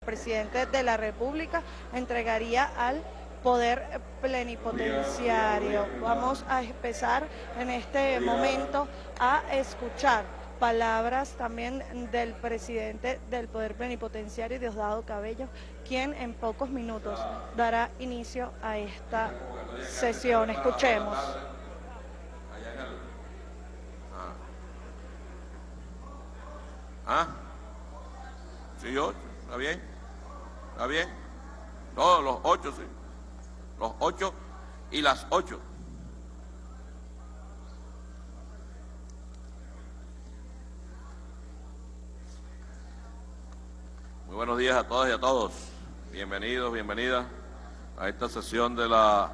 presidente de la República entregaría al poder plenipotenciario. Vamos a empezar en este momento a escuchar palabras también del presidente del Poder Plenipotenciario, Diosdado Cabello, quien en pocos minutos dará inicio a esta sesión. Escuchemos. Sí, 8, ¿está bien? ¿Está bien? Todos los 8, sí. Los 8 y las 8. Muy buenos días a todas y a todos. Bienvenidos, bienvenidas a esta sesión de la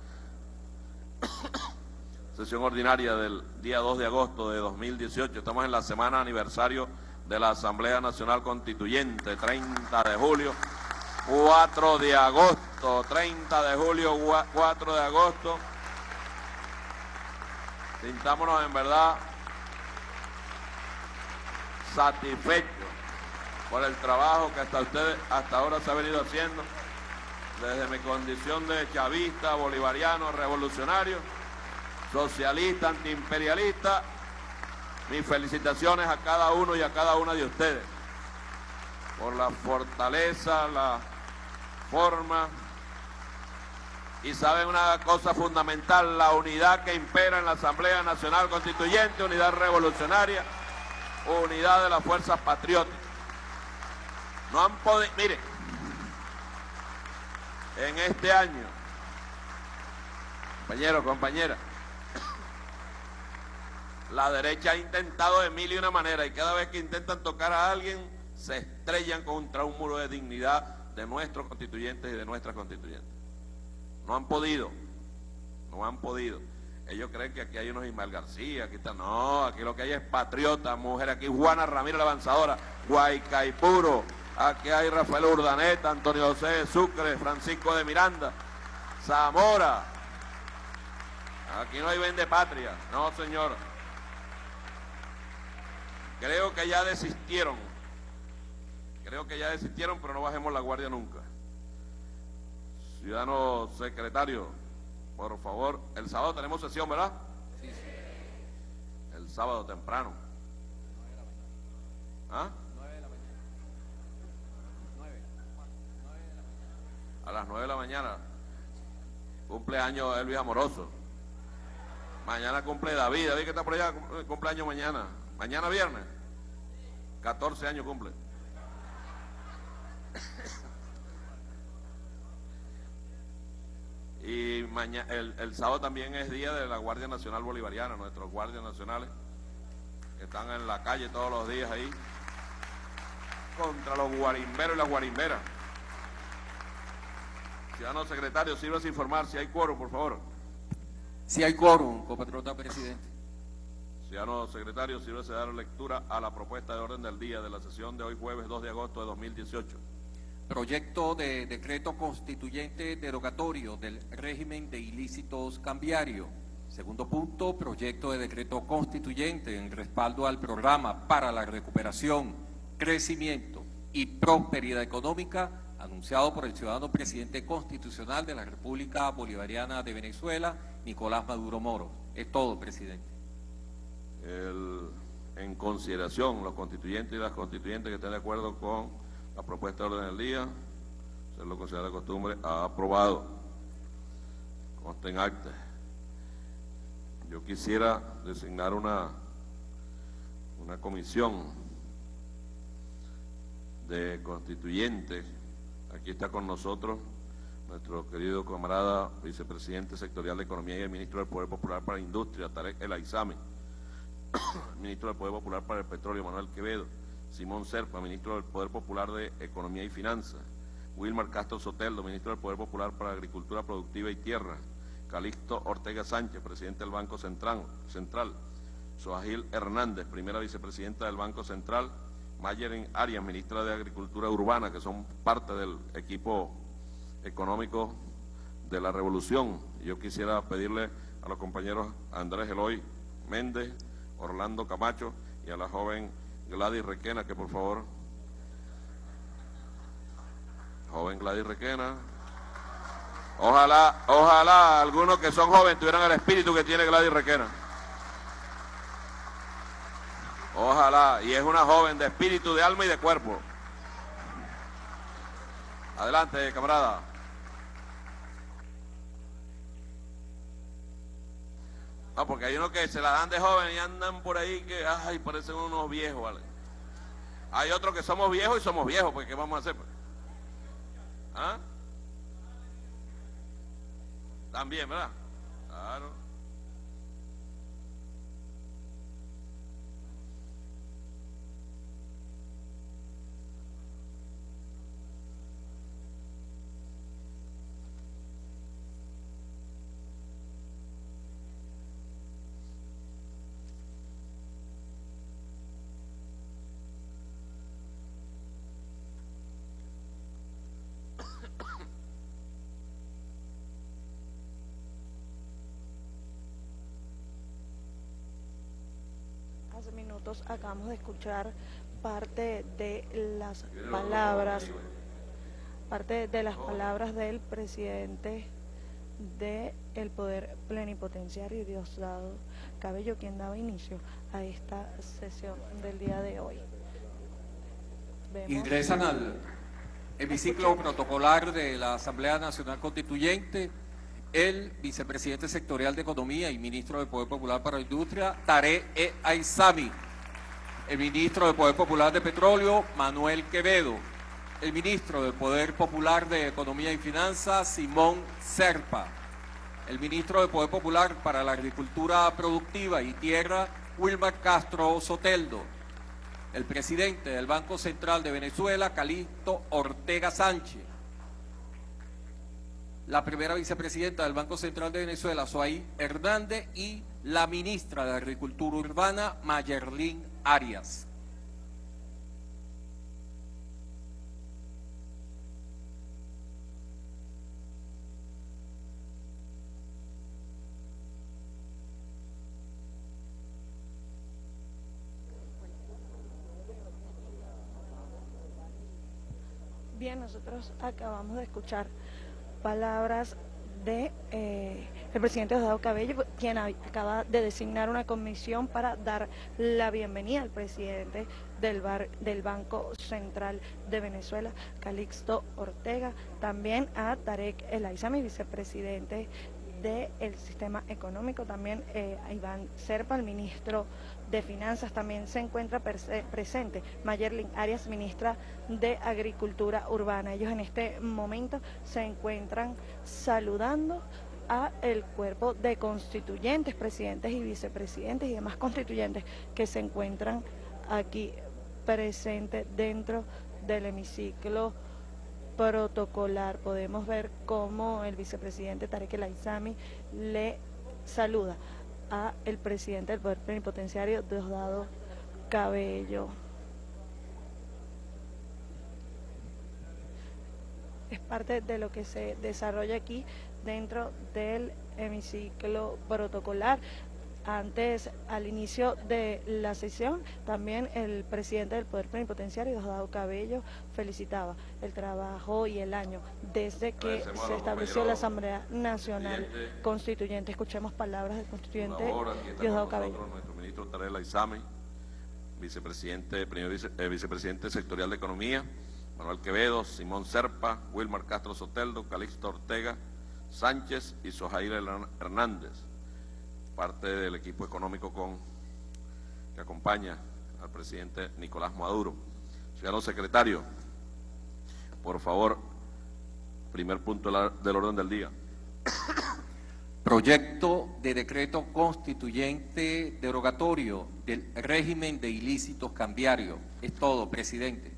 sesión ordinaria del día 2 de agosto de 2018. Estamos en la semana aniversario de la Asamblea Nacional Constituyente, 30 de julio, 4 de agosto, 30 de julio, 4 de agosto. Sintámonos en verdad satisfechos por el trabajo que hasta ahora se ha venido haciendo desde mi condición de chavista, bolivariano, revolucionario, socialista, antiimperialista. Mis felicitaciones a cada uno y a cada una de ustedes por la fortaleza, la forma y saben una cosa fundamental, la unidad que impera en la Asamblea Nacional Constituyente, unidad revolucionaria, unidad de las fuerzas patrióticas. No han podido, miren, en este año, compañeros, compañeras, la derecha ha intentado de mil y una manera y cada vez que intentan tocar a alguien se estrellan contra un muro de dignidad de nuestros constituyentes y de nuestras constituyentes. No han podido, no han podido. Ellos creen que aquí hay unos Ismael García, aquí está, no, aquí lo que hay es patriota, mujer, aquí Juana Ramírez la avanzadora, Guaycaipuro, aquí hay Rafael Urdaneta, Antonio José de Sucre, Francisco de Miranda, Zamora, aquí no hay vende patria, no señor. Creo que ya desistieron, pero no bajemos la guardia nunca. Ciudadano secretario, por favor, el sábado tenemos sesión, ¿verdad? Sí. El sábado temprano. 9 de la mañana. A las 9 de la mañana. Cumpleaños Elvis Amoroso. Mañana cumple David que está por allá, cumpleaños mañana. Mañana viernes. 14 años cumple. Y mañana, el sábado también es día de la Guardia Nacional Bolivariana, nuestros guardias nacionales que están en la calle todos los días ahí contra los guarimberos y las guarimberas. Ciudadano secretario, sírvase informar si hay quórum, por favor. Si hay quórum, compatriota presidente. Ciudadano secretario, sírvase dar lectura a la propuesta de orden del día de la sesión de hoy jueves 2 de agosto de 2018. Proyecto de decreto constituyente derogatorio del régimen de ilícitos cambiarios. Segundo punto, proyecto de decreto constituyente en respaldo al programa para la recuperación, crecimiento y prosperidad económica anunciado por el ciudadano presidente constitucional de la República Bolivariana de Venezuela, Nicolás Maduro Moro. Es todo, presidente. En consideración, los constituyentes y las constituyentes que estén de acuerdo con la propuesta de orden del día, se lo considera de costumbre, ha aprobado. Consta en acta. Yo quisiera designar una comisión de constituyentes. Aquí está con nosotros nuestro querido camarada vicepresidente sectorial de Economía y el ministro del Poder Popular para la Industria, Tarek El Aizami, ministro del Poder Popular para el Petróleo, Manuel Quevedo, Simón Serpa, ministro del Poder Popular de Economía y Finanzas, Wilmar Castro Soteldo, ministro del Poder Popular para Agricultura Productiva y Tierra, Calixto Ortega Sánchez, presidente del Banco Central, Soajil Hernández, primera vicepresidenta del Banco Central, Mayerin Arias, ministra de Agricultura Urbana, que son parte del equipo económico de la revolución. Yo quisiera pedirle a los compañeros Andrés Eloy Méndez, Orlando Camacho y a la joven Gladys Requena que por favor joven Gladys Requena. Ojalá algunos que son jóvenes tuvieran el espíritu que tiene Gladys Requena. Ojalá, y es una joven de espíritu, de alma y de cuerpo. Adelante, camarada. No, porque hay unos que se la dan de joven y andan por ahí que, ay, parecen unos viejos, ¿vale? Hay otros que somos viejos y somos viejos, pues, ¿qué vamos a hacer? ¿Ah? También, ¿verdad? Claro. Hace minutos acabamos de escuchar parte de las palabras del presidente del Poder Plenipotenciario, Diosdado Cabello, quien daba inicio a esta sesión del día de hoy. Ingresan al hemiciclo protocolar de la Asamblea Nacional Constituyente el vicepresidente sectorial de Economía y ministro del Poder Popular para la Industria, Tarek El Aissami, el ministro del Poder Popular de Petróleo, Manuel Quevedo, el ministro del Poder Popular de Economía y Finanzas, Simón Serpa, el ministro del Poder Popular para la Agricultura Productiva y Tierra, Wilmar Castro Soteldo, el presidente del Banco Central de Venezuela, Calixto Ortega Sánchez, la primera vicepresidenta del Banco Central de Venezuela, Zoraida Hernández, y la ministra de Agricultura Urbana, Mayerlin Arias. Bien, nosotros acabamos de escuchar palabras de el presidente Diosdado Cabello, quien acaba de designar una comisión para dar la bienvenida al presidente del Banco Central de Venezuela, Calixto Ortega, también a Tarek El Aissami, vicepresidente del Sistema Económico, también a Iván Serpa, el ministro de Finanzas, también se encuentra presente Mayerlin Arias, ministra de Agricultura Urbana. Ellos en este momento se encuentran saludando a el cuerpo de constituyentes, presidentes y vicepresidentes y demás constituyentes que se encuentran aquí presentes dentro del hemiciclo protocolar. Podemos ver cómo el vicepresidente Tarek El Aissami le saluda a el presidente del Poder Plenipotenciario, Diosdado Cabello. Es parte de lo que se desarrolla aquí dentro del hemiciclo protocolar. Antes, al inicio de la sesión, también el presidente del Poder Plenipotenciario, Diosdado Cabello, felicitaba el trabajo y el año desde que se estableció la Asamblea Nacional Constituyente. Escuchemos palabras del constituyente Diosdado Cabello. Nuestro ministro Tarek El Aissami, vicepresidente sectorial de Economía, Manuel Quevedo, Simón Serpa, Wilmar Castro Soteldo, Calixto Ortega Sánchez y Zoraida Hernández, parte del equipo económico que acompaña al presidente Nicolás Maduro. Ciudadano secretario, por favor, primer punto del orden del día. Proyecto de decreto constituyente derogatorio del régimen de ilícitos cambiarios. Es todo, presidente.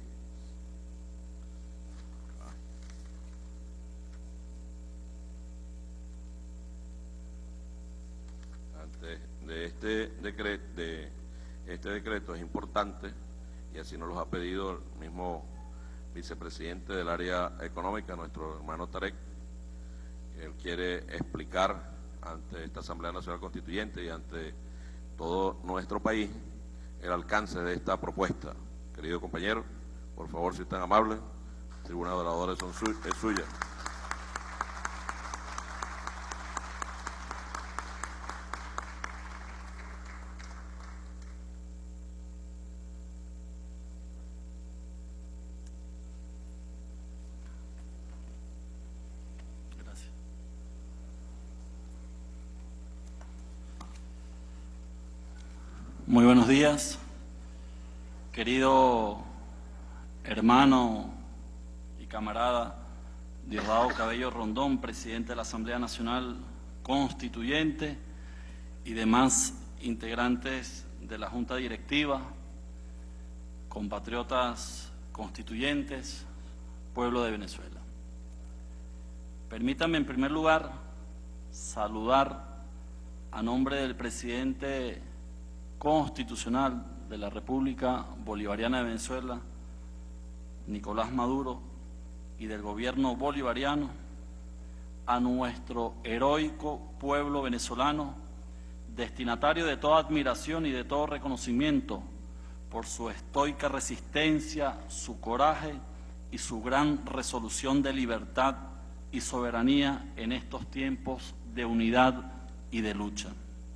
Este decreto es importante y así nos lo ha pedido el mismo vicepresidente del área económica, nuestro hermano Tarek. Él quiere explicar ante esta Asamblea Nacional Constituyente y ante todo nuestro país el alcance de esta propuesta. Querido compañero, por favor, si es tan amable, tribuna de oradores es suya. Muy buenos días, querido hermano y camarada Diosdado Cabello Rondón, presidente de la Asamblea Nacional Constituyente y demás integrantes de la Junta Directiva, compatriotas constituyentes, pueblo de Venezuela. Permítanme en primer lugar saludar a nombre del presidente constitucional de la República Bolivariana de Venezuela, Nicolás Maduro, y del gobierno bolivariano, a nuestro heroico pueblo venezolano, destinatario de toda admiración y de todo reconocimiento por su estoica resistencia, su coraje y su gran resolución de libertad y soberanía en estos tiempos de unidad y de lucha.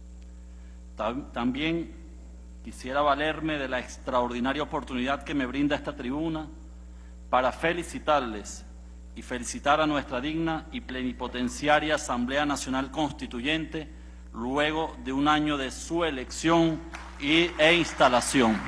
También quisiera valerme de la extraordinaria oportunidad que me brinda esta tribuna para felicitarles y felicitar a nuestra digna y plenipotenciaria Asamblea Nacional Constituyente luego de un año de su elección e instalación.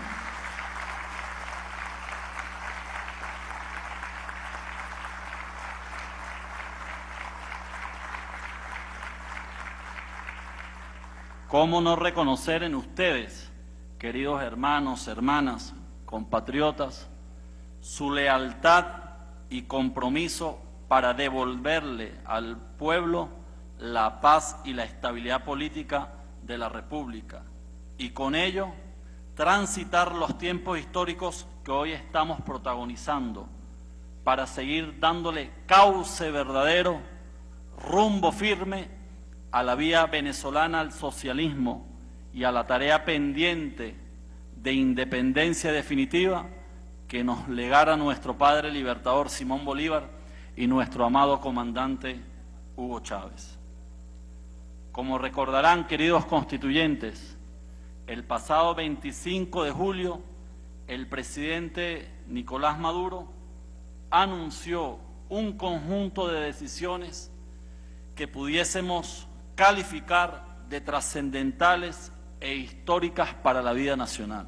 ¿Cómo no reconocer en ustedes, queridos hermanos, hermanas, compatriotas, su lealtad y compromiso para devolverle al pueblo la paz y la estabilidad política de la República y con ello transitar los tiempos históricos que hoy estamos protagonizando para seguir dándole cauce verdadero, rumbo firme a la vía venezolana, al socialismo y a la tarea pendiente de independencia definitiva que nos legara nuestro padre libertador Simón Bolívar y nuestro amado comandante Hugo Chávez. Como recordarán, queridos constituyentes, el pasado 25 de julio, el presidente Nicolás Maduro anunció un conjunto de decisiones que pudiésemos calificar de trascendentales e históricas para la vida nacional.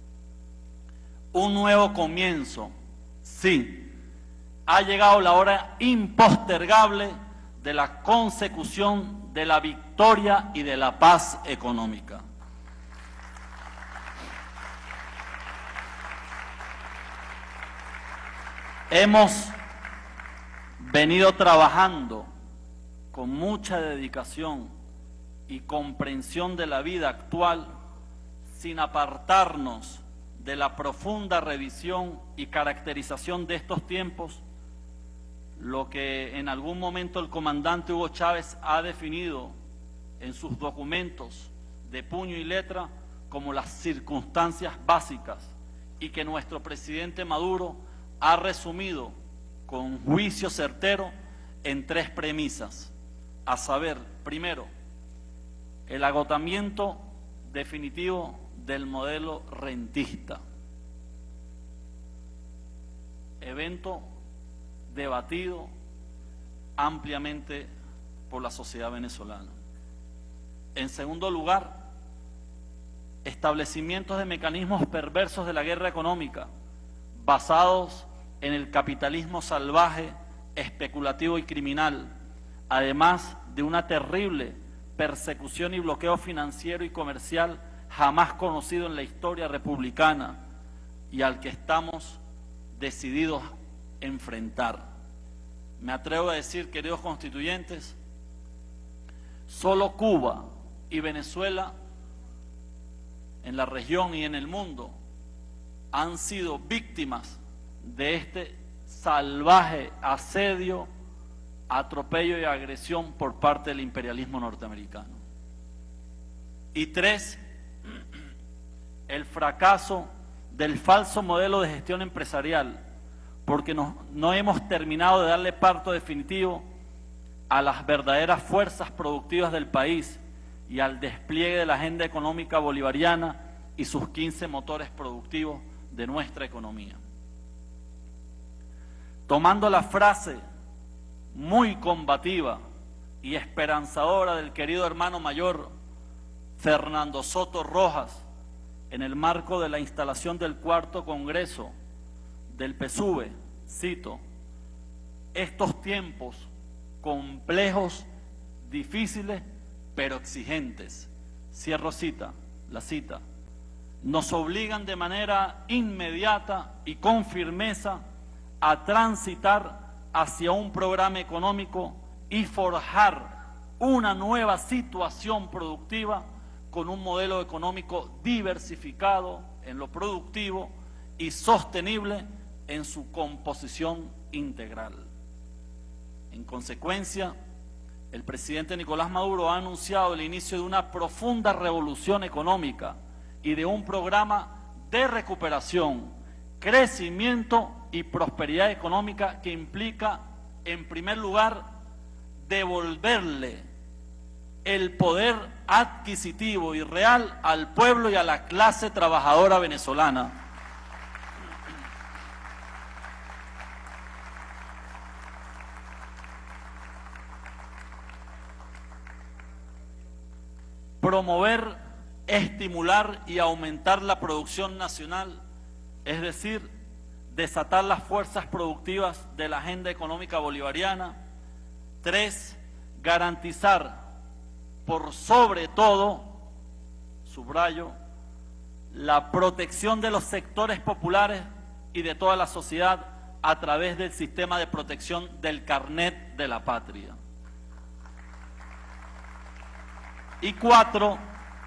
Un nuevo comienzo, sí, ha llegado la hora impostergable de la consecución de la victoria y de la paz económica. Hemos venido trabajando con mucha dedicación y comprensión de la vida actual, sin apartarnos de la profunda revisión y caracterización de estos tiempos, lo que en algún momento el comandante Hugo Chávez ha definido en sus documentos de puño y letra como las circunstancias básicas y que nuestro presidente Maduro ha resumido con juicio certero en tres premisas, a saber, primero, el agotamiento definitivo del modelo rentista, evento debatido ampliamente por la sociedad venezolana. En segundo lugar, establecimientos de mecanismos perversos de la guerra económica, basados en el capitalismo salvaje, especulativo y criminal, además de una terrible persecución y bloqueo financiero y comercial jamás conocido en la historia republicana y al que estamos decididos a enfrentar. Me atrevo a decir, queridos constituyentes, solo Cuba y Venezuela en la región y en el mundo han sido víctimas de este salvaje asedio, atropello y agresión por parte del imperialismo norteamericano. Y tres, el fracaso del falso modelo de gestión empresarial porque no hemos terminado de darle parto definitivo a las verdaderas fuerzas productivas del país y al despliegue de la agenda económica bolivariana y sus 15 motores productivos de nuestra economía. Tomando la frase muy combativa y esperanzadora del querido hermano mayor Fernando Soto Rojas, en el marco de la instalación del cuarto Congreso del PSUV, cito: estos tiempos complejos, difíciles, pero exigentes, cierro la cita, nos obligan de manera inmediata y con firmeza a transitar hacia un programa económico y forjar una nueva situación productiva con un modelo económico diversificado en lo productivo y sostenible en su composición integral. En consecuencia, el presidente Nicolás Maduro ha anunciado el inicio de una profunda revolución económica y de un programa de recuperación, crecimiento y prosperidad económica que implica, en primer lugar, devolverle el poder adquisitivo y real al pueblo y a la clase trabajadora venezolana. Promover, estimular y aumentar la producción nacional, es decir, desatar las fuerzas productivas de la agenda económica bolivariana. 3, garantizar por sobre todo, subrayo, la protección de los sectores populares y de toda la sociedad a través del sistema de protección del carnet de la patria. Y 4,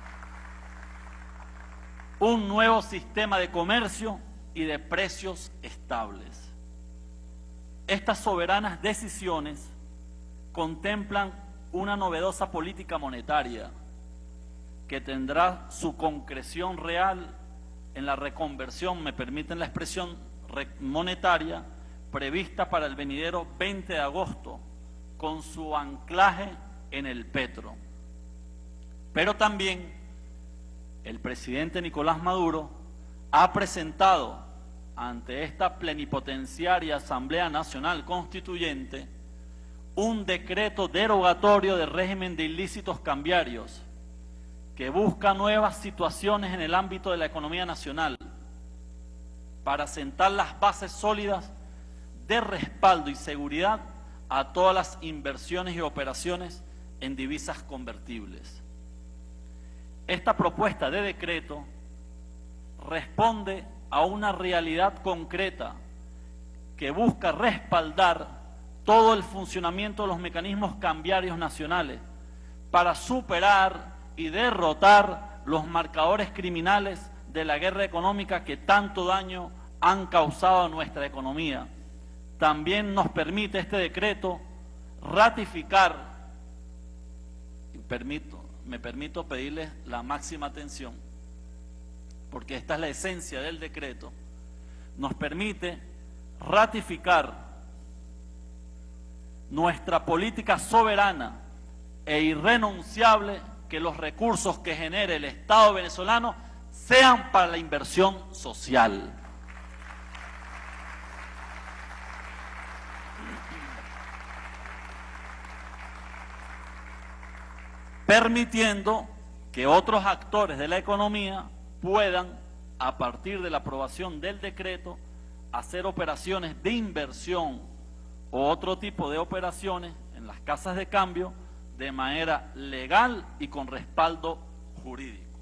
un nuevo sistema de comercio y de precios estables. Estas soberanas decisiones contemplan una novedosa política monetaria que tendrá su concreción real en la reconversión, me permiten la expresión, monetaria prevista para el venidero 20 de agosto con su anclaje en el petro. Pero también el presidente Nicolás Maduro ha presentado ante esta plenipotenciaria Asamblea Nacional Constituyente un decreto derogatorio del régimen de ilícitos cambiarios que busca nuevas situaciones en el ámbito de la economía nacional para sentar las bases sólidas de respaldo y seguridad a todas las inversiones y operaciones en divisas convertibles. Esta propuesta de decreto responde a una realidad concreta que busca respaldar todo el funcionamiento de los mecanismos cambiarios nacionales para superar y derrotar los marcadores criminales de la guerra económica que tanto daño han causado a nuestra economía. También nos permite este decreto ratificar, me permito pedirles la máxima atención, porque esta es la esencia del decreto, nos permite ratificar nuestra política soberana e irrenunciable que los recursos que genere el Estado venezolano sean para la inversión social. Permitiendo que otros actores de la economía puedan, a partir de la aprobación del decreto, hacer operaciones de inversión o otro tipo de operaciones en las casas de cambio de manera legal y con respaldo jurídico.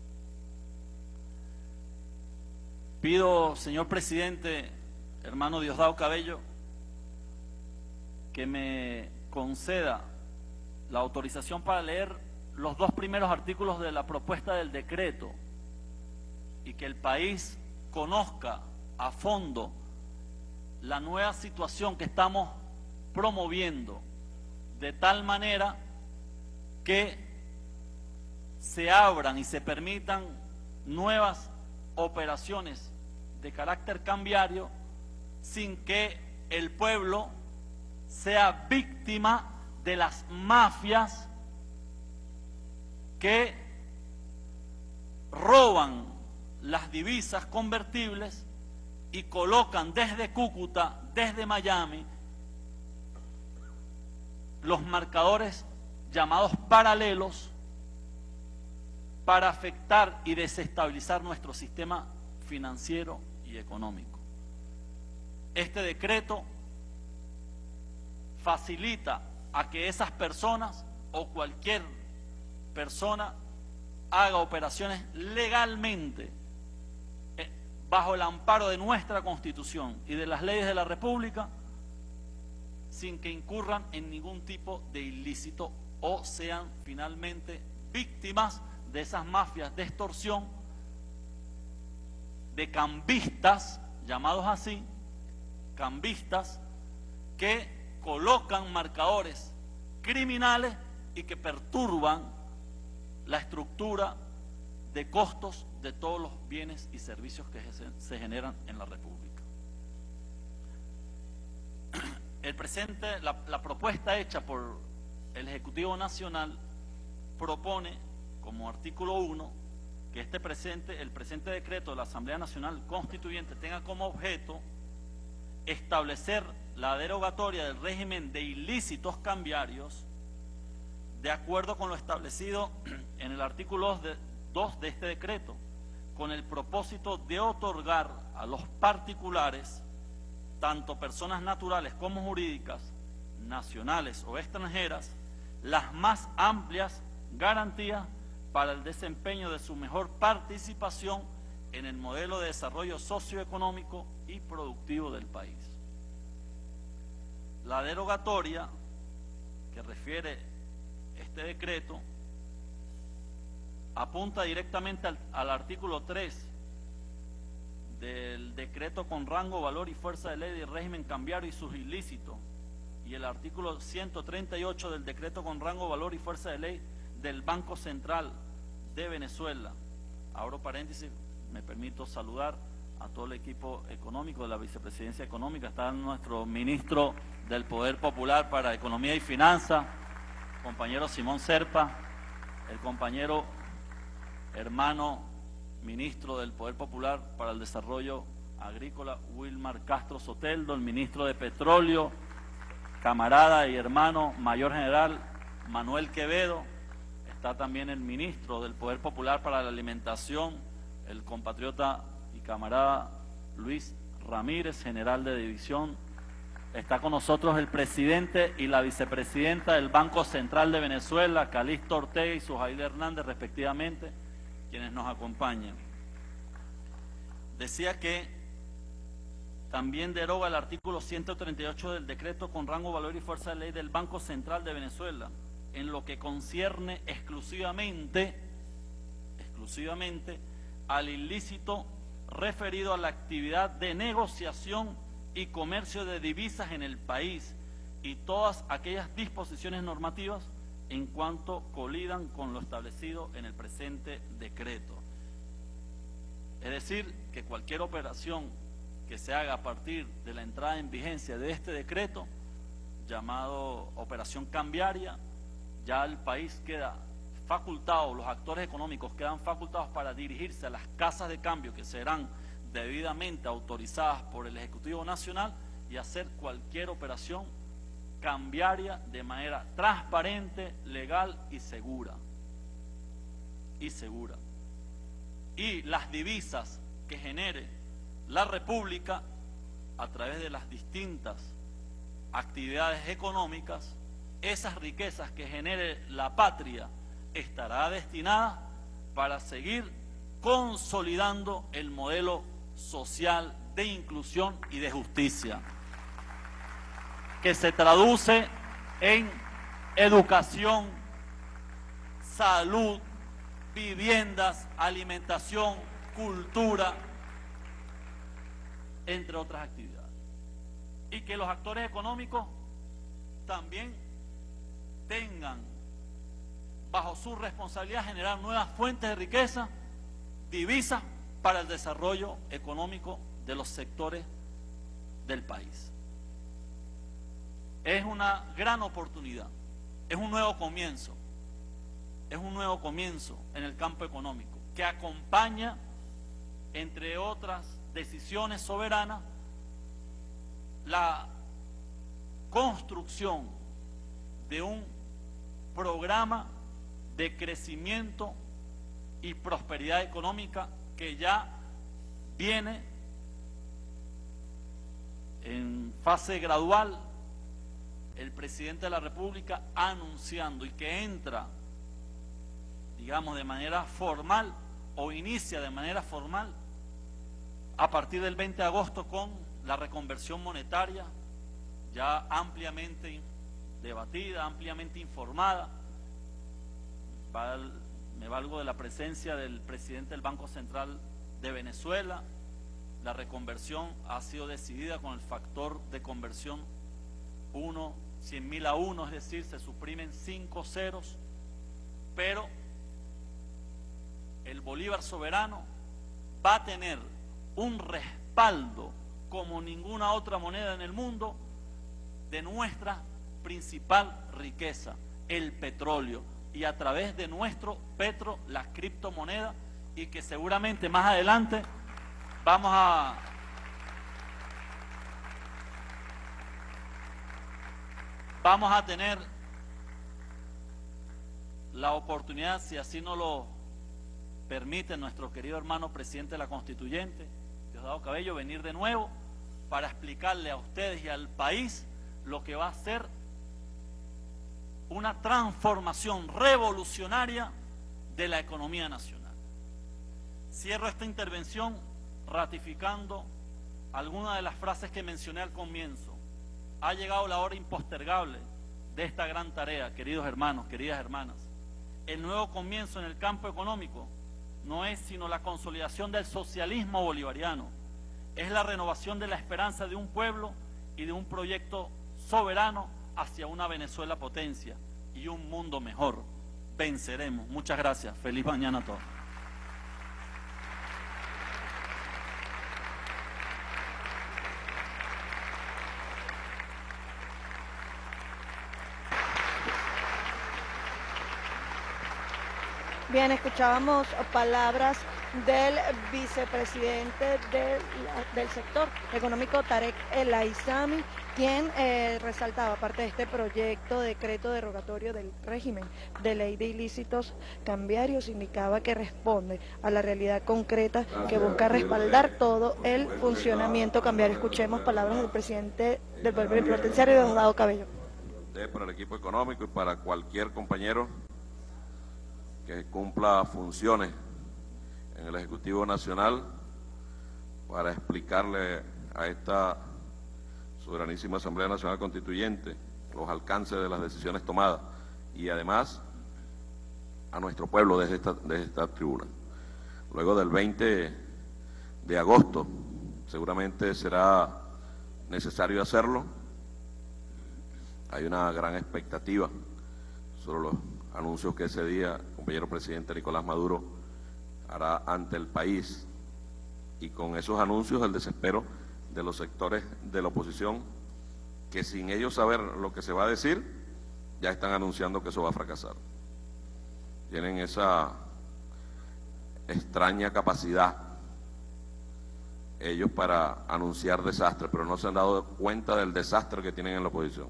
Pido, señor presidente, hermano Diosdado Cabello, que me conceda la autorización para leer los 2 primeros artículos de la propuesta del decreto y que el país conozca a fondo la nueva situación que estamos promoviendo, de tal manera que se abran y se permitan nuevas operaciones de carácter cambiario sin que el pueblo sea víctima de las mafias que roban las divisas convertibles y colocan desde Cúcuta, desde Miami, los marcadores llamados paralelos para afectar y desestabilizar nuestro sistema financiero y económico. Este decreto facilita a que esas personas o cualquier persona haga operaciones legalmente bajo el amparo de nuestra Constitución y de las leyes de la República, sin que incurran en ningún tipo de ilícito o sean finalmente víctimas de esas mafias de extorsión, de cambistas, llamados así, cambistas, que colocan marcadores criminales y que perturban la estructura de costos de todos los bienes y servicios que se generan en la República. La propuesta hecha por el Ejecutivo Nacional propone, como artículo 1, que el presente decreto de la Asamblea Nacional Constituyente tenga como objeto establecer la derogatoria del régimen de ilícitos cambiarios de acuerdo con lo establecido en el artículo 2 de este decreto, con el propósito de otorgar a los particulares, tanto personas naturales como jurídicas, nacionales o extranjeras, las más amplias garantías para el desempeño de su mejor participación en el modelo de desarrollo socioeconómico y productivo del país. La derogatoria que refiere este decreto apunta directamente al artículo 3 del decreto con rango, valor y fuerza de ley del régimen cambiario y sus ilícitos, y el artículo 138 del decreto con rango, valor y fuerza de ley del Banco Central de Venezuela. Abro paréntesis, me permito saludar a todo el equipo económico de la Vicepresidencia Económica. Está nuestro ministro del Poder Popular para Economía y Finanzas, compañero Simón Serpa, el compañero hermano ministro del Poder Popular para el Desarrollo Agrícola, Wilmar Castro Soteldo, el ministro de Petróleo, camarada y hermano mayor general Manuel Quevedo. Está también el ministro del Poder Popular para la Alimentación, el compatriota y camarada Luis Ramírez, general de división. Está con nosotros el presidente y la vicepresidenta del Banco Central de Venezuela, Calixto Ortega y Sujail Hernández, respectivamente, quienes nos acompañan. Decía que también deroga el artículo 138 del decreto con rango, valor y fuerza de ley del Banco Central de Venezuela, en lo que concierne exclusivamente al ilícito referido a la actividad de negociación y comercio de divisas en el país y todas aquellas disposiciones normativas en cuanto colidan con lo establecido en el presente decreto. Es decir, que cualquier operación que se haga a partir de la entrada en vigencia de este decreto, llamado operación cambiaria, ya el país queda facultado, los actores económicos quedan facultados para dirigirse a las casas de cambio que serán debidamente autorizadas por el Ejecutivo Nacional y hacer cualquier operación cambiaria de manera transparente, legal y segura. Y las divisas que genere la República a través de las distintas actividades económicas, esas riquezas que genere la patria estará destinada para seguir consolidando el modelo social de inclusión y de justicia, que se traduce en educación, salud, viviendas, alimentación, cultura, entre otras actividades. Y que los actores económicos también tengan bajo su responsabilidad generar nuevas fuentes de riqueza, divisas para el desarrollo económico de los sectores del país. Es una gran oportunidad, es un nuevo comienzo en el campo económico, que acompaña, entre otras decisiones soberanas, la construcción de un programa de crecimiento y prosperidad económica que ya viene en fase gradual, el presidente de la República anunciando, y que entra, digamos, de manera formal o inicia de manera formal a partir del 20 de agosto con la reconversión monetaria, ya ampliamente debatida, ampliamente informada. Me valgo de la presencia del presidente del Banco Central de Venezuela. La reconversión ha sido decidida con el factor de conversión 100.000 a 1, es decir, se suprimen 5 ceros, pero el bolívar soberano va a tener un respaldo como ninguna otra moneda en el mundo de nuestra principal riqueza, el petróleo, y a través de nuestro petro, las criptomonedas, y que seguramente más adelante vamos a tener la oportunidad, si así nos lo permite nuestro querido hermano presidente de la Constituyente, Diosdado Cabello, venir de nuevo para explicarle a ustedes y al país lo que va a ser una transformación revolucionaria de la economía nacional. Cierro esta intervención ratificando algunas de las frases que mencioné al comienzo. Ha llegado la hora impostergable de esta gran tarea, queridos hermanos, queridas hermanas. El nuevo comienzo en el campo económico no es sino la consolidación del socialismo bolivariano, es la renovación de la esperanza de un pueblo y de un proyecto soberano hacia una Venezuela potencia y un mundo mejor. Venceremos. Muchas gracias. Feliz mañana a todos. Bien, escuchábamos palabras del vicepresidente del sector económico, Tarek El Aizami, quien resaltaba, parte de este proyecto de decreto derogatorio del régimen de ley de ilícitos cambiarios, indicaba que responde a la realidad concreta que busca respaldar todo el funcionamiento cambiario. Escuchemos palabras del presidente del Poder Plenipotenciario, Diosdado Cabello. Para el equipo económico y para cualquier compañero que cumpla funciones en el Ejecutivo Nacional, para explicarle a esta soberanísima Asamblea Nacional Constituyente los alcances de las decisiones tomadas y además a nuestro pueblo desde esta tribuna. Luego del 20 de agosto seguramente será necesario hacerlo. Hay una gran expectativa sobre los anuncios que ese día el compañero presidente Nicolás Maduro hará ante el país, y con esos anuncios el desespero de los sectores de la oposición que, sin ellos saber lo que se va a decir, ya están anunciando que eso va a fracasar. Tienen esa extraña capacidad ellos para anunciar desastres, pero no se han dado cuenta del desastre que tienen en la oposición.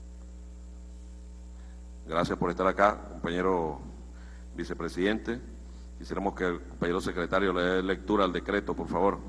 Gracias por estar acá, compañero vicepresidente. Quisiéramos que el compañero secretario le dé lectura al decreto, por favor.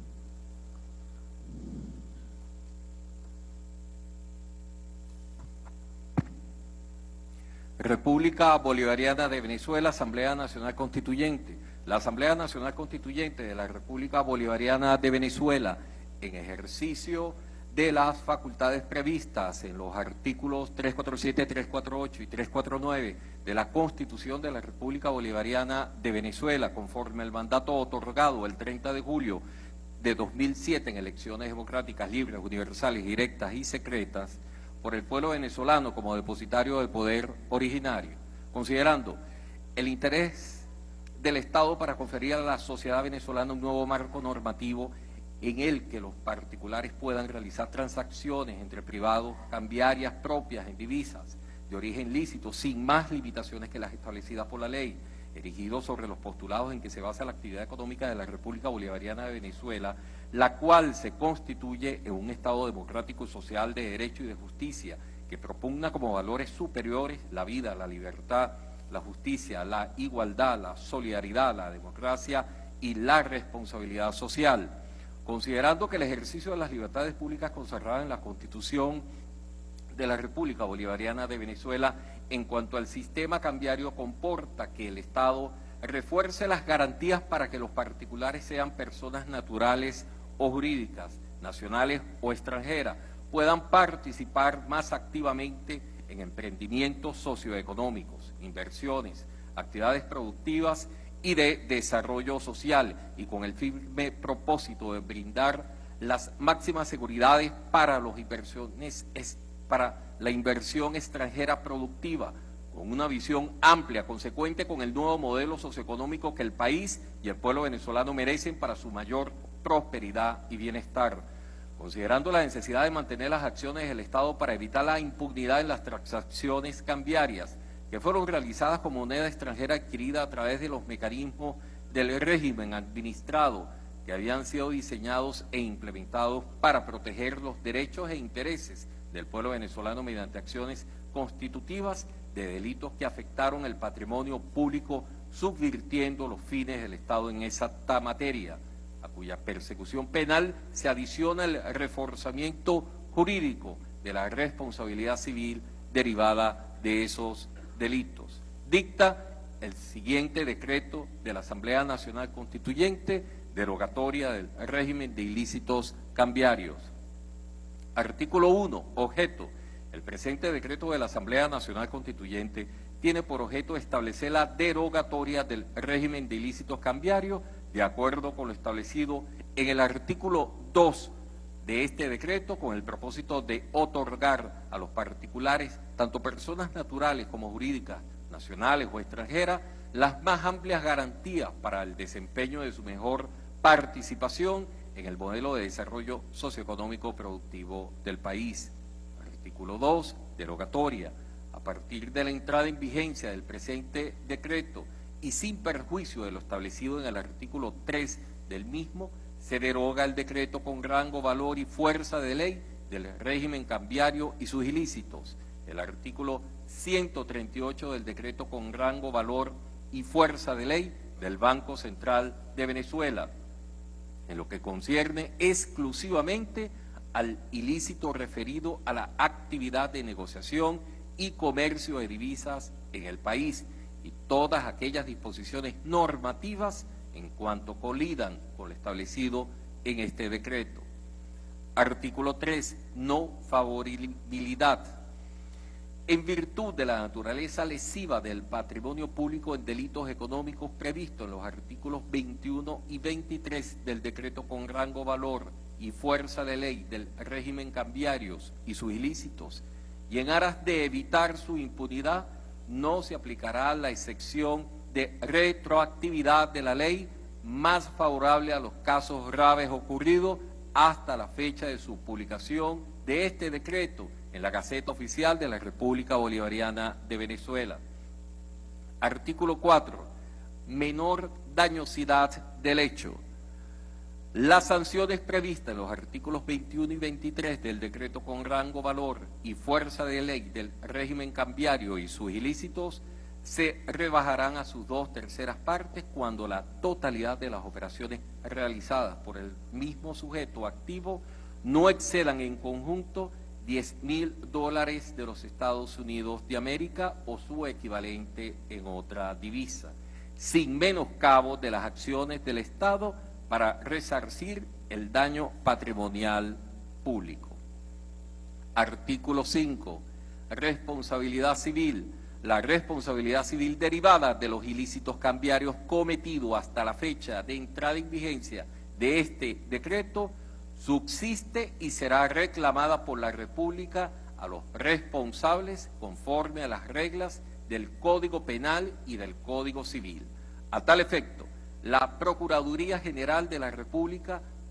República Bolivariana de Venezuela, Asamblea Nacional Constituyente. La Asamblea Nacional Constituyente de la República Bolivariana de Venezuela, en ejercicio de las facultades previstas en los artículos 347, 348 y 349 de la Constitución de la República Bolivariana de Venezuela, conforme al mandato otorgado el 30 de julio de 2007 en elecciones democráticas libres, universales, directas y secretas, por el pueblo venezolano como depositario del poder originario, considerando el interés del Estado para conferir a la sociedad venezolana un nuevo marco normativo en el que los particulares puedan realizar transacciones entre privados cambiarias propias en divisas de origen lícito sin más limitaciones que las establecidas por la ley, erigido sobre los postulados en que se basa la actividad económica de la República Bolivariana de Venezuela, la cual se constituye en un Estado democrático y social de derecho y de justicia, que propugna como valores superiores la vida, la libertad, la justicia, la igualdad, la solidaridad, la democracia y la responsabilidad social. Considerando que el ejercicio de las libertades públicas consagradas en la Constitución de la República Bolivariana de Venezuela en cuanto al sistema cambiario comporta que el Estado refuerce las garantías para que los particulares sean personas naturales o jurídicas, nacionales o extranjeras, puedan participar más activamente en emprendimientos socioeconómicos, inversiones, actividades productivas y de desarrollo social, y con el firme propósito de brindar las máximas seguridades para la inversión extranjera productiva, con una visión amplia, consecuente con el nuevo modelo socioeconómico que el país y el pueblo venezolano merecen para su mayor prosperidad y bienestar. Considerando la necesidad de mantener las acciones del Estado para evitar la impunidad en las transacciones cambiarias que fueron realizadas con moneda extranjera adquirida a través de los mecanismos del régimen administrado que habían sido diseñados e implementados para proteger los derechos e intereses del pueblo venezolano mediante acciones constitutivas de delitos que afectaron el patrimonio público, subvirtiendo los fines del Estado en esa materia, a cuya persecución penal se adiciona el reforzamiento jurídico de la responsabilidad civil derivada de esos delitos. Dicta el siguiente decreto de la Asamblea Nacional Constituyente, derogatoria del régimen de ilícitos cambiarios. Artículo 1. Objeto. El presente decreto de la Asamblea Nacional Constituyente tiene por objeto establecer la derogatoria del régimen de ilícitos cambiarios de acuerdo con lo establecido en el artículo 2 de este decreto, con el propósito de otorgar a los particulares, tanto personas naturales como jurídicas, nacionales o extranjeras, las más amplias garantías para el desempeño de su mejor participación en el modelo de desarrollo socioeconómico productivo del país. Artículo 2, derogatoria. A partir de la entrada en vigencia del presente decreto y sin perjuicio de lo establecido en el artículo 3 del mismo, se deroga el decreto con rango, valor y fuerza de ley del régimen cambiario y sus ilícitos, el artículo 138 del decreto con rango, valor y fuerza de ley del Banco Central de Venezuela, en lo que concierne exclusivamente al ilícito referido a la actividad de negociación y comercio de divisas en el país, y todas aquellas disposiciones normativas en cuanto colidan con lo establecido en este decreto. Artículo 3. No favorabilidad. En virtud de la naturaleza lesiva del patrimonio público en delitos económicos previstos en los artículos 21 y 23 del decreto con rango, valor y fuerza de ley del régimen cambiarios y sus ilícitos, y en aras de evitar su impunidad, no se aplicará la excepción de retroactividad de la ley más favorable a los casos graves ocurridos hasta la fecha de su publicación de este decreto en la Gaceta Oficial de la República Bolivariana de Venezuela. Artículo 4. Menor dañosidad del hecho. Las sanciones previstas en los artículos 21 y 23 del decreto con rango, valor y fuerza de ley del régimen cambiario y sus ilícitos se rebajarán a sus 2/3 partes cuando la totalidad de las operaciones realizadas por el mismo sujeto activo no excedan en conjunto $10.000 de los Estados Unidos de América o su equivalente en otra divisa, sin menoscabo de las acciones del Estado para resarcir el daño patrimonial público. Artículo 5. Responsabilidad civil. La responsabilidad civil derivada de los ilícitos cambiarios cometidos hasta la fecha de entrada en vigencia de este decreto subsiste y será reclamada por la República a los responsables conforme a las reglas del Código Penal y del Código Civil. A tal efecto, la Procuraduría General de la República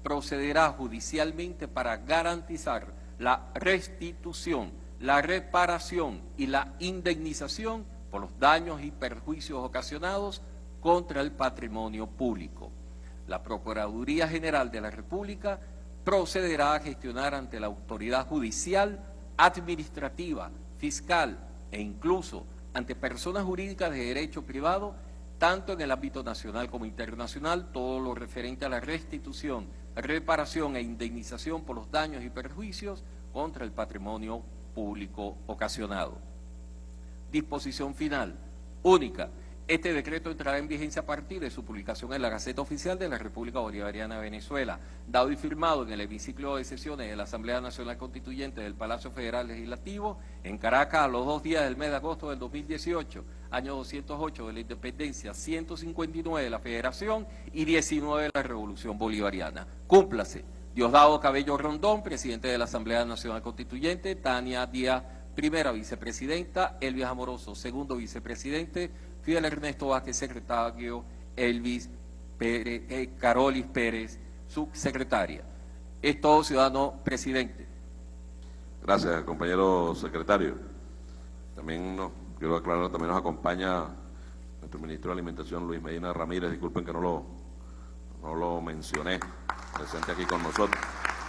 procederá judicialmente para garantizar la restitución, la reparación y la indemnización por los daños y perjuicios ocasionados contra el patrimonio público. La Procuraduría General de la República procederá a gestionar ante la autoridad judicial, administrativa, fiscal e incluso ante personas jurídicas de derecho privado, tanto en el ámbito nacional como internacional, todo lo referente a la restitución, reparación e indemnización por los daños y perjuicios contra el patrimonio público ocasionado. Disposición final. Única. Este decreto entrará en vigencia a partir de su publicación en la Gaceta Oficial de la República Bolivariana de Venezuela, dado y firmado en el hemiciclo de sesiones de la Asamblea Nacional Constituyente del Palacio Federal Legislativo, en Caracas, a los 2 días del mes de agosto del 2018, año 208 de la Independencia, 159 de la Federación y 19 de la Revolución Bolivariana. Cúmplase. Diosdado Cabello Rondón, presidente de la Asamblea Nacional Constituyente; Tania Díaz, primera vicepresidenta; Elvis Amoroso, segundo vicepresidente; Fidel Ernesto Vázquez, secretario; Elvis Pérez, Carolis Pérez, subsecretaria. Es todo, ciudadano presidente. Gracias, compañero secretario. También quiero aclarar, también nos acompaña nuestro ministro de Alimentación, Luis Medina Ramírez. Disculpen que no lo mencioné, presente aquí con nosotros.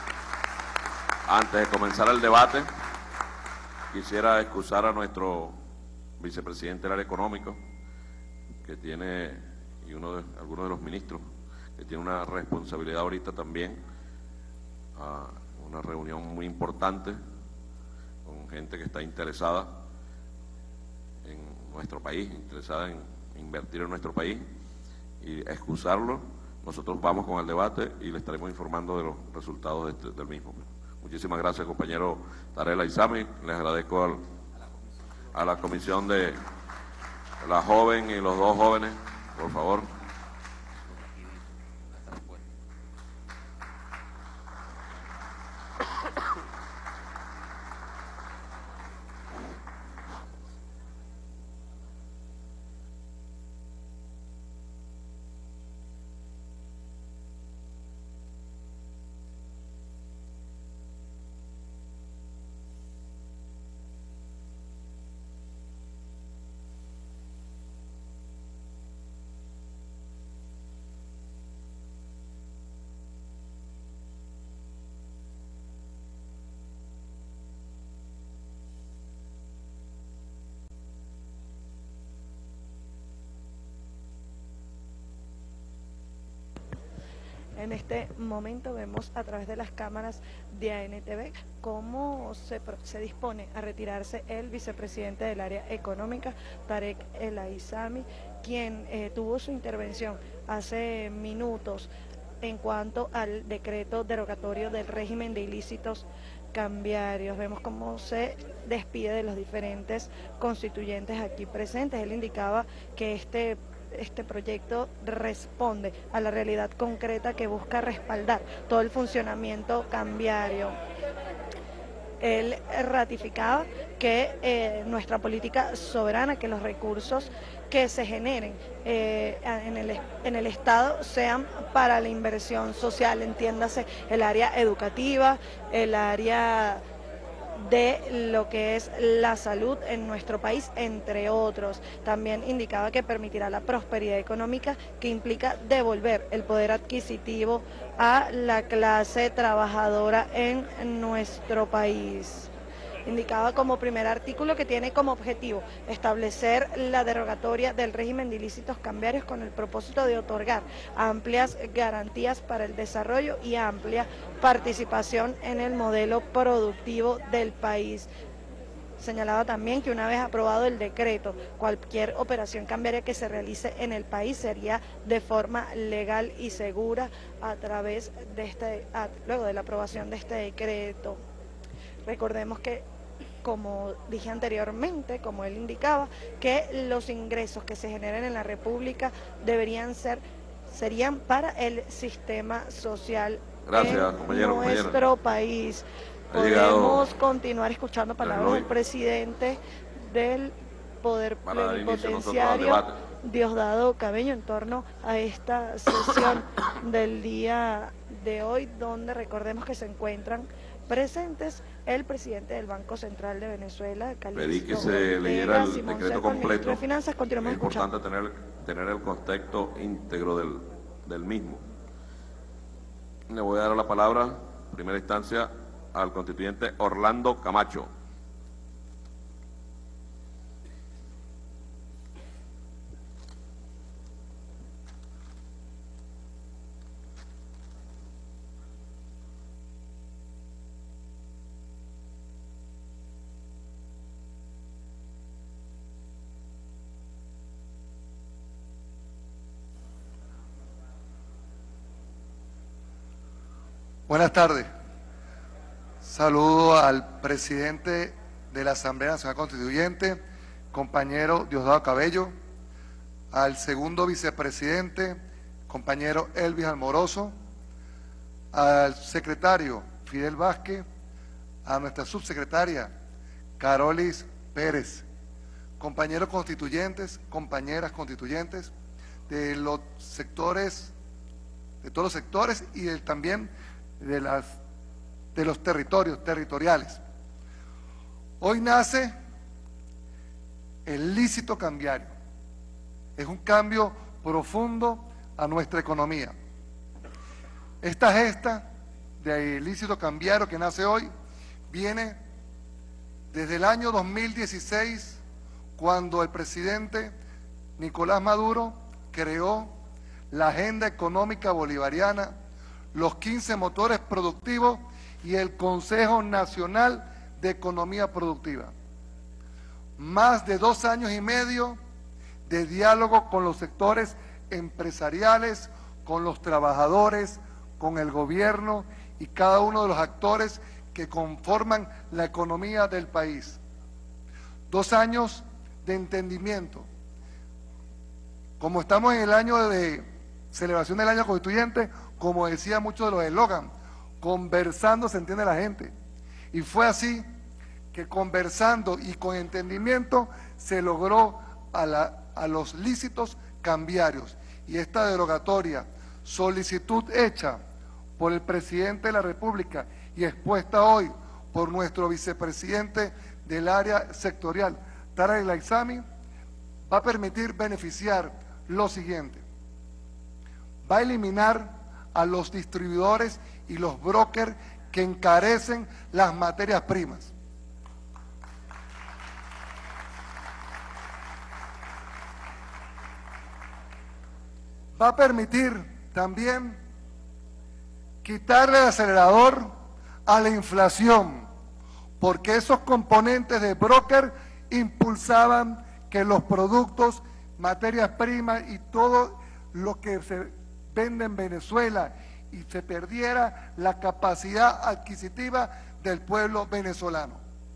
Antes de comenzar el debate, quisiera excusar a nuestro vicepresidente del área económica, que tiene, y algunos de los ministros, que tiene una responsabilidad ahorita también, una reunión muy importante con gente que está interesada en nuestro país, interesada en invertir en nuestro país, y excusarlo. Nosotros vamos con el debate y le estaremos informando de los resultados del mismo. Muchísimas gracias, compañero Tarek El Aizami. Les agradezco a la comisión de la joven y los dos jóvenes, por favor. En este momento vemos a través de las cámaras de ANTV cómo se dispone a retirarse el vicepresidente del área económica, Tarek El Aizami, quien tuvo su intervención hace minutos en cuanto al decreto derogatorio del régimen de ilícitos cambiarios. Vemos cómo se despide de los diferentes constituyentes aquí presentes. Él indicaba que este proyecto responde a la realidad concreta que busca respaldar todo el funcionamiento cambiario. Él ratificaba que nuestra política soberana, que los recursos que se generen en el Estado sean para la inversión social, entiéndase el área educativa, el área de lo que es la salud en nuestro país, entre otros. También indicaba que permitirá la prosperidad económica, que implica devolver el poder adquisitivo a la clase trabajadora en nuestro país. Indicaba como primer artículo que tiene como objetivo establecer la derogatoria del régimen de ilícitos cambiarios con el propósito de otorgar amplias garantías para el desarrollo y amplia participación en el modelo productivo del país. Señalaba también que una vez aprobado el decreto, cualquier operación cambiaria que se realice en el país sería de forma legal y segura a través de luego de la aprobación de este decreto. Recordemos que, como dije anteriormente, como él indicaba, que los ingresos que se generen en la República serían para el sistema social. Gracias, en nuestro país. Podemos continuar escuchando palabras del presidente del poder para dar inicio nosotros al plenipotenciario debate. Diosdado Cabello en torno a esta sesión del día de hoy, donde recordemos que se encuentran presentes el presidente del Banco Central de Venezuela, Pedí que Calixto se leyera Ortega, el Simón decreto Serpa, el ministro completo. de Finanzas. Continuamos Es escuchando. importante tener el contexto íntegro del mismo. Le voy a dar la palabra, en primera instancia, al constituyente Orlando Camacho. Buenas tardes. Saludo al presidente de la Asamblea Nacional Constituyente, compañero Diosdado Cabello, al segundo vicepresidente, compañero Elvis Almorozo, al secretario Fidel Vázquez, a nuestra subsecretaria Carolis Pérez, compañeros constituyentes, compañeras constituyentes de los sectores, de todos los sectores y también de los territoriales. Hoy nace el lícito cambiario. Es un cambio profundo a nuestra economía. Esta gesta de lícito cambiario que nace hoy viene desde el año 2016, cuando el presidente Nicolás Maduro creó la Agenda Económica Bolivariana, los 15 motores productivos y el Consejo Nacional de Economía Productiva. Más de 2 años y medio de diálogo con los sectores empresariales, con los trabajadores, con el gobierno y cada uno de los actores que conforman la economía del país. 2 años de entendimiento. Como estamos en el año de celebración del año constituyente, como decía muchos de los eslogan, conversando se entiende la gente. Y fue así que conversando y con entendimiento se logró a los lícitos cambiarios. Y esta derogatoria, solicitud hecha por el presidente de la República y expuesta hoy por nuestro vicepresidente del área sectorial, Tarek El Aissami, va a permitir beneficiar lo siguiente. Va a eliminar a los distribuidores y los brokers que encarecen las materias primas. Va a permitir también quitarle el acelerador a la inflación, porque esos componentes de broker impulsaban que los productos, materias primas y todo lo que se vende en Venezuela y se perdiera la capacidad adquisitiva del pueblo venezolano.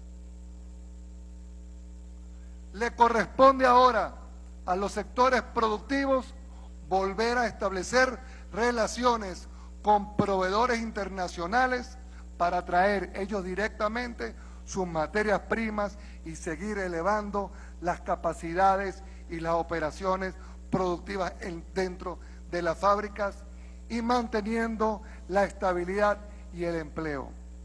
Le corresponde ahora a los sectores productivos volver a establecer relaciones con proveedores internacionales para traer ellos directamente sus materias primas y seguir elevando las capacidades y las operaciones productivas dentro de las fábricas y manteniendo la estabilidad y el empleo.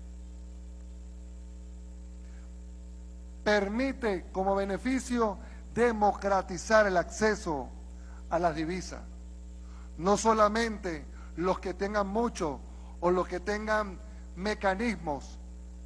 Permite como beneficio democratizar el acceso a las divisas. No solamente los que tengan mucho o los que tengan mecanismos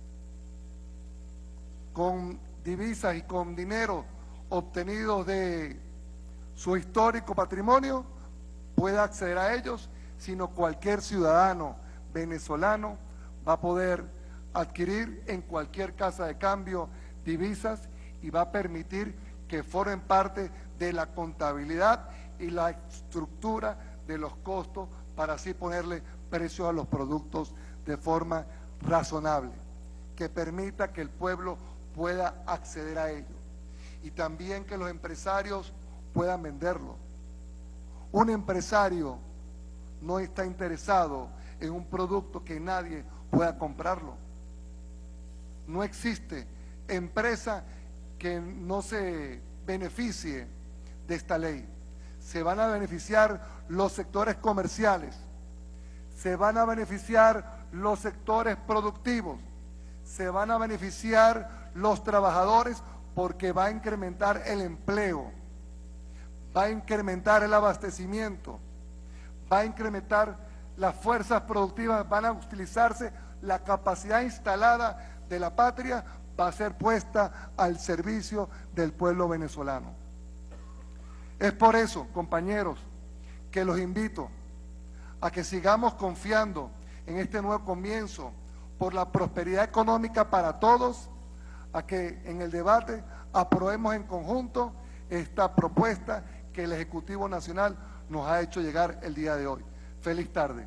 con divisas y con dinero obtenidos de su histórico patrimonio pueda acceder a ellos, sino cualquier ciudadano venezolano va a poder adquirir en cualquier casa de cambio divisas y va a permitir que formen parte de la contabilidad y la estructura de los costos para así ponerle precios a los productos de forma razonable, que permita que el pueblo pueda acceder a ello y también que los empresarios puedan venderlo. Un empresario no está interesado en un producto que nadie pueda comprarlo. No existe empresa que no se beneficie de esta ley. Se van a beneficiar los sectores comerciales, se van a beneficiar los sectores productivos, se van a beneficiar los trabajadores porque va a incrementar el empleo, va a incrementar el abastecimiento, va a incrementar las fuerzas productivas, van a utilizarse la capacidad instalada de la patria, va a ser puesta al servicio del pueblo venezolano. Es por eso, compañeros, que los invito a que sigamos confiando en este nuevo comienzo por la prosperidad económica para todos, a que en el debate aprobemos en conjunto esta propuesta que el Ejecutivo Nacional nos ha hecho llegar el día de hoy. Feliz tarde.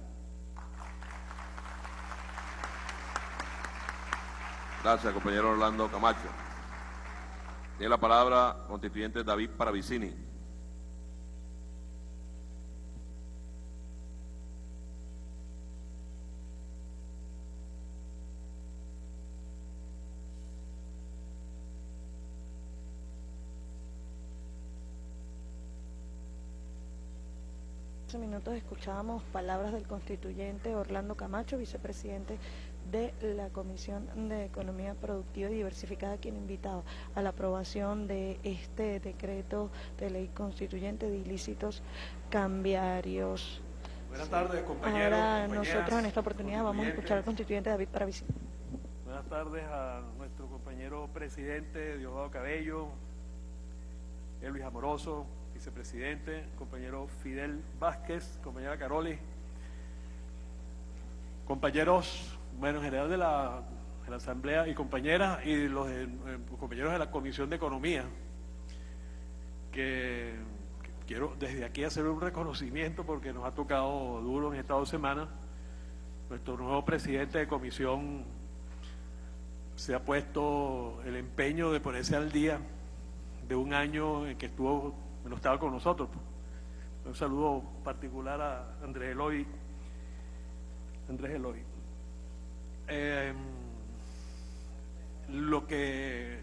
Gracias, compañero Orlando Camacho. Tiene la palabra constituyente David Paravicini. Hace minutos escuchábamos palabras del constituyente Orlando Camacho, vicepresidente de la Comisión de Economía Productiva y Diversificada, quien invitaba a la aprobación de este decreto de ley constituyente de ilícitos cambiarios. Buenas tardes, compañeros. Ahora nosotros en esta oportunidad vamos a escuchar al constituyente David Paravicini. Buenas tardes a nuestro compañero presidente Diosdado Cabello, Elvis Amoroso, vicepresidente, compañero Fidel Vázquez, compañera Caroli, compañeros, bueno, en general de la Asamblea y compañeras y los compañeros de la Comisión de Economía, que quiero desde aquí hacer un reconocimiento porque nos ha tocado duro en estas 2 semanas. Nuestro nuevo presidente de comisión se ha puesto el empeño de ponerse al día de un año en que no estaba con nosotros. Un saludo particular a Andrés Eloy. Lo que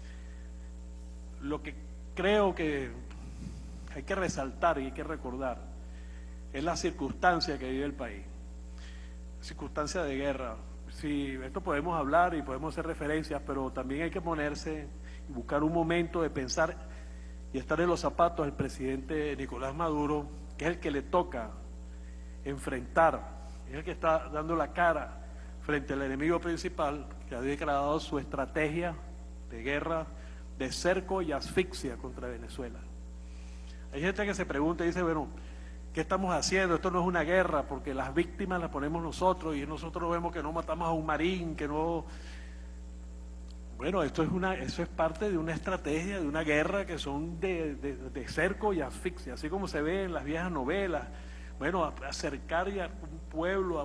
creo que hay que resaltar y hay que recordar es la circunstancia que vive el país, circunstancia de guerra. Sí, esto podemos hablar y podemos hacer referencias, pero también hay que ponerse y buscar un momento de pensar y estar en los zapatos del presidente Nicolás Maduro, que es el que le toca enfrentar, es el que está dando la cara frente al enemigo principal, que ha declarado su estrategia de guerra, de cerco y asfixia contra Venezuela. Hay gente que se pregunta y dice, bueno, ¿qué estamos haciendo? Esto no es una guerra, porque las víctimas las ponemos nosotros y nosotros vemos que no matamos a un marín, que no... Bueno, eso es parte de una estrategia, de una guerra que son de cerco y asfixia, así como se ve en las viejas novelas. Bueno, acercar a un pueblo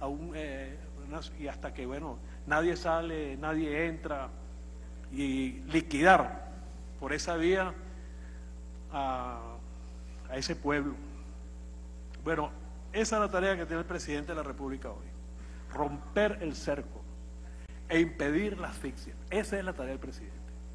y hasta que, bueno, nadie sale, nadie entra, y liquidar por esa vía a ese pueblo. Bueno, esa es la tarea que tiene el presidente de la República hoy, romper el cerco e impedir la asfixia. Esa es la tarea del presidente.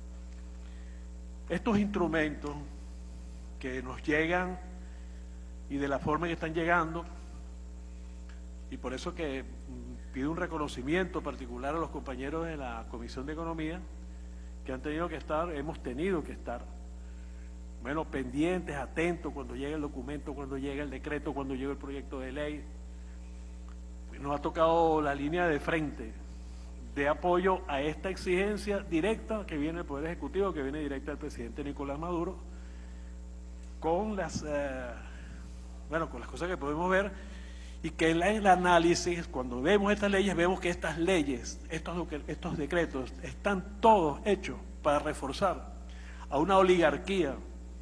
Estos instrumentos que nos llegan y de la forma que están llegando, y por eso que pido un reconocimiento particular a los compañeros de la Comisión de Economía que han tenido que estar, hemos tenido que estar, bueno, pendientes, atentos cuando llegue el documento, cuando llegue el decreto, cuando llegue el proyecto de ley. Nos ha tocado la línea de frente de apoyo a esta exigencia directa que viene del Poder Ejecutivo, que viene directa del presidente Nicolás Maduro, con las cosas que podemos ver, y que en el análisis, cuando vemos estas leyes, vemos que estas leyes, estos decretos, están todos hechos para reforzar a una oligarquía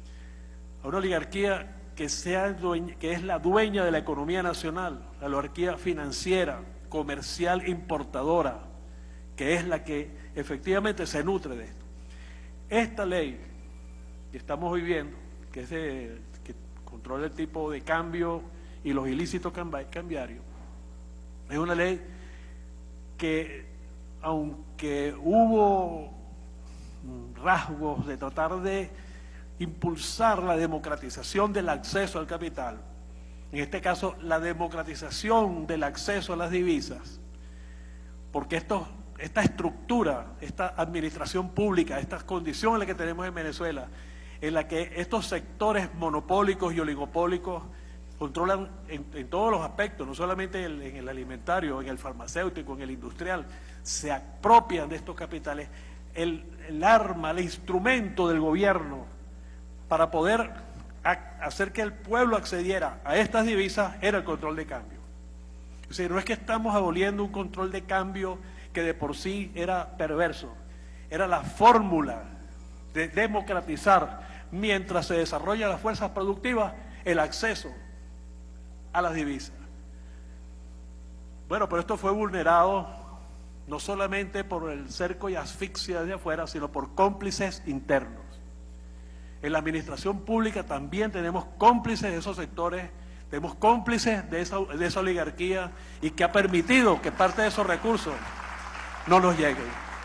que es la dueña de la economía nacional, la oligarquía financiera, comercial, importadora, que es la que efectivamente se nutre de esto. Esta ley que estamos viviendo, que controla el tipo de cambio y los ilícitos cambiarios, es una ley que, aunque hubo rasgos de tratar de impulsar la democratización del acceso al capital, en este caso la democratización del acceso a las divisas, porque esta estructura, esta administración pública, estas condiciones en las que tenemos en Venezuela, en la que estos sectores monopólicos y oligopólicos controlan en todos los aspectos, no solamente en el alimentario, en el farmacéutico, en el industrial, se apropian de estos capitales, el arma, el instrumento del gobierno para poder hacer que el pueblo accediera a estas divisas era el control de cambio. O sea, no es que estamos aboliendo un control de cambio que de por sí era perverso, era la fórmula de democratizar, mientras se desarrollan las fuerzas productivas, el acceso a las divisas. Bueno, pero esto fue vulnerado no solamente por el cerco y asfixia de afuera, sino por cómplices internos. En la administración pública también tenemos cómplices de esos sectores, tenemos cómplices de esa oligarquía, y que ha permitido que parte de esos recursos no nos lleguen.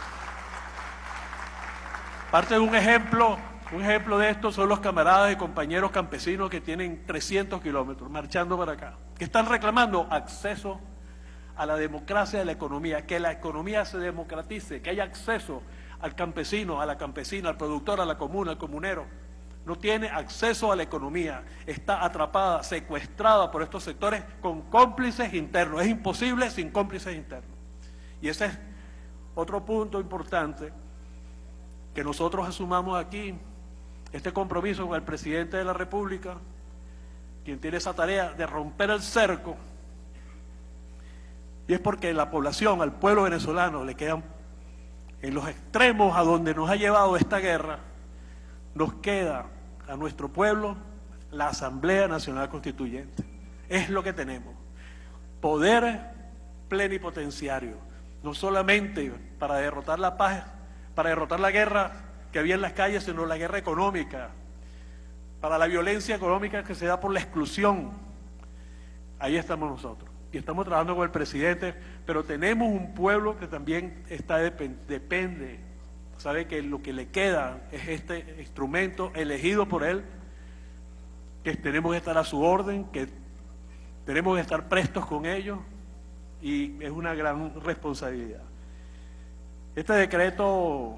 Parte de un ejemplo de esto son los camaradas y compañeros campesinos que tienen 300 kilómetros marchando para acá, que están reclamando acceso a la democracia de la economía, que la economía se democratice, que haya acceso al campesino, a la campesina, al productor, a la comuna, al comunero. No tiene acceso a la economía, está atrapada, secuestrada por estos sectores con cómplices internos. Es imposible sin cómplices internos. Y ese es otro punto importante, que nosotros asumamos aquí este compromiso con el presidente de la República, quien tiene esa tarea de romper el cerco, y es porque la población, al pueblo venezolano, le quedan en los extremos a donde nos ha llevado esta guerra, nos queda a nuestro pueblo la Asamblea Nacional Constituyente. Es lo que tenemos, poder plenipotenciario, no solamente para derrotar la paz, para derrotar la guerra que había en las calles, sino la guerra económica, para la violencia económica que se da por la exclusión. Ahí estamos nosotros, y estamos trabajando con el presidente, pero tenemos un pueblo que también depende, sabe que lo que le queda es este instrumento elegido por él, que tenemos que estar a su orden, que tenemos que estar prestos con ellos, y es una gran responsabilidad. Este decreto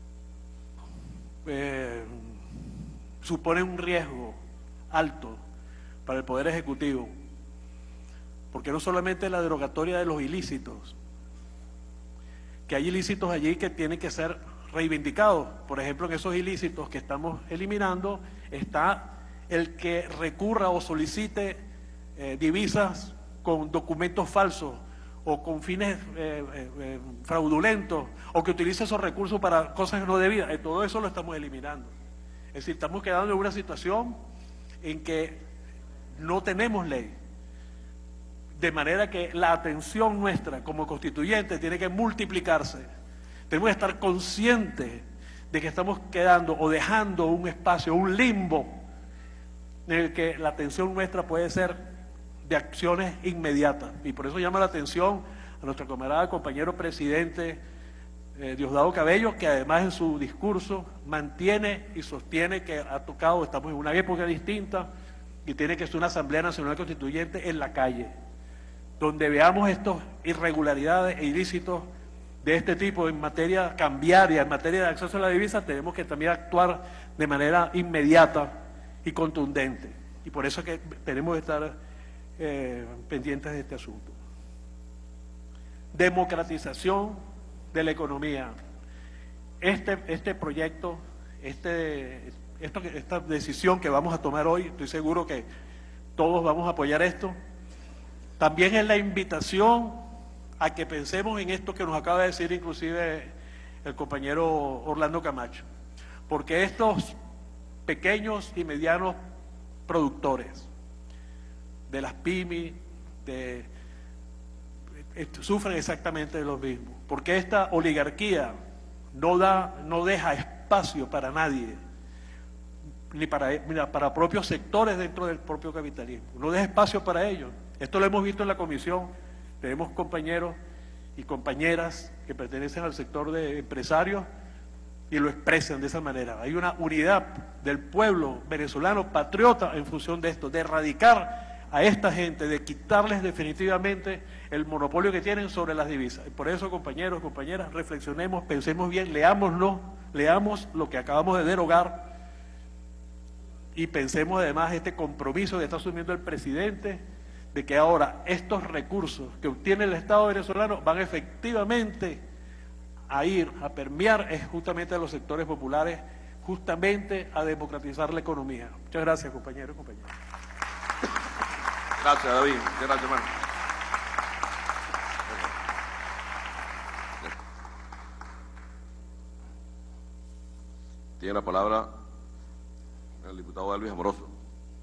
supone un riesgo alto para el Poder Ejecutivo, porque no solamente la derogatoria de los ilícitos, que hay ilícitos allí que tienen que ser reivindicados. Por ejemplo, en esos ilícitos que estamos eliminando está el que recurra o solicite divisas con documentos falsos o con fines fraudulentos, o que utilice esos recursos para cosas no debidas. Todo eso lo estamos eliminando. Es decir, estamos quedando en una situación en que no tenemos ley, de manera que la atención nuestra como constituyentes tiene que multiplicarse. Tenemos que estar conscientes de que estamos quedando o dejando un espacio, un limbo, en el que la atención nuestra puede ser de acciones inmediatas. Y por eso llama la atención a nuestro camarada compañero presidente Diosdado Cabello, que además en su discurso mantiene y sostiene que estamos en una época distinta y tiene que ser una Asamblea Nacional Constituyente en la calle, donde veamos estas irregularidades e ilícitos de este tipo en materia cambiaria, en materia de acceso a la divisa. Tenemos que también actuar de manera inmediata y contundente. Y por eso es que tenemos que estar pendientes de este asunto. Democratización de la economía. Este proyecto, esta decisión que vamos a tomar hoy, estoy seguro que todos vamos a apoyar esto. También es la invitación a que pensemos en esto que nos acaba de decir inclusive el compañero Orlando Camacho, porque estos pequeños y medianos productores de las pymes sufren exactamente lo mismo, porque esta oligarquía no deja espacio para nadie, ni para propios sectores dentro del propio capitalismo, no deja espacio para ellos. Esto lo hemos visto en la comisión. Tenemos compañeros y compañeras que pertenecen al sector de empresarios y lo expresan de esa manera. Hay una unidad del pueblo venezolano patriota en función de esto, de erradicar a esta gente, de quitarles definitivamente el monopolio que tienen sobre las divisas. Y por eso, compañeros, compañeras, reflexionemos, pensemos bien, leámoslo, leamos lo que acabamos de derogar y pensemos además este compromiso que está asumiendo el presidente de que ahora estos recursos que obtiene el Estado venezolano van efectivamente a ir, a permear justamente a los sectores populares, justamente a democratizar la economía. Muchas gracias, compañeros y compañeras. Gracias, David. Muchas gracias, hermano. Tiene la palabra el diputado Elvis Amoroso.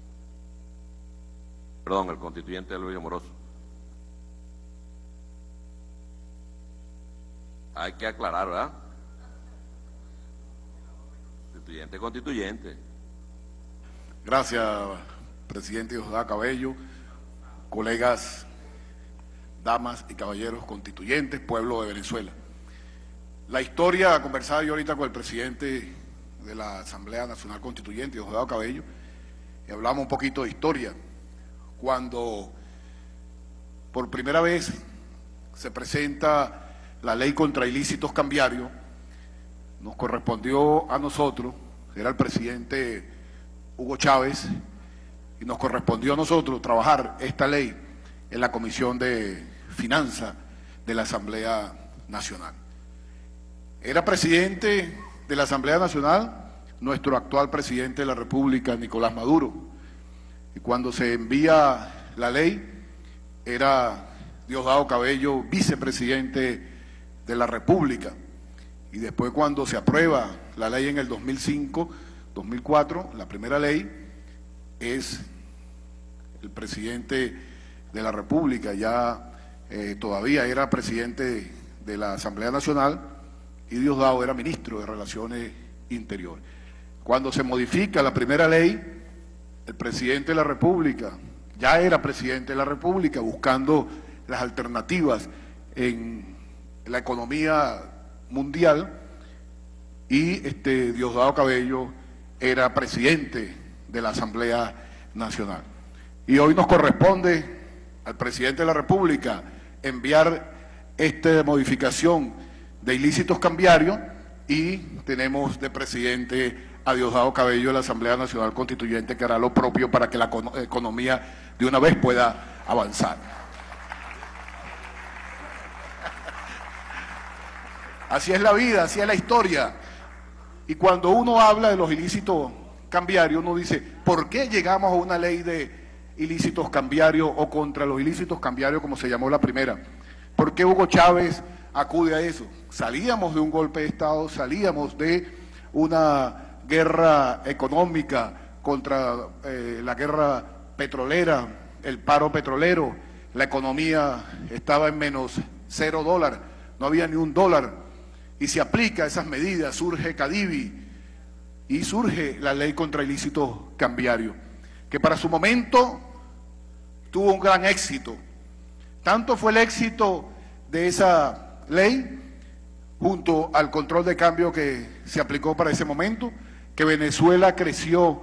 Perdón, el constituyente Elvis Amoroso. Hay que aclarar, ¿verdad? Constituyente. Gracias, presidente Diosdado Cabello, colegas, damas y caballeros constituyentes, pueblo de Venezuela. La historia, conversaba yo ahorita con el presidente de la Asamblea Nacional Constituyente, Diosdado Cabello, y hablamos un poquito de historia. Cuando por primera vez se presenta la ley contra ilícitos cambiarios, nos correspondió a nosotros, era el presidente Hugo Chávez, y nos correspondió a nosotros trabajar esta ley en la Comisión de Finanzas de la Asamblea Nacional. Era presidente de la Asamblea Nacional nuestro actual presidente de la República, Nicolás Maduro, y cuando se envía la ley, era Diosdado Cabello vicepresidente de la República, y después cuando se aprueba la ley en el 2005-2004, la primera ley, es el presidente de la República, ya todavía era presidente de la Asamblea Nacional, y Diosdado era ministro de Relaciones Interiores. Cuando se modifica la primera ley, el presidente de la República ya era presidente de la República, buscando las alternativas en la economía mundial, y Diosdado Cabello era presidente de la Asamblea Nacional. Y hoy nos corresponde al presidente de la República enviar esta modificación de ilícitos cambiarios, y tenemos de presidente a Diosdado Cabello de la Asamblea Nacional Constituyente, que hará lo propio para que la economía de una vez pueda avanzar. Así es la vida, así es la historia. Y cuando uno habla de los ilícitos cambiarios, uno dice, ¿por qué llegamos a una ley de ilícitos cambiarios o contra los ilícitos cambiarios, como se llamó la primera? ¿Por qué Hugo Chávez acude a eso? Salíamos de un golpe de Estado, salíamos de una guerra económica contra la guerra petrolera, el paro petrolero, la economía estaba en menos $0, no había ni $1, y se aplica esas medidas, surge Cadivi y surge la ley contra ilícitos cambiarios, que para su momento tuvo un gran éxito. Tanto fue el éxito de esa ley, junto al control de cambio que se aplicó para ese momento, que Venezuela creció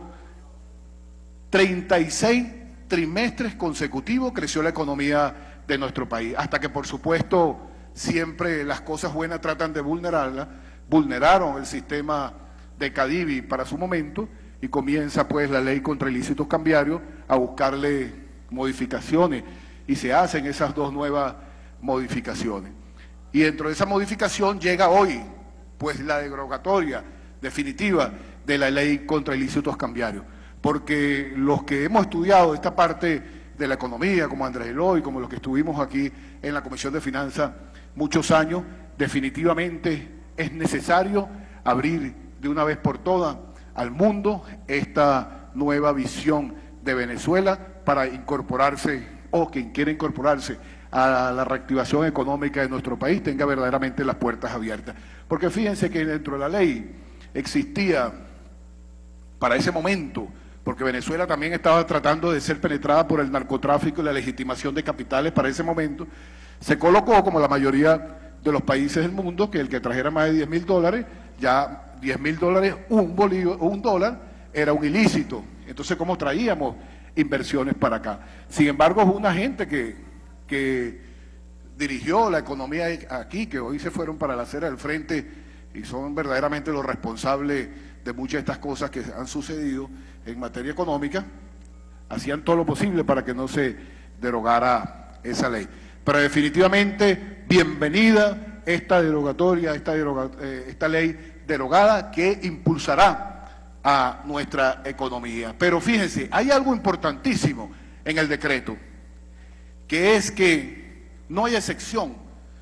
36 trimestres consecutivos, creció la economía de nuestro país, hasta que por supuesto siempre las cosas buenas tratan de vulnerarlas, vulneraron el sistema de Cadivi para su momento, y comienza pues la ley contra ilícitos cambiarios a buscarle modificaciones, y se hacen esas dos nuevas modificaciones. Y dentro de esa modificación llega hoy pues la derogatoria definitiva de la ley contra ilícitos cambiarios, porque los que hemos estudiado esta parte de la economía, como Andrés Eloy, como los que estuvimos aquí en la Comisión de Finanzas muchos años, definitivamente es necesario abrir de una vez por todas al mundo esta nueva visión de Venezuela para incorporarse, o quien quiera incorporarse a la reactivación económica de nuestro país, tenga verdaderamente las puertas abiertas. Porque fíjense que dentro de la ley existía para ese momento, porque Venezuela también estaba tratando de ser penetrada por el narcotráfico y la legitimación de capitales para ese momento, se colocó, como la mayoría de los países del mundo, que el que trajera más de $10.000 ya 10.000 dólares, un dólar era un ilícito. Entonces, ¿cómo traíamos inversiones para acá? Sin embargo, es una gente que dirigió la economía aquí, que hoy se fueron para la acera del frente y son verdaderamente los responsables de muchas de estas cosas que han sucedido en materia económica, hacían todo lo posible para que no se derogara esa ley. Pero definitivamente, bienvenida esta derogatoria, esta ley derogada que impulsará a nuestra economía. Pero fíjense, hay algo importantísimo en el decreto, que es que no hay excepción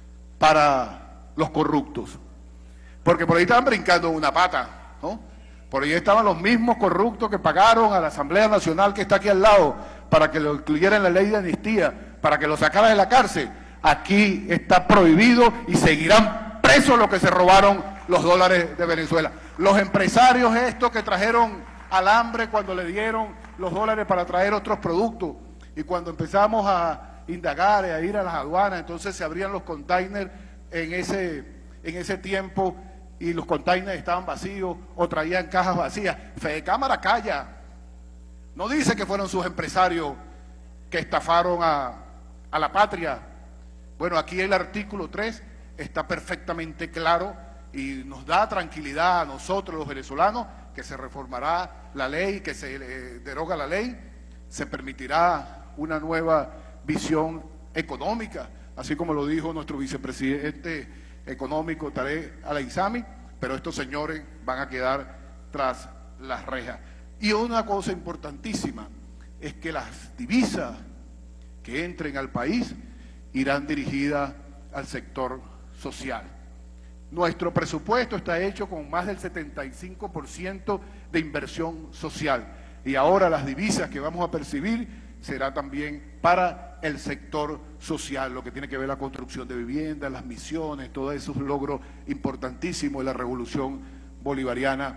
para los corruptos. Porque por ahí estaban brincando una pata, ¿no? Por ahí estaban los mismos corruptos que pagaron a la Asamblea Nacional que está aquí al lado para que lo incluyera en la ley de amnistía, para que lo sacara de la cárcel. Aquí está prohibido y seguirán presos los que se robaron los dólares de Venezuela. Los empresarios estos que trajeron alambre cuando le dieron los dólares para traer otros productos, y cuando empezamos a indagar y a ir a las aduanas, entonces se abrían los containers en ese tiempo y los containers estaban vacíos o traían cajas vacías. Fedecámara calla, no dice que fueron sus empresarios que estafaron a la patria. Bueno, aquí el artículo 3 está perfectamente claro y nos da tranquilidad a nosotros los venezolanos que se reformará la ley, que se deroga la ley, se permitirá una nueva visión económica, así como lo dijo nuestro vicepresidente económico Tarek Al-Aissami, pero estos señores van a quedar tras las rejas. Y una cosa importantísima es que las divisas que entren al país irán dirigidas al sector social. Nuestro presupuesto está hecho con más del 75% de inversión social y ahora las divisas que vamos a percibir será también para el sector social, lo que tiene que ver la construcción de viviendas, las misiones, todos esos logros importantísimos de la revolución bolivariana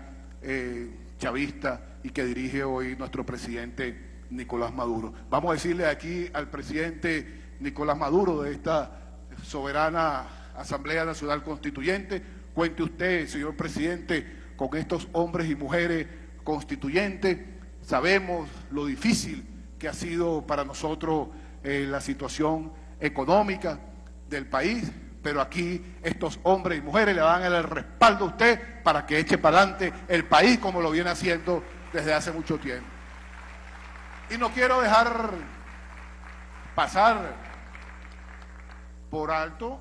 chavista y que dirige hoy nuestro presidente Nicolás Maduro. Vamos a decirle aquí al presidente Nicolás Maduro de esta soberana Asamblea Nacional Constituyente: cuente usted, señor presidente, con estos hombres y mujeres constituyentes. Sabemos lo difícil que ha sido para nosotros la situación económica del país, pero aquí estos hombres y mujeres le dan el respaldo a usted para que eche para adelante el país como lo viene haciendo desde hace mucho tiempo. Y no quiero dejar pasar por alto,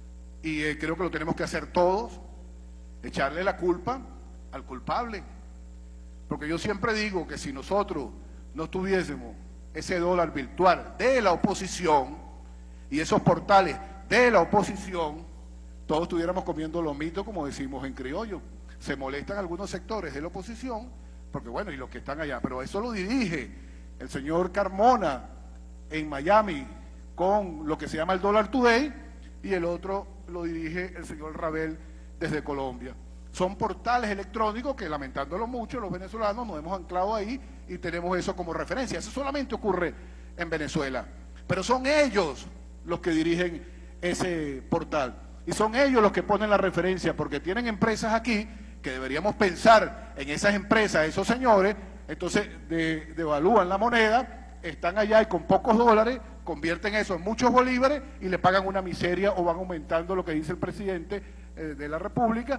y creo que lo tenemos que hacer todos, echarle la culpa al culpable, porque yo siempre digo que si nosotros no tuviésemos ese dólar virtual de la oposición y esos portales de la oposición, todos estuviéramos comiendo lomito, como decimos en criollo. Se molestan algunos sectores de la oposición, porque bueno, y los que están allá, pero eso lo dirige el señor Carmona en Miami con lo que se llama el Dollar Today, y el otro lo dirige el señor Rabel desde Colombia. Son portales electrónicos que, lamentándolo mucho, los venezolanos nos hemos anclado ahí y tenemos eso como referencia. Eso solamente ocurre en Venezuela, pero son ellos los que dirigen ese portal y son ellos los que ponen la referencia, porque tienen empresas aquí que deberíamos pensar en esas empresas, esos señores, entonces devalúan la moneda, están allá y con pocos dólares convierten eso en muchos bolívares y le pagan una miseria o van aumentando lo que dice el presidente de la República,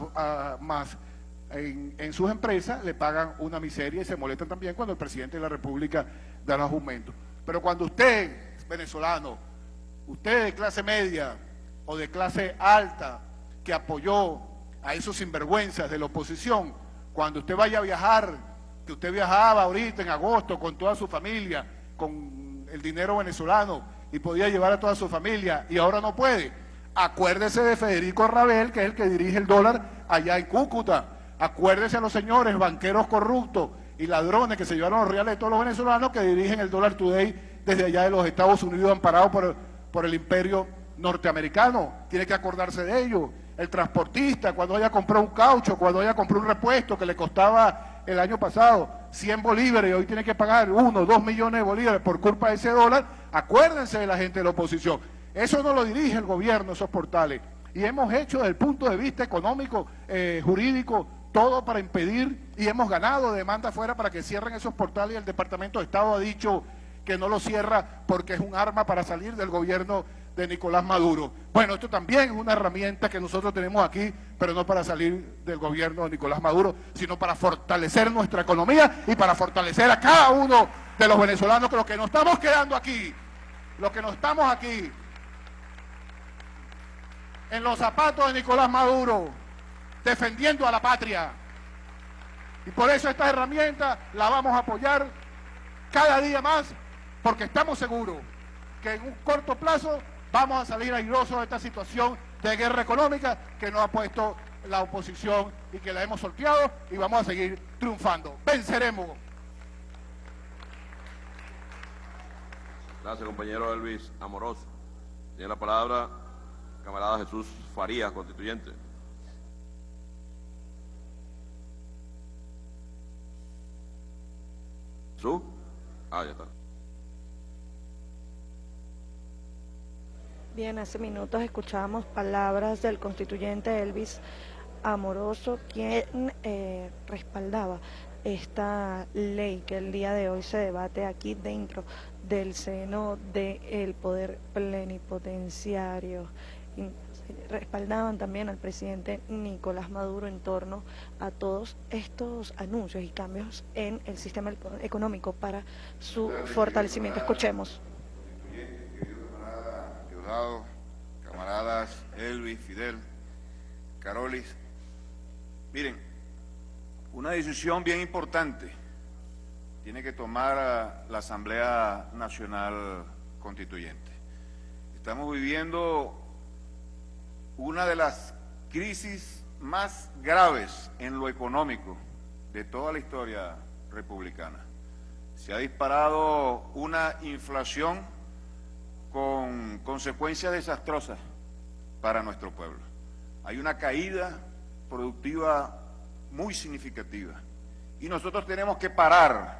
más en sus empresas le pagan una miseria y se molestan también cuando el presidente de la República da los aumentos. Pero cuando usted, venezolano, usted de clase media o de clase alta que apoyó a esos sinvergüenzas de la oposición, cuando usted vaya a viajar, que usted viajaba ahorita en agosto con toda su familia, con el dinero venezolano y podía llevar a toda su familia y ahora no puede, acuérdese de Federico Rabel, que es el que dirige el dólar allá en Cúcuta. Acuérdese a los señores banqueros corruptos y ladrones que se llevaron los reales de todos los venezolanos que dirigen el Dollar Today desde allá de los Estados Unidos, amparado por el imperio norteamericano. Tiene que acordarse de ellos. El transportista, cuando vaya a comprar un caucho, cuando vaya a comprar un repuesto que le costaba el año pasado 100 bolívares y hoy tiene que pagar 1 o 2 millones de bolívares por culpa de ese dólar, acuérdense de la gente de la oposición. Eso no lo dirige el gobierno, esos portales. Y hemos hecho desde el punto de vista económico, jurídico, todo para impedir, y hemos ganado demanda afuera para que cierren esos portales, y el Departamento de Estado ha dicho que no lo cierra porque es un arma para salir del gobierno de Nicolás Maduro. Bueno, esto también es una herramienta que nosotros tenemos aquí, pero no para salir del gobierno de Nicolás Maduro, sino para fortalecer nuestra economía y para fortalecer a cada uno de los venezolanos, que los que nos estamos quedando aquí, los que no estamos aquí, en los zapatos de Nicolás Maduro, defendiendo a la patria. Y por eso esta herramienta la vamos a apoyar cada día más, porque estamos seguros que en un corto plazo vamos a salir airosos de esta situación de guerra económica que nos ha puesto la oposición y que la hemos sorteado, y vamos a seguir triunfando. ¡Venceremos! Gracias, compañero Elvis Amoroso. Tiene la palabra camarada Jesús Farías, constituyente. ¿Jesús? Ya está. Bien, hace minutos escuchábamos palabras del constituyente Elvis Amoroso, quien respaldaba esta ley que el día de hoy se debate aquí dentro del seno del poder plenipotenciario. Y respaldaban también al presidente Nicolás Maduro en torno a todos estos anuncios y cambios en el sistema económico para su fortalecimiento. Escuchemos. Camaradas Elvis, Fidel, Carolis, miren, una decisión bien importante tiene que tomar la Asamblea Nacional Constituyente. Estamos viviendo una de las crisis más graves en lo económico de toda la historia republicana. Se ha disparado una inflación con consecuencias desastrosas para nuestro pueblo. Hay una caída productiva muy significativa y nosotros tenemos que parar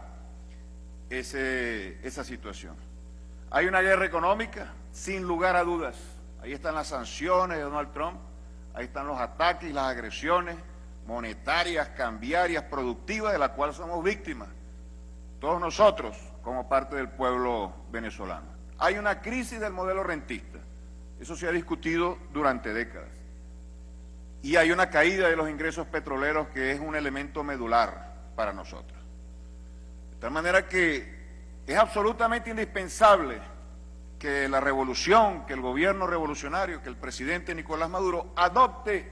esa situación. Hay una guerra económica, sin lugar a dudas. Ahí están las sanciones de Donald Trump, ahí están los ataques y las agresiones monetarias, cambiarias, productivas, de las cuales somos víctimas, todos nosotros como parte del pueblo venezolano. Hay una crisis del modelo rentista, eso se ha discutido durante décadas. Y hay una caída de los ingresos petroleros que es un elemento medular para nosotros. De tal manera que es absolutamente indispensable que la revolución, que el gobierno revolucionario, que el presidente Nicolás Maduro adopte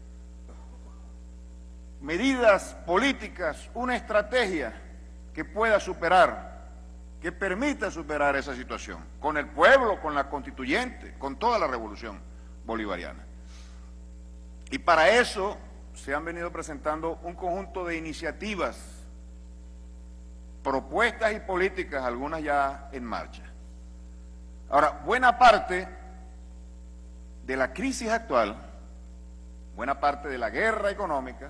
medidas políticas, una estrategia que pueda superar, que permita superar esa situación, con el pueblo, con la constituyente, con toda la revolución bolivariana. Y para eso se han venido presentando un conjunto de iniciativas, propuestas y políticas, algunas ya en marcha. Ahora, buena parte de la crisis actual, buena parte de la guerra económica,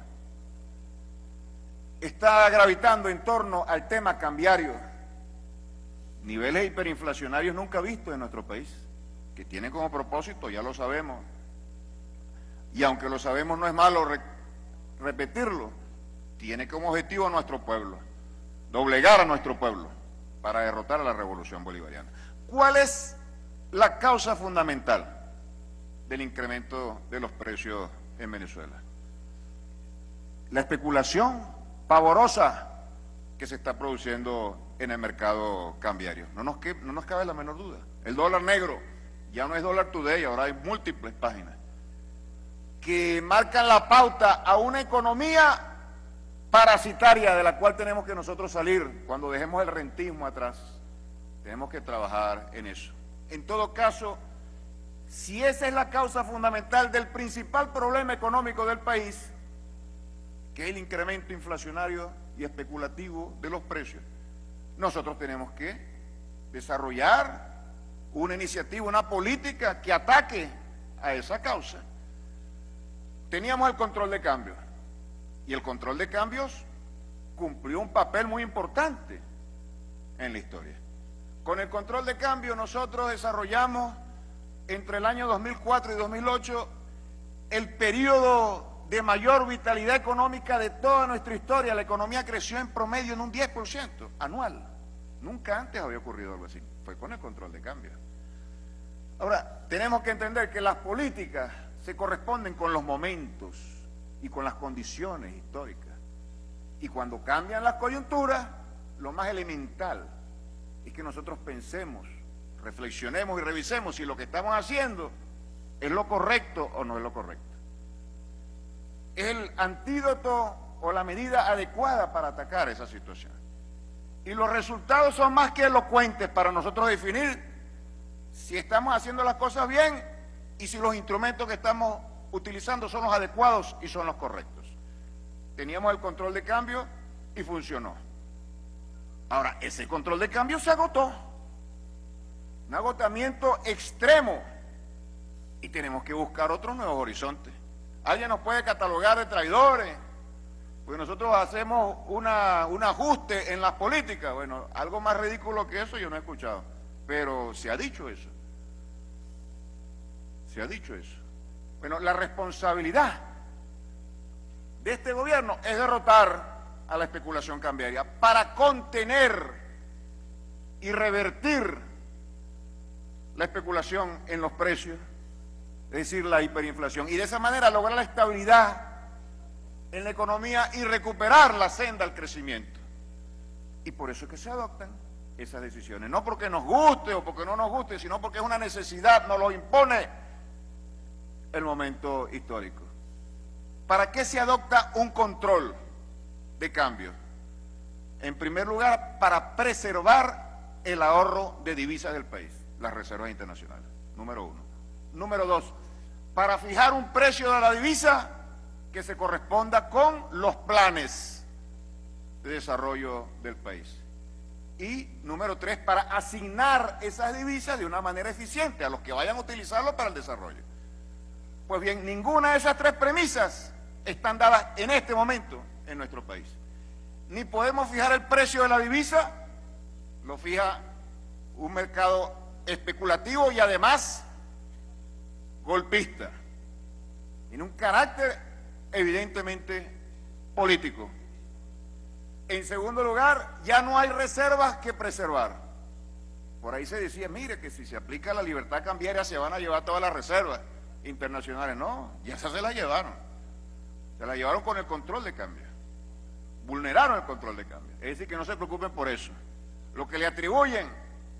está gravitando en torno al tema cambiario. Niveles hiperinflacionarios nunca vistos en nuestro país, que tienen como propósito, ya lo sabemos, y aunque lo sabemos no es malo repetirlo, tiene como objetivo a nuestro pueblo, doblegar a nuestro pueblo para derrotar a la revolución bolivariana. ¿Cuál es la causa fundamental del incremento de los precios en Venezuela? La especulación pavorosa que se está produciendo en el mercado cambiario. No nos cabe la menor duda. El dólar negro ya no es dólar today, ahora hay múltiples páginas que marcan la pauta a una economía parasitaria de la cual tenemos que nosotros salir. Cuando dejemos el rentismo atrás, tenemos que trabajar en eso. En todo caso, si esa es la causa fundamental del principal problema económico del país, que es el incremento inflacionario y especulativo de los precios, nosotros tenemos que desarrollar una iniciativa, una política que ataque a esa causa. Teníamos el control de cambios, y el control de cambios cumplió un papel muy importante en la historia. Con el control de cambios nosotros desarrollamos entre el año 2004 y 2008 el periodo de mayor vitalidad económica de toda nuestra historia. La economía creció en promedio en un 10% anual. Nunca antes había ocurrido algo así. Fue con el control de cambio. Ahora, tenemos que entender que las políticas se corresponden con los momentos y con las condiciones históricas. Y cuando cambian las coyunturas, lo más elemental es que nosotros pensemos, reflexionemos y revisemos si lo que estamos haciendo es lo correcto o no es lo correcto. Es el antídoto o la medida adecuada para atacar esa situación. Y los resultados son más que elocuentes para nosotros definir si estamos haciendo las cosas bien y si los instrumentos que estamos utilizando son los adecuados y son los correctos. Teníamos el control de cambio y funcionó. Ahora, ese control de cambio se agotó. Un agotamiento extremo. Y tenemos que buscar otros nuevos horizontes. Alguien nos puede catalogar de traidores, porque nosotros hacemos un ajuste en las políticas. Bueno, algo más ridículo que eso yo no he escuchado, pero se ha dicho eso. Se ha dicho eso. Bueno, la responsabilidad de este gobierno es derrotar a la especulación cambiaria para contener y revertir la especulación en los precios, es decir, la hiperinflación, y de esa manera lograr la estabilidad en la economía y recuperar la senda al crecimiento. Y por eso es que se adoptan esas decisiones, no porque nos guste o porque no nos guste, sino porque es una necesidad, nos lo impone el momento histórico. ¿Para qué se adopta un control de cambio? En primer lugar, para preservar el ahorro de divisas del país, las reservas internacionales, número uno. Número dos, para fijar un precio de la divisa que se corresponda con los planes de desarrollo del país. Y número tres, para asignar esas divisas de una manera eficiente a los que vayan a utilizarlo para el desarrollo. Pues bien, ninguna de esas tres premisas están dadas en este momento en nuestro país. Ni podemos fijar el precio de la divisa, lo fija un mercado especulativo y además golpista, en un carácter evidentemente político. En segundo lugar, ya no hay reservas que preservar. Por ahí se decía, mire, que si se aplica la libertad cambiaria se van a llevar todas las reservas internacionales. No, ya se las llevaron. Se las llevaron con el control de cambio. Vulneraron el control de cambio. Es decir, que no se preocupen por eso. Lo que le atribuyen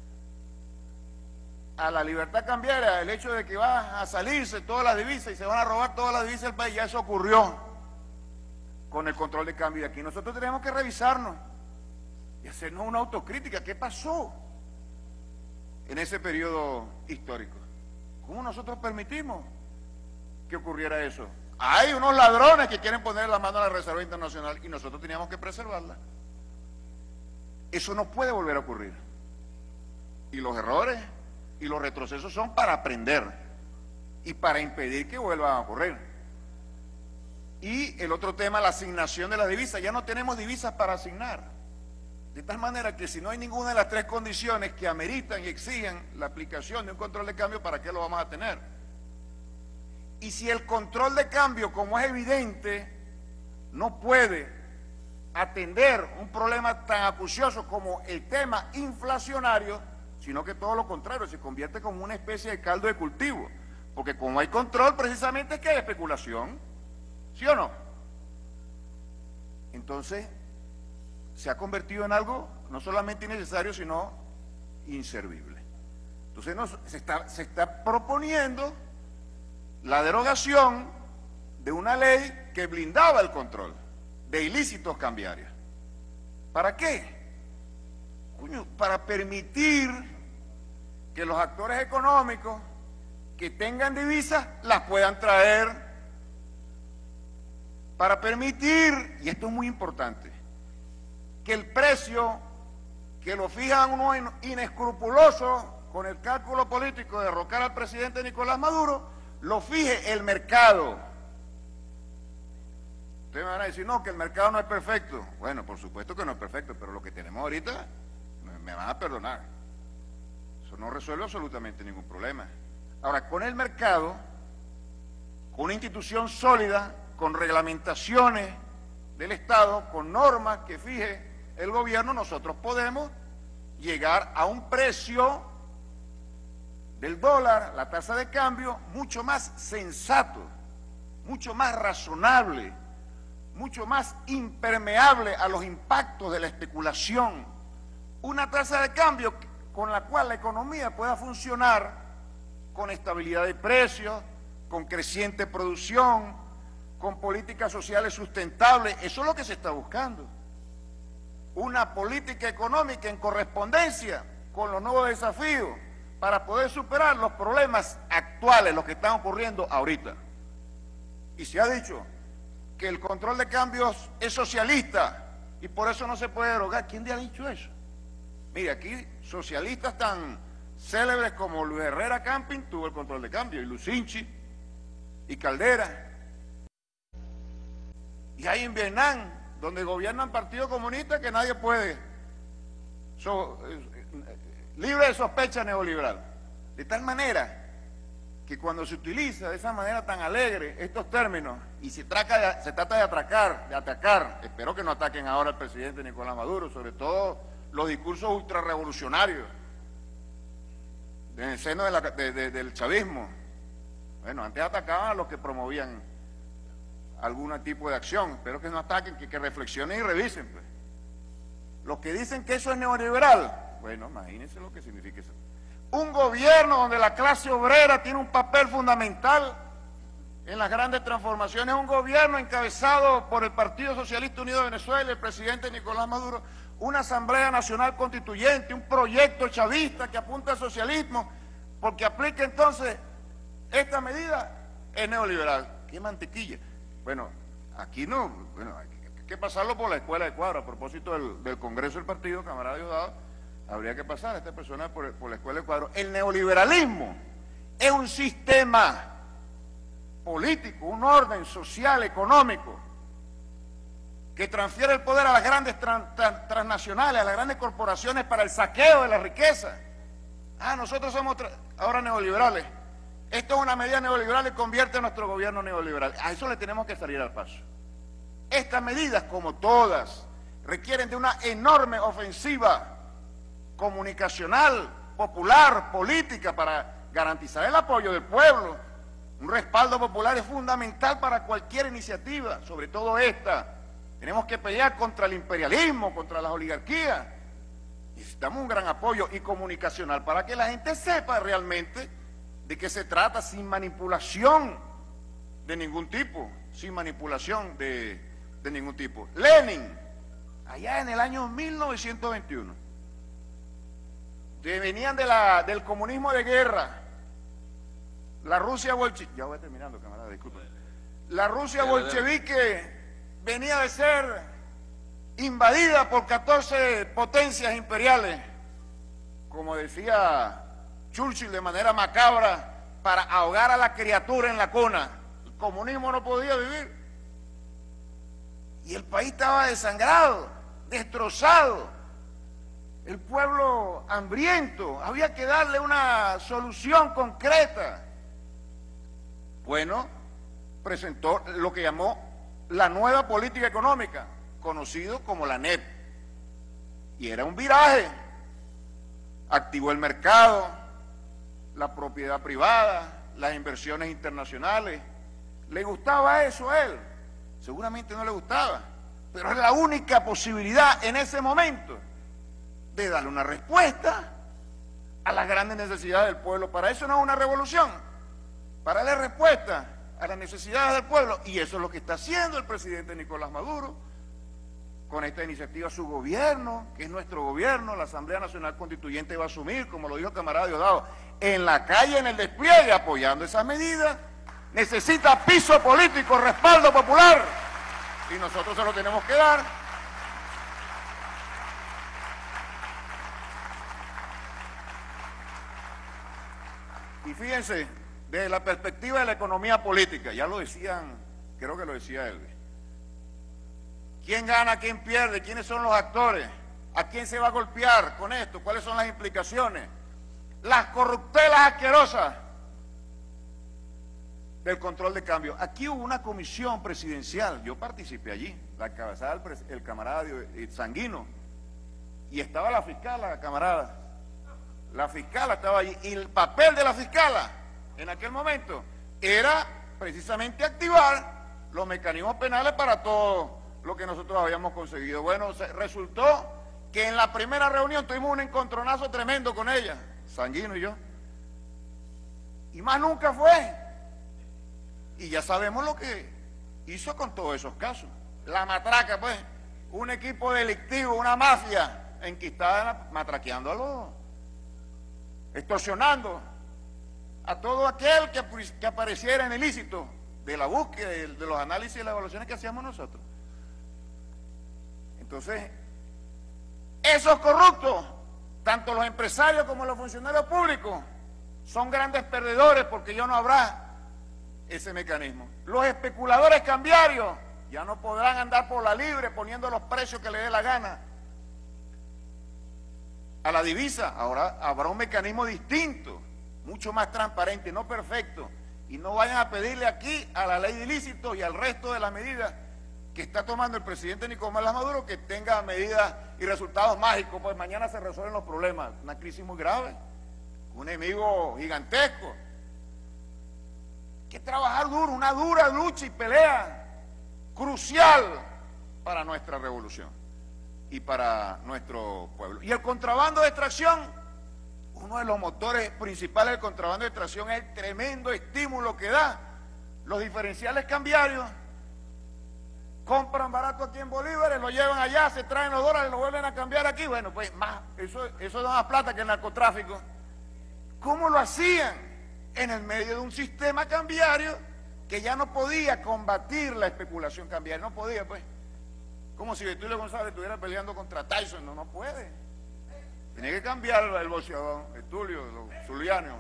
a la libertad cambiaria, el hecho de que va a salirse todas las divisas y se van a robar todas las divisas del país, ya eso ocurrió con el control de cambio. Y aquí nosotros tenemos que revisarnos y hacernos una autocrítica. ¿Qué pasó en ese periodo histórico? ¿Cómo nosotros permitimos que ocurriera eso? Hay unos ladrones que quieren poner la mano a la Reserva Internacional y nosotros teníamos que preservarla. Eso no puede volver a ocurrir. Y los errores y los retrocesos son para aprender y para impedir que vuelvan a ocurrir. Y el otro tema, la asignación de las divisas. Ya no tenemos divisas para asignar. De tal manera que si no hay ninguna de las tres condiciones que ameritan y exigen la aplicación de un control de cambio, ¿para qué lo vamos a tener? Y si el control de cambio, como es evidente, no puede atender un problema tan acucioso como el tema inflacionario, sino que todo lo contrario, se convierte como una especie de caldo de cultivo, porque como hay control, precisamente es que hay especulación, ¿sí o no? Entonces, se ha convertido en algo no solamente innecesario, sino inservible. Entonces, se está proponiendo la derogación de una ley que blindaba el control de ilícitos cambiarios. ¿Para qué? Coño, para permitir que los actores económicos que tengan divisas las puedan traer, para permitir, y esto es muy importante, que el precio que lo fijan unos inescrupulosos con el cálculo político de derrocar al presidente Nicolás Maduro, lo fije el mercado. Ustedes me van a decir, no, que el mercado no es perfecto. Bueno, por supuesto que no es perfecto, pero lo que tenemos ahorita, me van a perdonar. Eso no resuelve absolutamente ningún problema. Ahora, con el mercado, con una institución sólida, con reglamentaciones del Estado, con normas que fije el gobierno, nosotros podemos llegar a un precio del dólar, la tasa de cambio, mucho más sensato, mucho más razonable, mucho más impermeable a los impactos de la especulación. Una tasa de cambio con la cual la economía pueda funcionar con estabilidad de precios, con creciente producción, con políticas sociales sustentables. Eso es lo que se está buscando. Una política económica en correspondencia con los nuevos desafíos para poder superar los problemas actuales, los que están ocurriendo ahorita. Y se ha dicho que el control de cambios es socialista y por eso no se puede derogar. ¿Quién le ha dicho eso? Mire, aquí socialistas tan célebres como Luis Herrera Camping tuvo el control de cambio, y Lucinchi, y Caldera. Y hay en Vietnam, donde gobiernan partidos comunistas, que nadie puede, libre de sospecha neoliberal. De tal manera que cuando se utiliza de esa manera tan alegre estos términos y se trata de atacar, espero que no ataquen ahora al presidente Nicolás Maduro, sobre todo los discursos ultrarrevolucionarios en el seno del chavismo. Bueno, antes atacaban a los que promovían algún tipo de acción. Espero que no ataquen, que reflexionen y revisen, pues. Los que dicen que eso es neoliberal, bueno, imagínense lo que significa eso. Un gobierno donde la clase obrera tiene un papel fundamental en las grandes transformaciones, un gobierno encabezado por el Partido Socialista Unido de Venezuela, el presidente Nicolás Maduro, una Asamblea Nacional Constituyente, un proyecto chavista que apunta al socialismo, porque aplica entonces esta medida, es neoliberal. ¡Qué mantequilla! Bueno, aquí no, bueno, hay que pasarlo por la escuela de cuadro. A propósito del Congreso del Partido, camarada Diosdado, habría que pasar a esta persona por la escuela de cuadro. El neoliberalismo es un sistema político, un orden social, económico, que transfiere el poder a las grandes transnacionales, a las grandes corporaciones para el saqueo de la riqueza. Nosotros somos ahora neoliberales. Esto es una medida neoliberal y convierte a nuestro gobierno neoliberal. A eso le tenemos que salir al paso. Estas medidas, como todas, requieren de una enorme ofensiva comunicacional, popular, política, para garantizar el apoyo del pueblo. Un respaldo popular es fundamental para cualquier iniciativa, sobre todo esta. Tenemos que pelear contra el imperialismo, contra las oligarquías. Necesitamos un gran apoyo y comunicacional para que la gente sepa realmente de qué se trata, sin manipulación de ningún tipo, sin manipulación de ningún tipo. Lenin, allá en el año 1921, que venían del comunismo de guerra, la Rusia bolchevique, ya voy terminando, camarada, disculpen. La Rusia bolchevique venía de ser invadida por 14 potencias imperiales, como decía Churchill de manera macabra, para ahogar a la criatura en la cuna. El comunismo no podía vivir. Y el país estaba desangrado, destrozado. El pueblo hambriento. Había que darle una solución concreta. Bueno, presentó lo que llamó la nueva política económica, conocido como la NEP. Y era un viraje. Activó el mercado, la propiedad privada, las inversiones internacionales. ¿Le gustaba eso a él? Seguramente no le gustaba, pero es la única posibilidad en ese momento de darle una respuesta a las grandes necesidades del pueblo. Para eso no es una revolución, para darle respuesta a las necesidades del pueblo, y eso es lo que está haciendo el presidente Nicolás Maduro con esta iniciativa. Su gobierno, que es nuestro gobierno, la Asamblea Nacional Constituyente, va a asumir, como lo dijo el camarada Diosdado, en la calle, en el despliegue, apoyando esas medidas. Necesita piso político, respaldo popular, y nosotros se lo tenemos que dar. Y fíjense, desde la perspectiva de la economía política, ya lo decían, creo que lo decía Elvis, ¿quién gana, quién pierde? ¿Quiénes son los actores? ¿A quién se va a golpear con esto? ¿Cuáles son las implicaciones? Las corruptelas asquerosas del control de cambio. Aquí hubo una comisión presidencial, yo participé allí, la encabezaba el camarada Sanguino, y estaba la fiscala, camarada. La fiscala estaba allí, y el papel de la fiscala en aquel momento era precisamente activar los mecanismos penales para todo lo que nosotros habíamos conseguido. Bueno, resultó que en la primera reunión tuvimos un encontronazo tremendo con ella, Sanguino y yo, y más nunca fue. Y ya sabemos lo que hizo con todos esos casos. La matraca, pues, un equipo delictivo, una mafia enquistada matraqueando a los, extorsionando a todo aquel que apareciera en el ilícito de la búsqueda, de los análisis y las evaluaciones que hacíamos nosotros. Entonces, esos corruptos, tanto los empresarios como los funcionarios públicos, son grandes perdedores porque ya no habrá ese mecanismo. Los especuladores cambiarios ya no podrán andar por la libre poniendo los precios que les dé la gana a la divisa. Ahora habrá un mecanismo distinto, mucho más transparente, no perfecto, y no vayan a pedirle aquí a la ley de ilícitos y al resto de las medidas que está tomando el presidente Nicolás Maduro que tenga medidas y resultados mágicos, pues mañana se resuelven los problemas. Una crisis muy grave, un enemigo gigantesco. Hay que trabajar duro, una dura lucha y pelea crucial para nuestra revolución y para nuestro pueblo. Y el contrabando de extracción, uno de los motores principales del contrabando de extracción es el tremendo estímulo que da los diferenciales cambiarios. Compran barato aquí en bolívares, lo llevan allá, se traen los dólares, lo vuelven a cambiar aquí. Bueno, pues más, eso da más plata que el narcotráfico. ¿Cómo lo hacían? En el medio de un sistema cambiario que ya no podía combatir la especulación cambiaria, no podía, pues. Como si Betulio González estuviera peleando contra Tyson, no puede. Tiene que cambiar el boxeador, Betulio, los zulianos.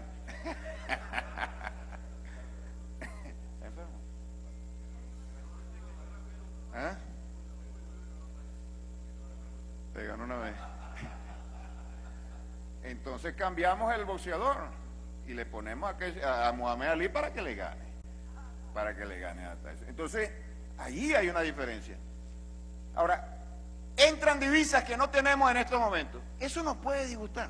¿Eh? Te ganó una vez. Entonces cambiamos el boxeador y le ponemos a Muhammad Ali para que le gane. Para que le gane a Tyson. Entonces, ahí hay una diferencia. Ahora, entran divisas que no tenemos en estos momentos. Eso nos puede disgustar.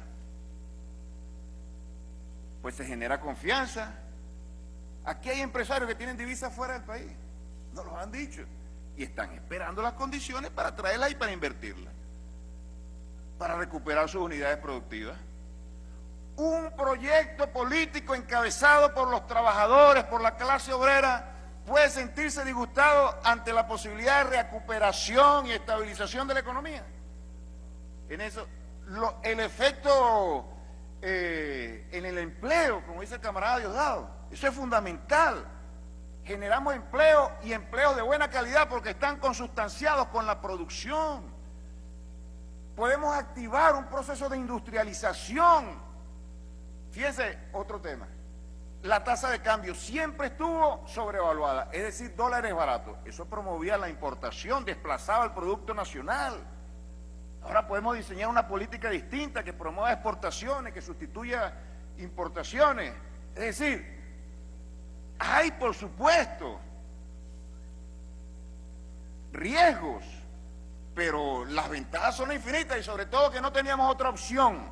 Pues se genera confianza. Aquí hay empresarios que tienen divisas fuera del país. Nos lo han dicho. Y están esperando las condiciones para traerlas y para invertirlas, para recuperar sus unidades productivas. Un proyecto político encabezado por los trabajadores, por la clase obrera, puede sentirse disgustado ante la posibilidad de recuperación y estabilización de la economía. En eso, el efecto en el empleo, como dice el camarada Diosdado, eso es fundamental. Generamos empleo y empleos de buena calidad porque están consustanciados con la producción. Podemos activar un proceso de industrialización. Fíjense, otro tema. La tasa de cambio siempre estuvo sobrevaluada, es decir, dólares baratos. Eso promovía la importación, desplazaba el producto nacional. Ahora podemos diseñar una política distinta que promueva exportaciones, que sustituya importaciones. Es decir, hay, por supuesto, riesgos, pero las ventajas son infinitas y sobre todo que no teníamos otra opción.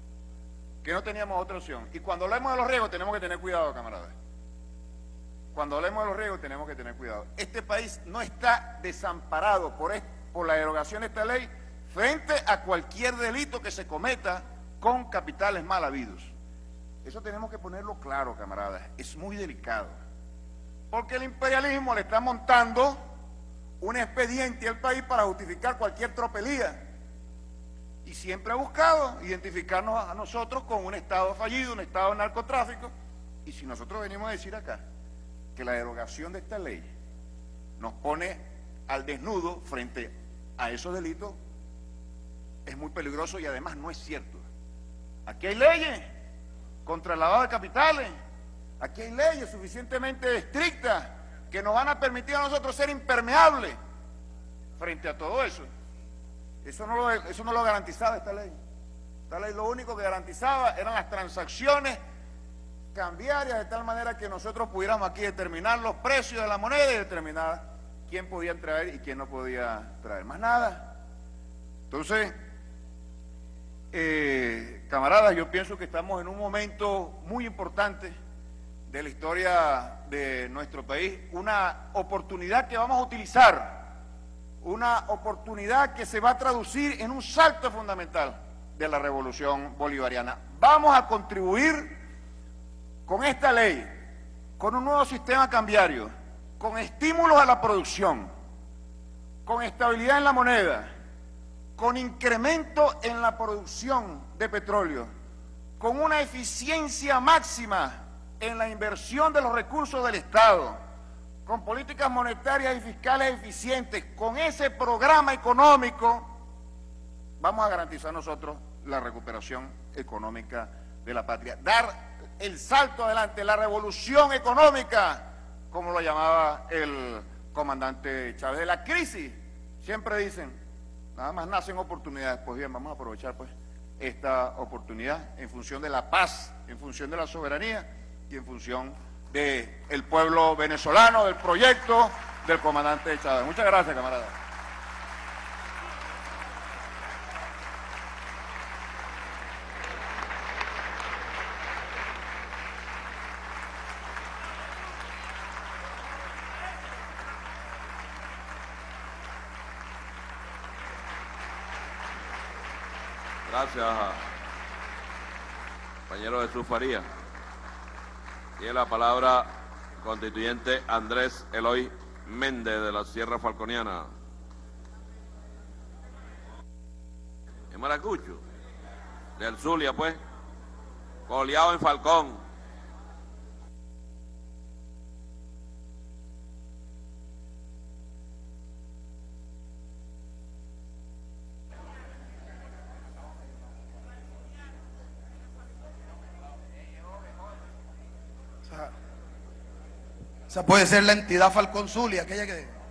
Y cuando hablemos de los riesgos tenemos que tener cuidado, camaradas. Cuando hablemos de los riesgos tenemos que tener cuidado. Este país no está desamparado por la derogación de esta ley frente a cualquier delito que se cometa con capitales mal habidos. Eso tenemos que ponerlo claro, camaradas. Es muy delicado. Porque el imperialismo le está montando un expediente al país para justificar cualquier tropelía. Y siempre ha buscado identificarnos a nosotros con un Estado fallido, un Estado de narcotráfico. Y si nosotros venimos a decir acá que la derogación de esta ley nos pone al desnudo frente a esos delitos, es muy peligroso y además no es cierto. Aquí hay leyes contra el lavado de capitales, aquí hay leyes suficientemente estrictas que nos van a permitir a nosotros ser impermeables frente a todo eso. Eso no lo garantizaba esta ley. Esta ley lo único que garantizaba eran las transacciones cambiarias de tal manera que nosotros pudiéramos aquí determinar los precios de la moneda y determinar quién podía traer y quién no podía traer. Más nada. Entonces, camaradas, yo pienso que estamos en un momento muy importante de la historia de nuestro país, una oportunidad que vamos a utilizar, una oportunidad que se va a traducir en un salto fundamental de la revolución bolivariana. Vamos a contribuir con esta ley, con un nuevo sistema cambiario, con estímulos a la producción, con estabilidad en la moneda, con incremento en la producción de petróleo, con una eficiencia máxima en la inversión de los recursos del Estado, con políticas monetarias y fiscales eficientes. Con ese programa económico vamos a garantizar nosotros la recuperación económica de la patria, dar el salto adelante, la revolución económica, como lo llamaba el comandante Chávez. De la crisis siempre dicen, nada más nacen oportunidades. Pues bien, vamos a aprovechar pues esta oportunidad en función de la paz, en función de la soberanía y en función del pueblo venezolano, del proyecto del comandante Chávez. Muchas gracias, camaradas. Gracias, compañero Jesús Farías. Tiene la palabra constituyente Andrés Eloy Méndez de la Sierra Falconiana. ¿Es Maracucho? Del Zulia, pues. Coleado en Falcón. Esa puede ser la entidad Falcón Zulia, aquella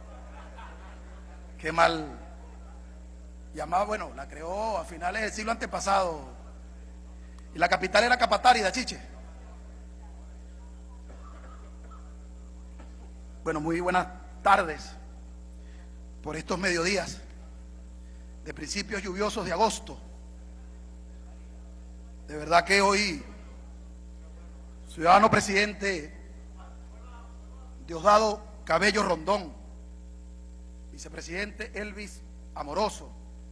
que mal llamaba, bueno, la creó a finales del siglo antepasado. Y la capital era Capatárida, Chiche. Bueno, muy buenas tardes por estos mediodías de principios lluviosos de agosto. De verdad que hoy, ciudadano presidente Diosdado Cabello Rondón, vicepresidente Elvis Amoroso,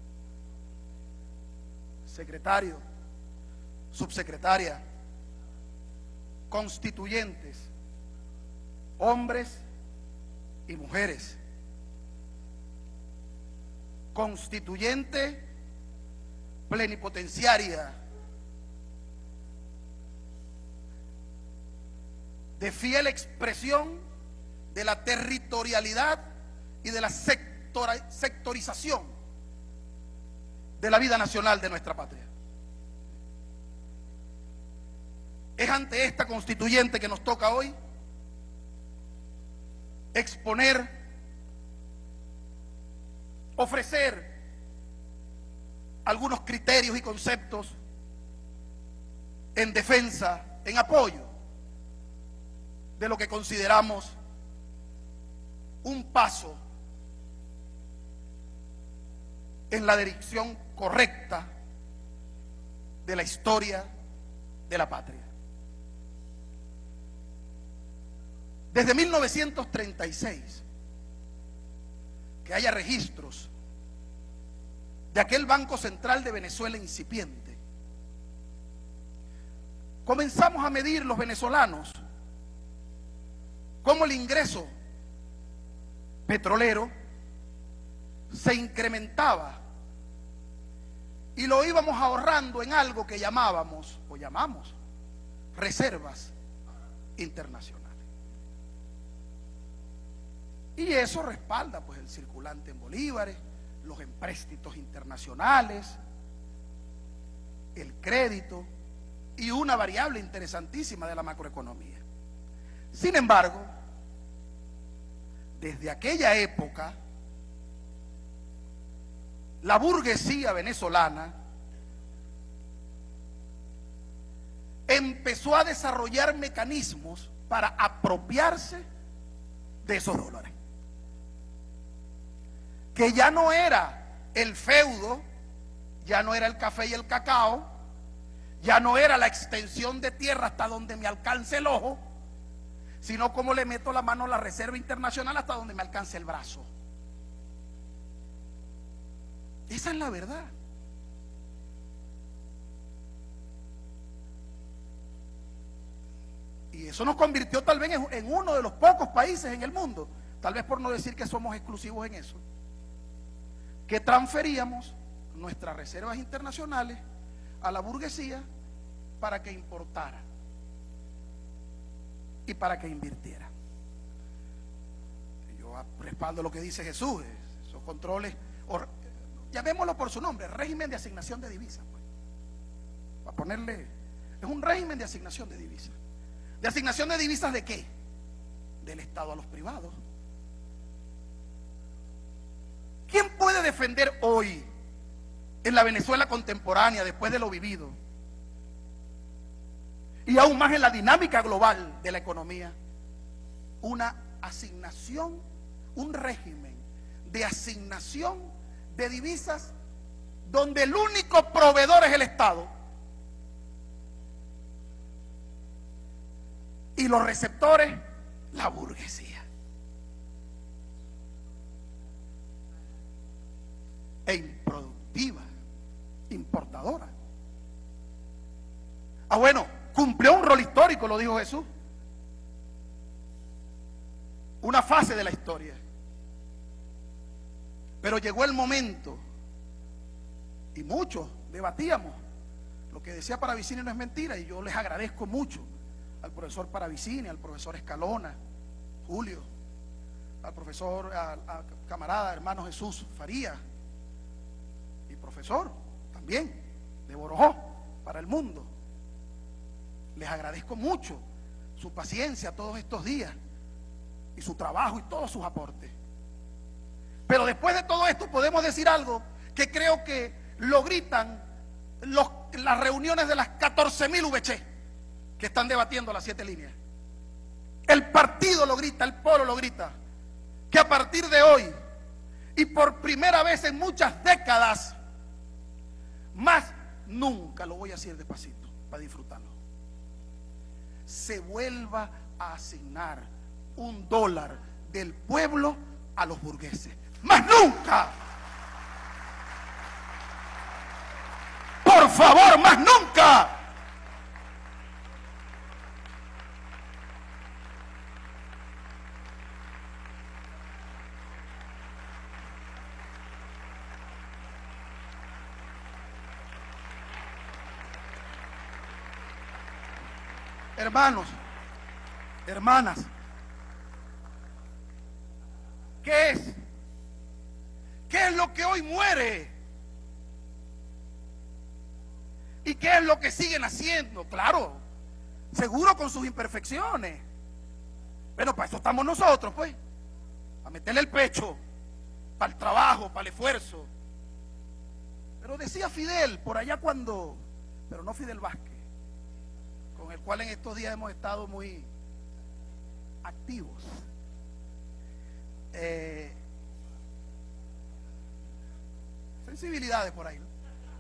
secretario, subsecretaria, constituyentes, hombres y mujeres, constituyente plenipotenciaria, de fiel expresión de la territorialidad y de la sectorización de la vida nacional de nuestra patria. Es ante esta constituyente que nos toca hoy exponer, ofrecer algunos criterios y conceptos en defensa, en apoyo de lo que consideramos un paso en la dirección correcta de la historia de la patria. Desde 1936, que haya registros de aquel Banco Central de Venezuela incipiente, comenzamos a medir los venezolanos cómo el ingreso petrolero se incrementaba y lo íbamos ahorrando en algo que llamábamos o llamamos reservas internacionales. Y eso respalda pues el circulante en bolívares, los empréstitos internacionales, el crédito y una variable interesantísima de la macroeconomía. Sin embargo, desde aquella época, la burguesía venezolana empezó a desarrollar mecanismos para apropiarse de esos dólares. Que ya no era el feudo, ya no era el café y el cacao, ya no era la extensión de tierra hasta donde me alcance el ojo, sino cómo le meto la mano a la Reserva Internacional hasta donde me alcance el brazo. Esa es la verdad. Y eso nos convirtió tal vez en uno de los pocos países en el mundo, tal vez por no decir que somos exclusivos en eso, que transferíamos nuestras reservas internacionales a la burguesía para que importara y para que invirtiera. Yo respaldo lo que dice Jesús, esos controles, llamémoslo por su nombre, régimen de asignación de divisas, pues. Para ponerle, es un régimen de asignación de divisas. ¿De asignación de divisas de qué? Del Estado a los privados. ¿Quién puede defender hoy, en la Venezuela contemporánea, después de lo vivido, y aún más en la dinámica global de la economía, una asignación, un régimen de asignación de divisas donde el único proveedor es el Estado y los receptores la burguesía? E improductiva, importadora. Ah, bueno, cumplió un rol histórico, lo dijo Jesús. Una fase de la historia. Pero llegó el momento, y muchos debatíamos. Lo que decía Paravicini no es mentira, y yo les agradezco mucho al profesor Paravicini, al profesor Escalona, Julio, al profesor, al camarada hermano Jesús Faría, y profesor también de Borojó para el mundo. Les agradezco mucho su paciencia todos estos días y su trabajo y todos sus aportes. Pero después de todo esto podemos decir algo que creo que lo gritan las reuniones de las 14.000 VC que están debatiendo las 7 líneas. El partido lo grita, el polo lo grita, que a partir de hoy y por primera vez en muchas décadas, más nunca, lo voy a decir despacito para disfrutarlo, se vuelva a asignar $1 del pueblo a los burgueses. ¡Más nunca! ¡Por favor, más nunca! Hermanos, hermanas, ¿qué es? ¿Qué es lo que hoy muere? ¿Y qué es lo que siguen haciendo? Claro, seguro con sus imperfecciones. Pero para eso estamos nosotros, pues. Para meterle el pecho, para el trabajo, para el esfuerzo. Pero decía Fidel, por allá cuando, pero no Fidel Vázquez, con el cual en estos días hemos estado muy activos. Sensibilidades por ahí, ¿no?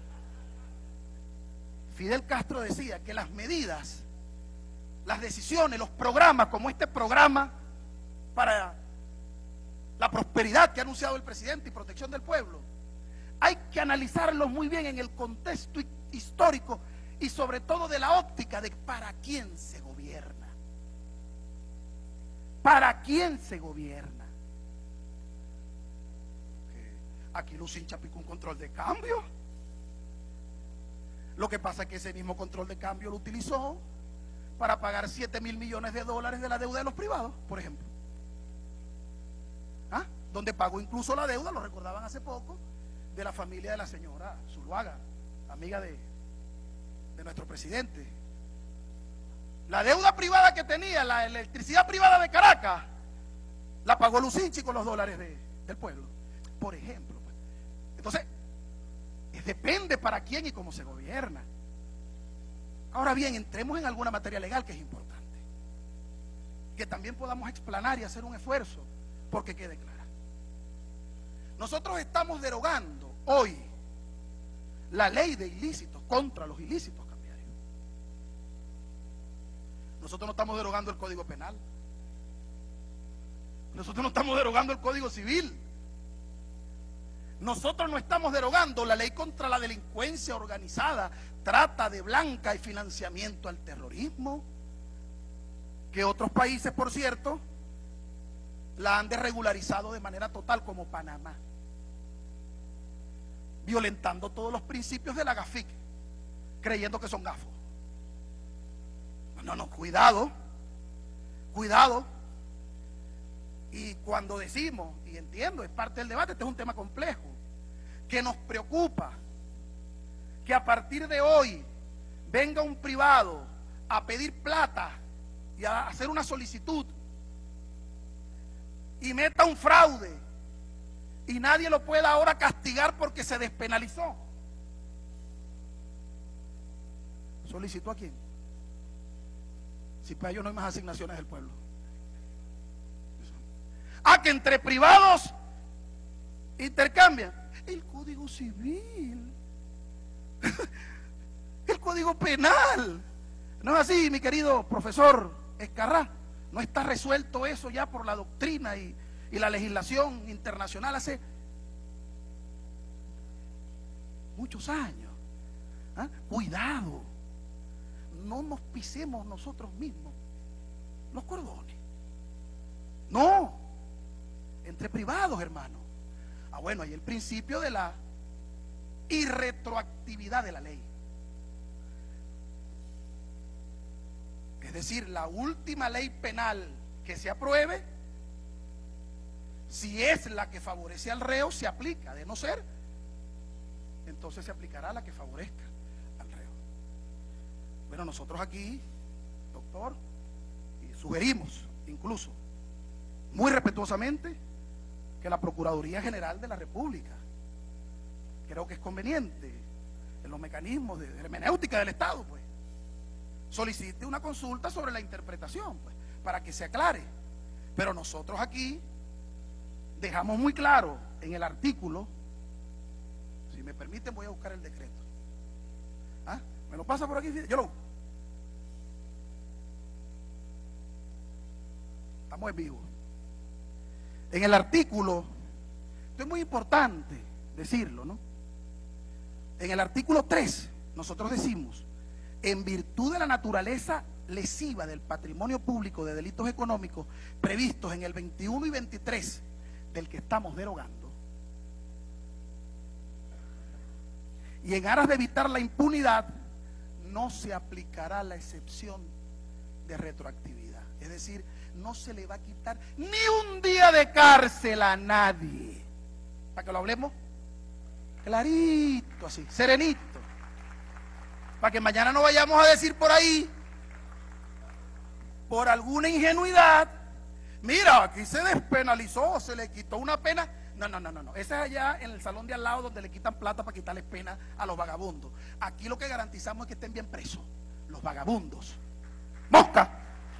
Fidel Castro decía que las medidas, las decisiones, los programas como este programa para la prosperidad que ha anunciado el presidente y protección del pueblo, hay que analizarlos muy bien en el contexto histórico y sobre todo de la óptica de para quién se gobierna. ¿Para quién se gobierna? Aquí Lucincha aplicó un control de cambio. Lo que pasa es que ese mismo control de cambio lo utilizó para pagar 7.000 millones de dólares de la deuda de los privados, por ejemplo. ¿Ah? Donde pagó incluso la deuda, lo recordaban hace poco, de la familia de la señora Zuluaga, amiga de nuestro presidente. La deuda privada que tenía, la electricidad privada de Caracas, la pagó Lucinchi con los dólares del pueblo, por ejemplo. Entonces, depende para quién y cómo se gobierna. Ahora bien, entremos en alguna materia legal que es importante, que también podamos explanar y hacer un esfuerzo porque quede clara. Nosotros estamos derogando hoy la ley de ilícitos contra los ilícitos cambiarios. Nosotros no estamos derogando el Código Penal. Nosotros no estamos derogando el Código Civil. Nosotros no estamos derogando la ley contra la delincuencia organizada, trata de blanca y financiamiento al terrorismo, que otros países, por cierto, la han desregularizado de manera total, como Panamá, violentando todos los principios de la GAFIC, creyendo que son gafos. No, cuidado, cuidado. Y cuando decimos, y entiendo, es parte del debate, este es un tema complejo, que nos preocupa que a partir de hoy venga un privado a pedir plata y a hacer una solicitud y meta un fraude y nadie lo pueda ahora castigar porque se despenalizó. ¿Solicitó a quién? Si para ellos no hay más asignaciones del pueblo. Que entre privados intercambian el Código Civil, el Código Penal. No es así, mi querido profesor Escarrá. No está resuelto eso ya por la doctrina y la legislación internacional hace muchos años. Cuidado, no nos pisemos nosotros mismos los cordones. No, entre privados, hermano. Bueno, hay el principio de la irretroactividad de la ley. Es decir, la última ley penal que se apruebe, si es la que favorece al reo, se aplica. De no ser, entonces se aplicará la que favorezca al reo. Bueno, nosotros aquí, doctor, y sugerimos incluso muy respetuosamente que la Procuraduría General de la República, creo que es conveniente en los mecanismos de hermenéutica del Estado, pues, solicite una consulta sobre la interpretación, pues, para que se aclare. Pero nosotros aquí dejamos muy claro en el artículo, si me permiten voy a buscar el decreto. ¿Me lo pasa por aquí? Estamos en vivo. En el artículo, esto es muy importante decirlo, ¿no? En el artículo 3, nosotros decimos, en virtud de la naturaleza lesiva del patrimonio público de delitos económicos previstos en el 21 y 23 del que estamos derogando, y en aras de evitar la impunidad, no se aplicará la excepción de retroactividad. Es decir, no se le va a quitar ni un día de cárcel a nadie. Para que lo hablemos clarito, así, serenito. Para que mañana no vayamos a decir por ahí, por alguna ingenuidad, mira, aquí se despenalizó, se le quitó una pena. No. Ese es allá en el salón de al lado donde le quitan plata para quitarles pena a los vagabundos. Aquí lo que garantizamos es que estén bien presos los vagabundos. ¡Mosca!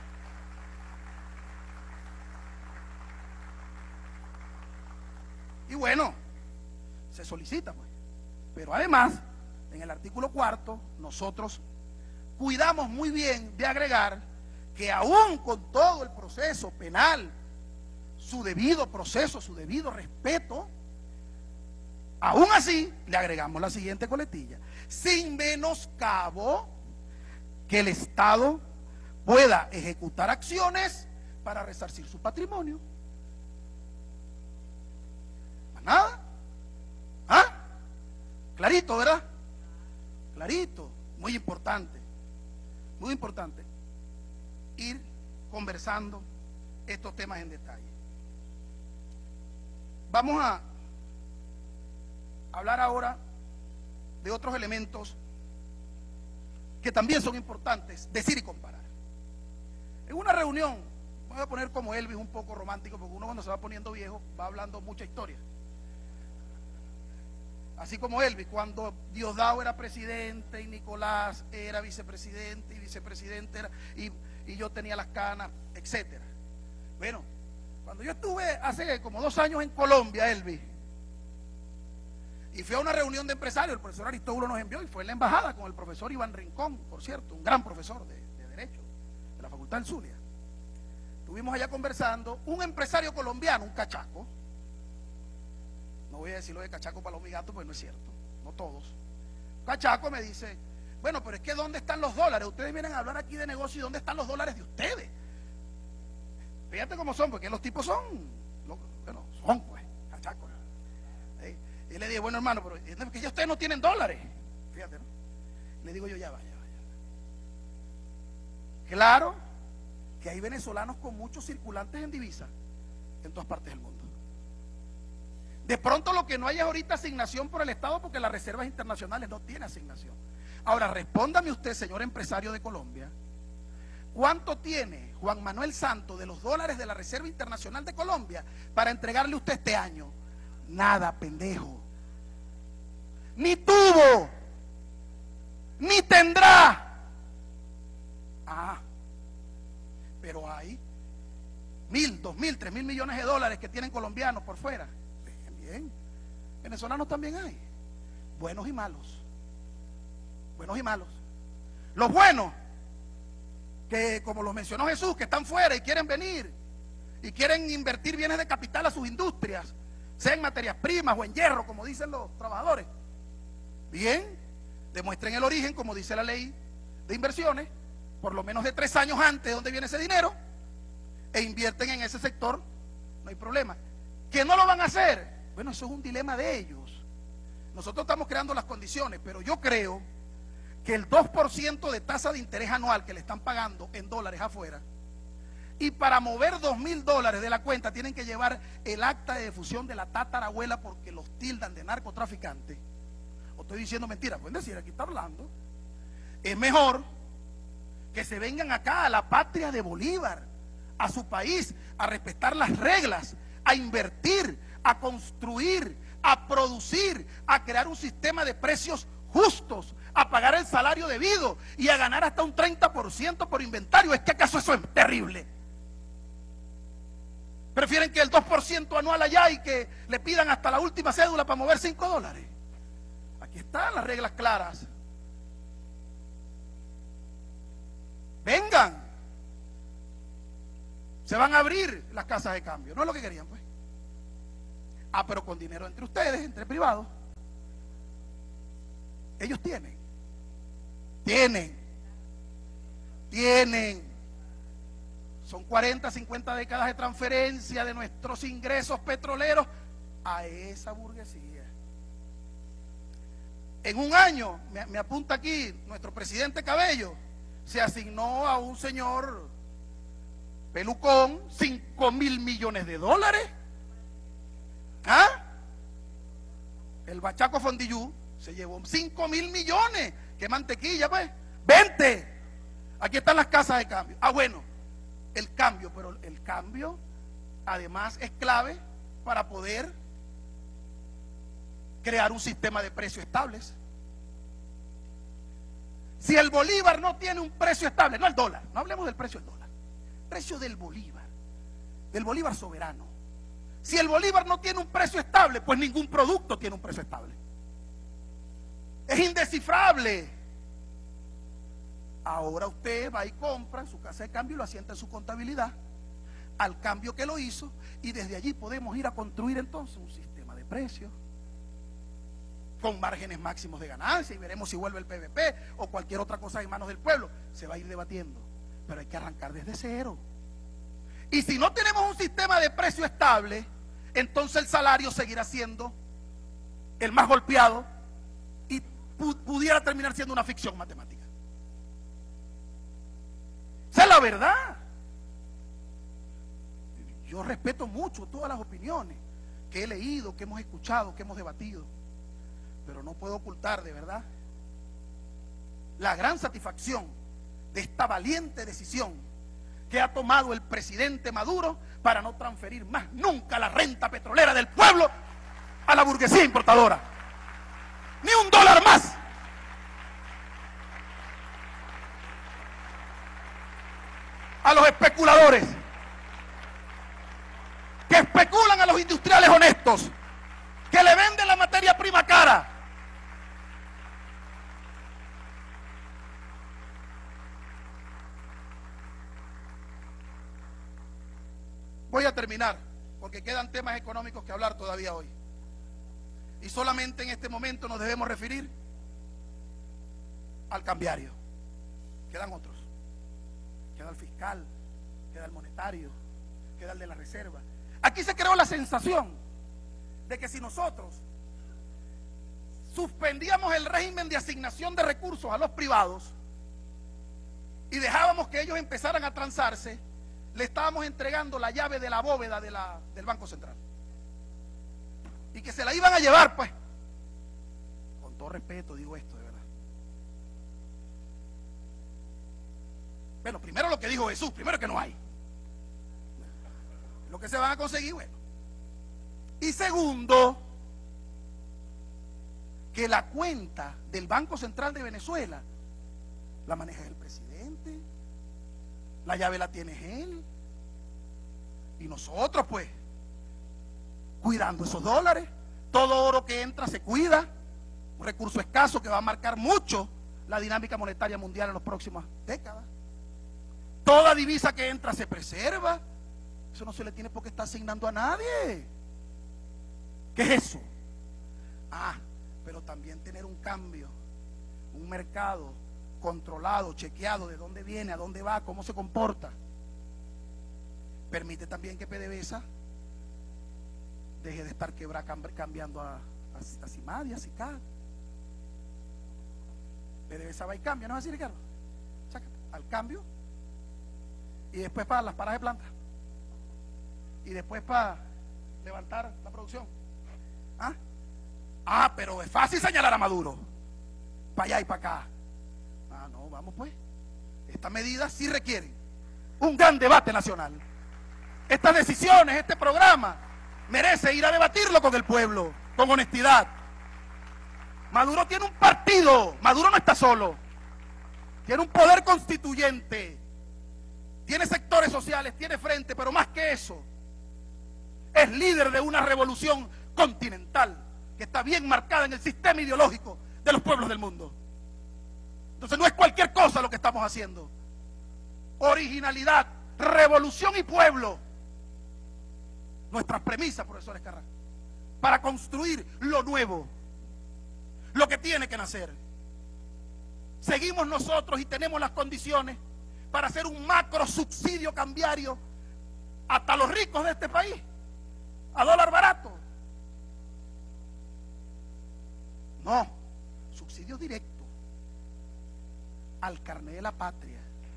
Y bueno, se solicita, pues. Pero además, en el artículo 4, nosotros cuidamos muy bien de agregar que aún con todo el proceso penal, su debido proceso, su debido respeto, aún así le agregamos la siguiente coletilla: sin menoscabo que el Estado pueda ejecutar acciones para resarcir su patrimonio. Nada. Clarito, ¿verdad? Clarito. Muy importante ir conversando estos temas en detalle. Vamos a hablar ahora de otros elementos que también son importantes decir y comparar. En una reunión, voy a poner como Elvis un poco romántico, porque uno cuando se va poniendo viejo va hablando mucha historia. Así como Elvis, cuando Diosdado era presidente y Nicolás era vicepresidente y vicepresidente era, y yo tenía las canas, etcétera. Bueno, cuando yo estuve hace como 2 años en Colombia, Elvis, y fui a una reunión de empresarios, el profesor Aristóbulo nos envió y fue en la embajada con el profesor Iván Rincón, por cierto, un gran profesor de Derecho de la Facultad del Zulia. Estuvimos allá conversando, un empresario colombiano, un cachaco, no voy a decir lo de cachaco para los migatos porque no es cierto, no todos. Cachaco me dice, bueno, pero es que ¿dónde están los dólares? Ustedes vienen a hablar aquí de negocio y ¿dónde están los dólares de ustedes? Fíjate cómo son, porque los tipos son, bueno, son pues, cachacos. Y le dije, bueno hermano, pero es que ya ustedes no tienen dólares. Fíjate, ¿no? Le digo yo, ya vaya. Claro que hay venezolanos con muchos circulantes en divisa en todas partes del mundo. De pronto lo que no hay es ahorita asignación por el Estado porque las reservas internacionales no tienen asignación. Ahora, respóndame usted, señor empresario de Colombia, ¿cuánto tiene Juan Manuel Santos de los dólares de la Reserva Internacional de Colombia para entregarle a usted este año? Nada, pendejo. Ni tuvo, ni tendrá. Pero hay 1.000, 2.000, 3.000 millones de dólares que tienen colombianos por fuera. Bien, venezolanos también hay, buenos y malos. Buenos y malos. Los buenos, que como los mencionó Jesús, que están fuera y quieren venir y quieren invertir bienes de capital a sus industrias, sea en materias primas o en hierro, como dicen los trabajadores. Bien, demuestren el origen, como dice la ley de inversiones, por lo menos de 3 años antes de dónde viene ese dinero, e invierten en ese sector, no hay problema. ¿Que no lo van a hacer? Bueno, eso es un dilema de ellos. Nosotros estamos creando las condiciones, pero yo creo que el 2% de tasa de interés anual que le están pagando en dólares afuera, y para mover $2.000 de la cuenta tienen que llevar el acta de defunción de la tatarabuela porque los tildan de narcotraficantes. O estoy diciendo mentiras, pueden decir, aquí está Orlando. Es mejor que se vengan acá a la patria de Bolívar, a su país, a respetar las reglas, a invertir, a construir, a producir, a crear un sistema de precios justos, a pagar el salario debido y a ganar hasta un 30% por inventario. ¿Es que acaso eso es terrible? Prefieren que el 2% anual allá y que le pidan hasta la última cédula para mover $5. Aquí están las reglas claras. Vengan. Se van a abrir las casas de cambio. No es lo que querían, pues. Pero con dinero entre ustedes, entre privados. Ellos tienen. Son 40, 50 décadas de transferencia de nuestros ingresos petroleros a esa burguesía. En un año, me apunta aquí, nuestro presidente Cabello se asignó a un señor pelucón $5.000 millones. El bachaco Fondillú se llevó $5.000 millones. ¡Qué mantequilla, pues! ¡20! Aquí están las casas de cambio. Bueno, el cambio, pero el cambio además es clave para poder crear un sistema de precios estables. Si el bolívar no tiene un precio estable, no el dólar, no hablemos del precio del dólar, precio del bolívar soberano. Si el bolívar no tiene un precio estable, pues ningún producto tiene un precio estable. Es indescifrable. Ahora usted va y compra su casa de cambio y lo asienta en su contabilidad al cambio que lo hizo, y desde allí podemos ir a construir entonces un sistema de precios con márgenes máximos de ganancia, y veremos si vuelve el PVP o cualquier otra cosa en manos del pueblo. Se va a ir debatiendo, pero hay que arrancar desde cero. Y si no tenemos un sistema de precio estable, entonces el salario seguirá siendo el más golpeado y pudiera terminar siendo una ficción matemática. Esa es la verdad. Yo respeto mucho todas las opiniones que he leído, que hemos escuchado, que hemos debatido, pero no puedo ocultar de verdad la gran satisfacción de esta valiente decisión que ha tomado el presidente Maduro para no transferir más nunca la renta petrolera del pueblo a la burguesía importadora. dólar más. A los especuladores que especulan a los industriales honestos, que le venden la materia prima cara. Voy a terminar, porque quedan temas económicos que hablar todavía hoy. Y solamente en este momento nos debemos referir al cambiario. Quedan otros. Queda el fiscal, queda el monetario, queda el de la reserva. Aquí se creó la sensación de que si nosotros suspendíamos el régimen de asignación de recursos a los privados y dejábamos que ellos empezaran a transarse, le estábamos entregando la llave de la bóveda del Banco Central. Y que se la iban a llevar, pues. Con todo respeto digo esto, de verdad. Bueno, primero lo que dijo Jesús, primero que no hay. Lo que se van a conseguir, bueno. Y segundo, que la cuenta del Banco Central de Venezuela la maneja el presidente, la llave la tiene él, y nosotros pues cuidando esos dólares. Todo oro que entra se cuida, un recurso escaso que va a marcar mucho la dinámica monetaria mundial en las próximas décadas. Toda divisa que entra se preserva. Eso no se le tiene por qué estar asignando a nadie. ¿Qué es eso? Pero también tener un cambio, un mercado controlado, chequeado, de dónde viene, a dónde va, cómo se comporta. Permite también que PDVSA deje de estar cambiando a CIMAD y a CICAD. PDVSA va y cambia, ¿no es así, Ricardo? Al cambio, y después para las paradas de planta, y después para levantar la producción. Pero es fácil señalar a Maduro, para allá y para acá. No, vamos pues. Estas medidas sí requieren un gran debate nacional. Estas decisiones, este programa, merece ir a debatirlo con el pueblo, con honestidad. Maduro tiene un partido, Maduro no está solo. Tiene un poder constituyente, tiene sectores sociales, tiene frente, pero más que eso, es líder de una revolución continental que está bien marcada en el sistema ideológico de los pueblos del mundo. Entonces no es cualquier cosa lo que estamos haciendo. Originalidad, revolución y pueblo. Nuestras premisas, profesor Escarra, para construir lo nuevo, lo que tiene que nacer. Seguimos nosotros y tenemos las condiciones para hacer un macro subsidio cambiario hasta los ricos de este país, a dólar barato. No, subsidio directo al carnet de la patria.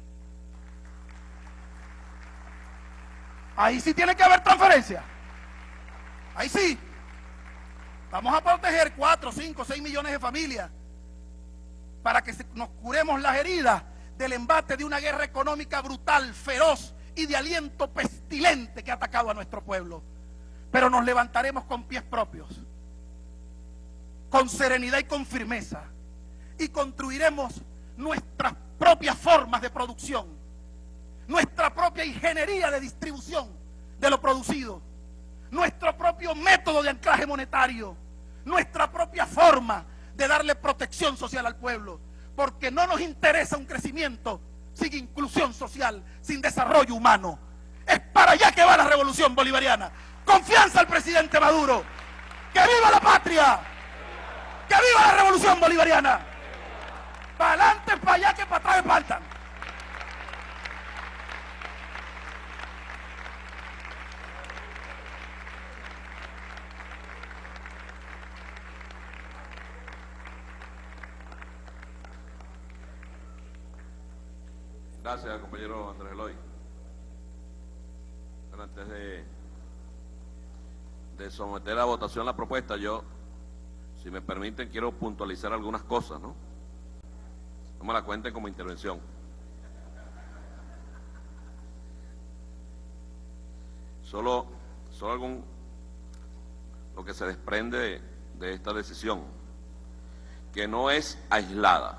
Ahí sí tiene que haber transferencia. Ahí sí. Vamos a proteger 4, 5, 6 millones de familias para que nos curemos las heridas del embate de una guerra económica brutal, feroz y de aliento pestilente que ha atacado a nuestro pueblo. Pero nos levantaremos con pies propios, con serenidad y con firmeza, y construiremos nuestras propias formas de producción, nuestra propia ingeniería de distribución de lo producido, nuestro propio método de anclaje monetario, nuestra propia forma de darle protección social al pueblo, porque no nos interesa un crecimiento sin inclusión social, sin desarrollo humano. Es para allá que va la revolución bolivariana. Confianza al presidente Maduro. ¡Que viva la patria! ¡Que viva la revolución bolivariana! Para adelante, para allá, que para atrás me faltan. Gracias, compañero Andrés Eloy. Bueno, antes de someter a votación la propuesta, yo, si me permiten, quiero puntualizar algunas cosas, ¿no? No me la cuenten como intervención. Solo lo que se desprende de esta decisión. que no es aislada.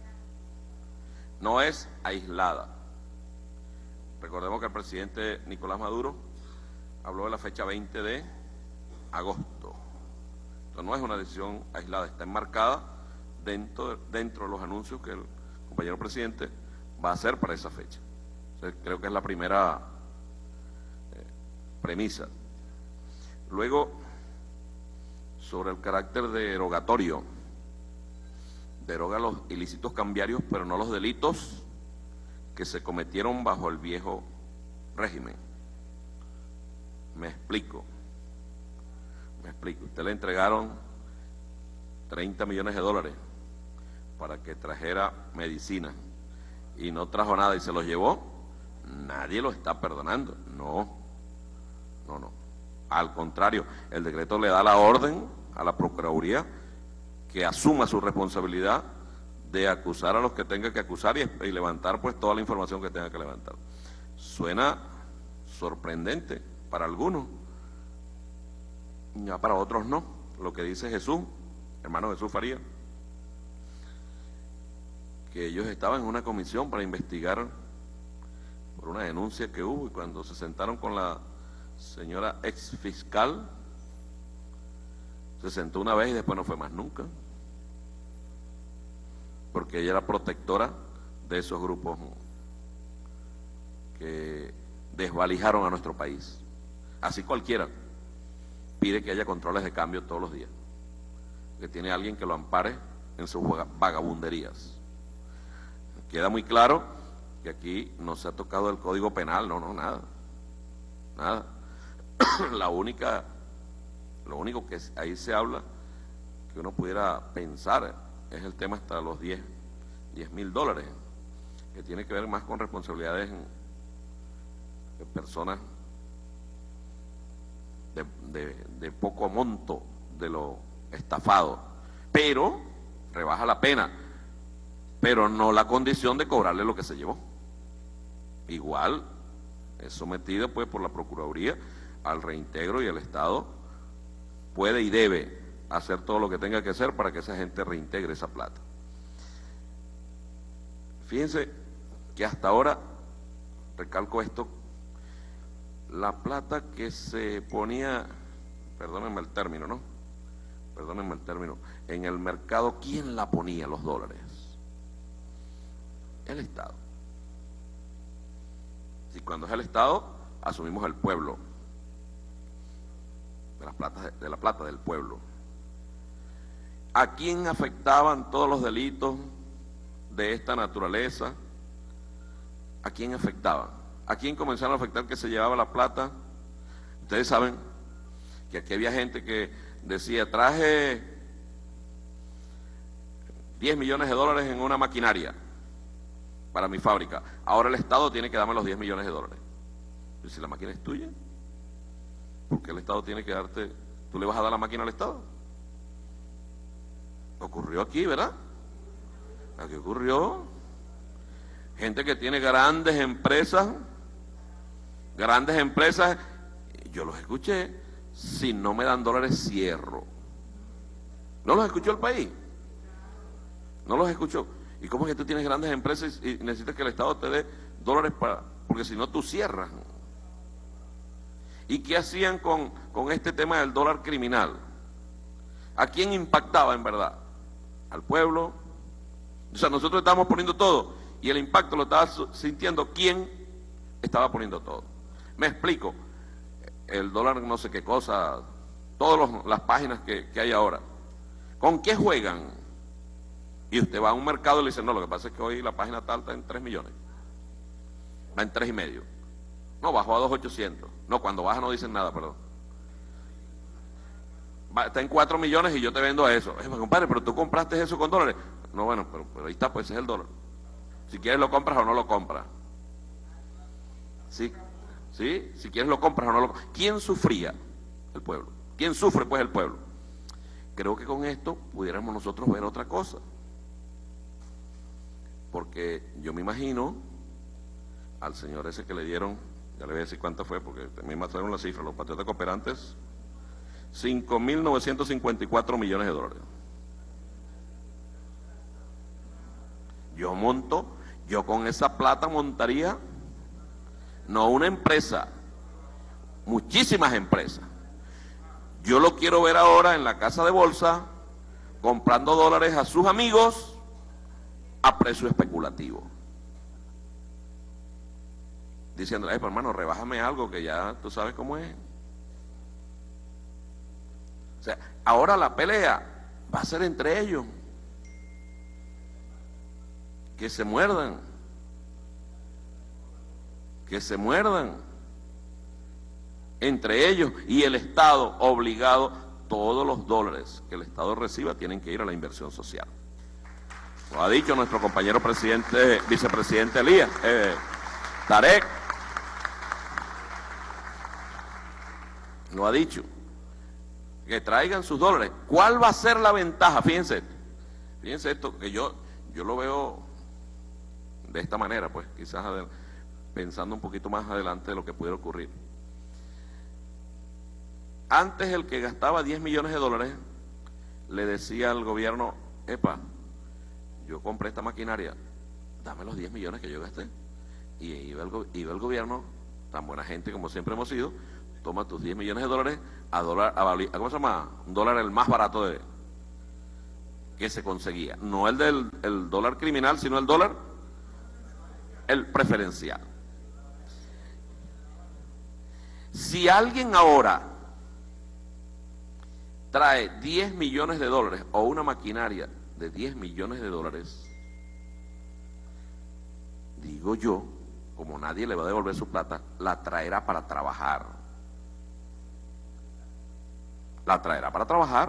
No es aislada. Recordemos que el presidente Nicolás Maduro habló de la fecha 20 de agosto. Entonces no es una decisión aislada, está enmarcada dentro de los anuncios que el compañero presidente va a hacer para esa fecha. Entonces, creo que es la primera premisa. Luego, sobre el carácter derogatorio, deroga los ilícitos cambiarios, pero no los delitos que se cometieron bajo el viejo régimen. Me explico. Usted le entregaron 30 millones de dólares para que trajera medicina y no trajo nada y se los llevó, nadie lo está perdonando. No. Al contrario, el decreto le da la orden a la Procuraduría que asuma su responsabilidad de acusar a los que tenga que acusar y levantar pues toda la información que tenga que levantar. Suena sorprendente para algunos, ya para otros no. Lo que dice Jesús, hermano Jesús Faría, que ellos estaban en una comisión para investigar por una denuncia que hubo, y cuando se sentaron con la señora ex fiscal, se sentó una vez y después no fue más nunca, porque ella era protectora de esos grupos que desvalijaron a nuestro país. Así cualquiera pide que haya controles de cambio todos los días, que tiene alguien que lo ampare en sus vagabunderías. Queda muy claro que aquí no se ha tocado el Código Penal, nada. Lo único que ahí se habla, que uno pudiera pensar, es el tema hasta los 10.000 dólares, que tiene que ver más con responsabilidades de personas de poco monto de lo estafado, pero rebaja la pena, pero no la condición de cobrarle lo que se llevó. Igual es sometida pues por la Procuraduría al reintegro, y el Estado puede y debe hacer todo lo que tenga que hacer para que esa gente reintegre esa plata. Fíjense que hasta ahora, recalco esto, la plata que se ponía, perdónenme el término, en el mercado, ¿quién la ponía, los dólares? El Estado. Y cuando es el Estado, asumimos el pueblo, de la plata del pueblo. ¿A quién afectaban todos los delitos de esta naturaleza? ¿A quién afectaban? ¿A quién comenzaron a afectar que se llevaba la plata? Ustedes saben que aquí había gente que decía, traje 10 millones de dólares en una maquinaria para mi fábrica. Ahora el Estado tiene que darme los 10 millones de dólares. Y si la máquina es tuya, ¿por qué el Estado tiene que darte? ¿Tú le vas a dar la máquina al Estado? Ocurrió aquí, ¿verdad? Aquí ocurrió. Gente que tiene grandes empresas, yo los escuché, si no me dan dólares cierro. ¿No los escuchó el país? ¿No los escuchó? ¿Y cómo es que tú tienes grandes empresas y necesitas que el Estado te dé dólares porque si no tú cierras? ¿Y qué hacían con este tema del dólar criminal? ¿A quién impactaba en verdad? Al pueblo. O sea, nosotros estábamos poniendo todo y el impacto lo estaba sintiendo quién estaba poniendo todo. Me explico. El dólar no sé qué cosa, todas las páginas que hay ahora. ¿Con qué juegan? Y usted va a un mercado y le dice, no, lo que pasa es que hoy la página tal está en 3 millones. Va en 3,5. No, bajó a 2.800. No, cuando baja no dicen nada, perdón. Está en 4 millones y yo te vendo a eso. Compadre, pero tú compraste eso con dólares. No, bueno, pero ahí está, pues ese es el dólar. Si quieres lo compras o no lo compras. ¿Sí? ¿Sí? Si quieres lo compras o no lo compras. ¿Quién sufría? El pueblo. ¿Quién sufre? Pues el pueblo. Creo que con esto pudiéramos nosotros ver otra cosa. Porque yo me imagino al señor ese que le dieron, ya le voy a decir cuánto fue, porque me mataron la cifra, los patriotas cooperantes, 5.954 millones de dólares. yo con esa plata montaría, no una empresa, muchísimas empresas. Yo lo quiero ver ahora en la casa de bolsa, comprando dólares a sus amigos a precio especulativo. Diciéndole, pero hermano, rebájame algo que ya tú sabes cómo es. O sea, ahora la pelea va a ser entre ellos. Que se muerdan. Que se muerdan. Entre ellos y el Estado obligado, todos los dólares que el Estado reciba tienen que ir a la inversión social. Lo ha dicho nuestro compañero vicepresidente Elías, Tarek. Lo ha dicho. Que traigan sus dólares. ¿Cuál va a ser la ventaja? Fíjense esto, que yo lo veo de esta manera, pues quizás pensando un poquito más adelante de lo que pudiera ocurrir. Antes el que gastaba 10 millones de dólares le decía al gobierno, epa, yo compré esta maquinaria, dame los 10 millones que yo gasté. Y iba el gobierno, tan buena gente como siempre hemos sido, toma tus 10 millones de dólares ¿cómo se llama? Un dólar el más barato que se conseguía. No el dólar criminal, sino el dólar el preferencial. Si alguien ahora trae 10 millones de dólares o una maquinaria de 10 millones de dólares, digo yo, como nadie le va a devolver su plata, la traerá para trabajar. La traerá para trabajar.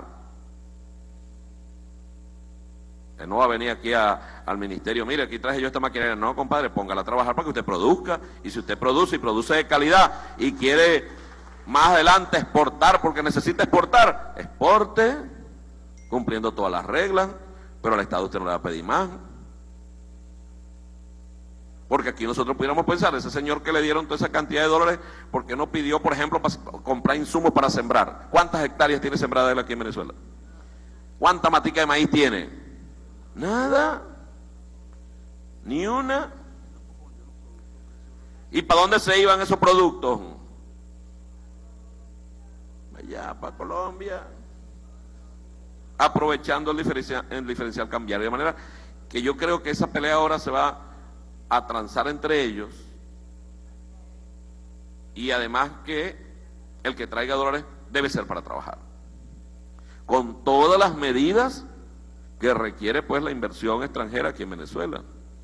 Él no va a venir aquí al ministerio, mire, aquí traje yo esta maquinaria. No, compadre, póngala a trabajar para que usted produzca. Y si usted produce y produce de calidad y quiere más adelante exportar porque necesita exportar, exporte, cumpliendo todas las reglas, pero al Estado usted no le va a pedir más. Porque aquí nosotros pudiéramos pensar, ese señor que le dieron toda esa cantidad de dólares, ¿por qué no pidió, por ejemplo, para comprar insumos para sembrar? ¿Cuántas hectáreas tiene sembrada él aquí en Venezuela? ¿Cuánta matica de maíz tiene? Nada. Ni una. ¿Y para dónde se iban esos productos? Allá, para Colombia. Aprovechando el diferencial cambiario. De manera que yo creo que esa pelea ahora se va a transar entre ellos, y además que el que traiga dólares debe ser para trabajar, con todas las medidas que requiere pues la inversión extranjera aquí en Venezuela.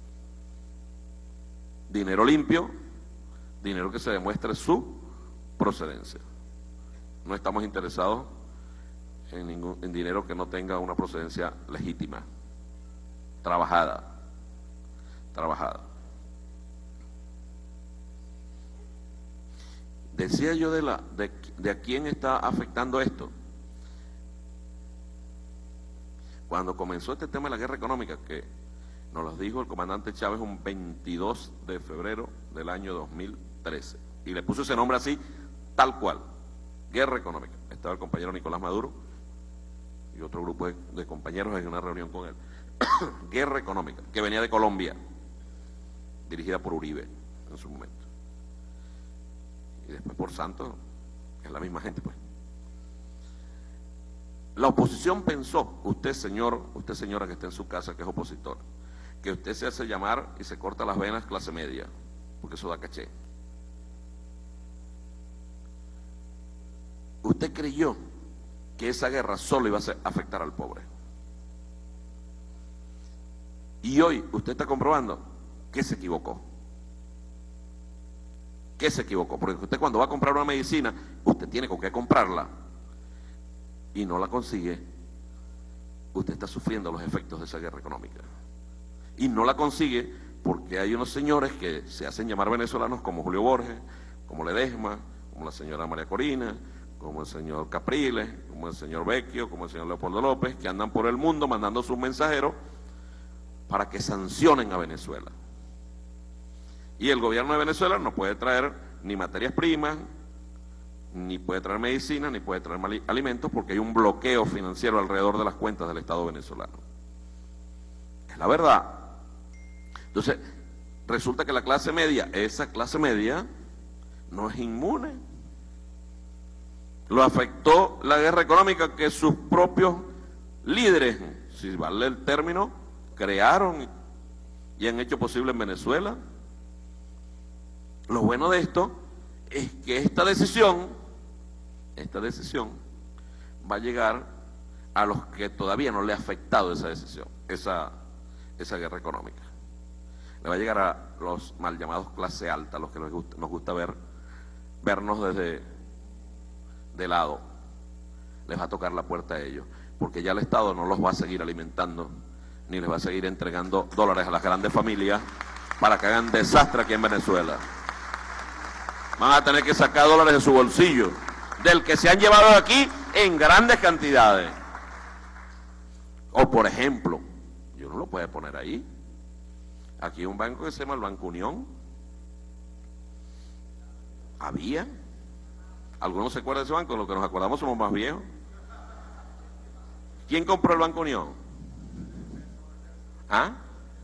Dinero limpio, dinero que se demuestre su procedencia. No estamos interesados en dinero que no tenga una procedencia legítima, trabajada. Decía yo de a quién está afectando esto. Cuando comenzó este tema de la guerra económica, que nos lo dijo el comandante Chávez un 22 de febrero del año 2013, y le puso ese nombre así, tal cual, guerra económica. Estaba el compañero Nicolás Maduro y otro grupo de compañeros en una reunión con él. Guerra económica, que venía de Colombia, dirigida por Uribe en su momento. Y después por Santos, que es la misma gente, pues. La oposición pensó, usted señor, usted señora que está en su casa, que es opositor, que usted se hace llamar y se corta las venas clase media, porque eso da caché. Usted creyó que esa guerra solo iba a afectar al pobre. Y hoy usted está comprobando que se equivocó. ¿Qué se equivocó? Porque usted cuando va a comprar una medicina, usted tiene con qué comprarla y no la consigue, usted está sufriendo los efectos de esa guerra económica. Y no la consigue porque hay unos señores que se hacen llamar venezolanos, como Julio Borges, como Ledesma, como la señora María Corina, como el señor Capriles, como el señor Vecchio, como el señor Leopoldo López, que andan por el mundo mandando sus mensajeros para que sancionen a Venezuela. Y el gobierno de Venezuela no puede traer ni materias primas, ni puede traer medicinas, ni puede traer alimentos, porque hay un bloqueo financiero alrededor de las cuentas del Estado venezolano. Es la verdad. Entonces, resulta que la clase media, esa clase media, no es inmune. Lo afectó la guerra económica que sus propios líderes, si vale el término, crearon y han hecho posible en Venezuela. Lo bueno de esto es que esta decisión va a llegar a los que todavía no le ha afectado esa decisión, esa guerra económica. Le va a llegar a los mal llamados clase alta, a los que nos gusta vernos desde de lado. Les va a tocar la puerta a ellos, porque ya el Estado no los va a seguir alimentando, ni les va a seguir entregando dólares a las grandes familias para que hagan desastre aquí en Venezuela. Van a tener que sacar dólares de su bolsillo, del que se han llevado de aquí en grandes cantidades. O por ejemplo, yo no lo puedo poner ahí. Aquí hay un banco que se llama el Banco Unión. Había. ¿Algunos se acuerdan de ese banco? Los que nos acordamos somos más viejos. ¿Quién compró el Banco Unión? ¿Ah?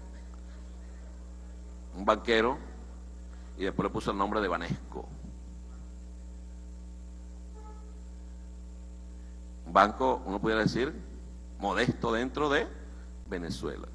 Un banquero, y después le puso el nombre de Banesco. Un banco, uno pudiera decir, modesto dentro de Venezuela.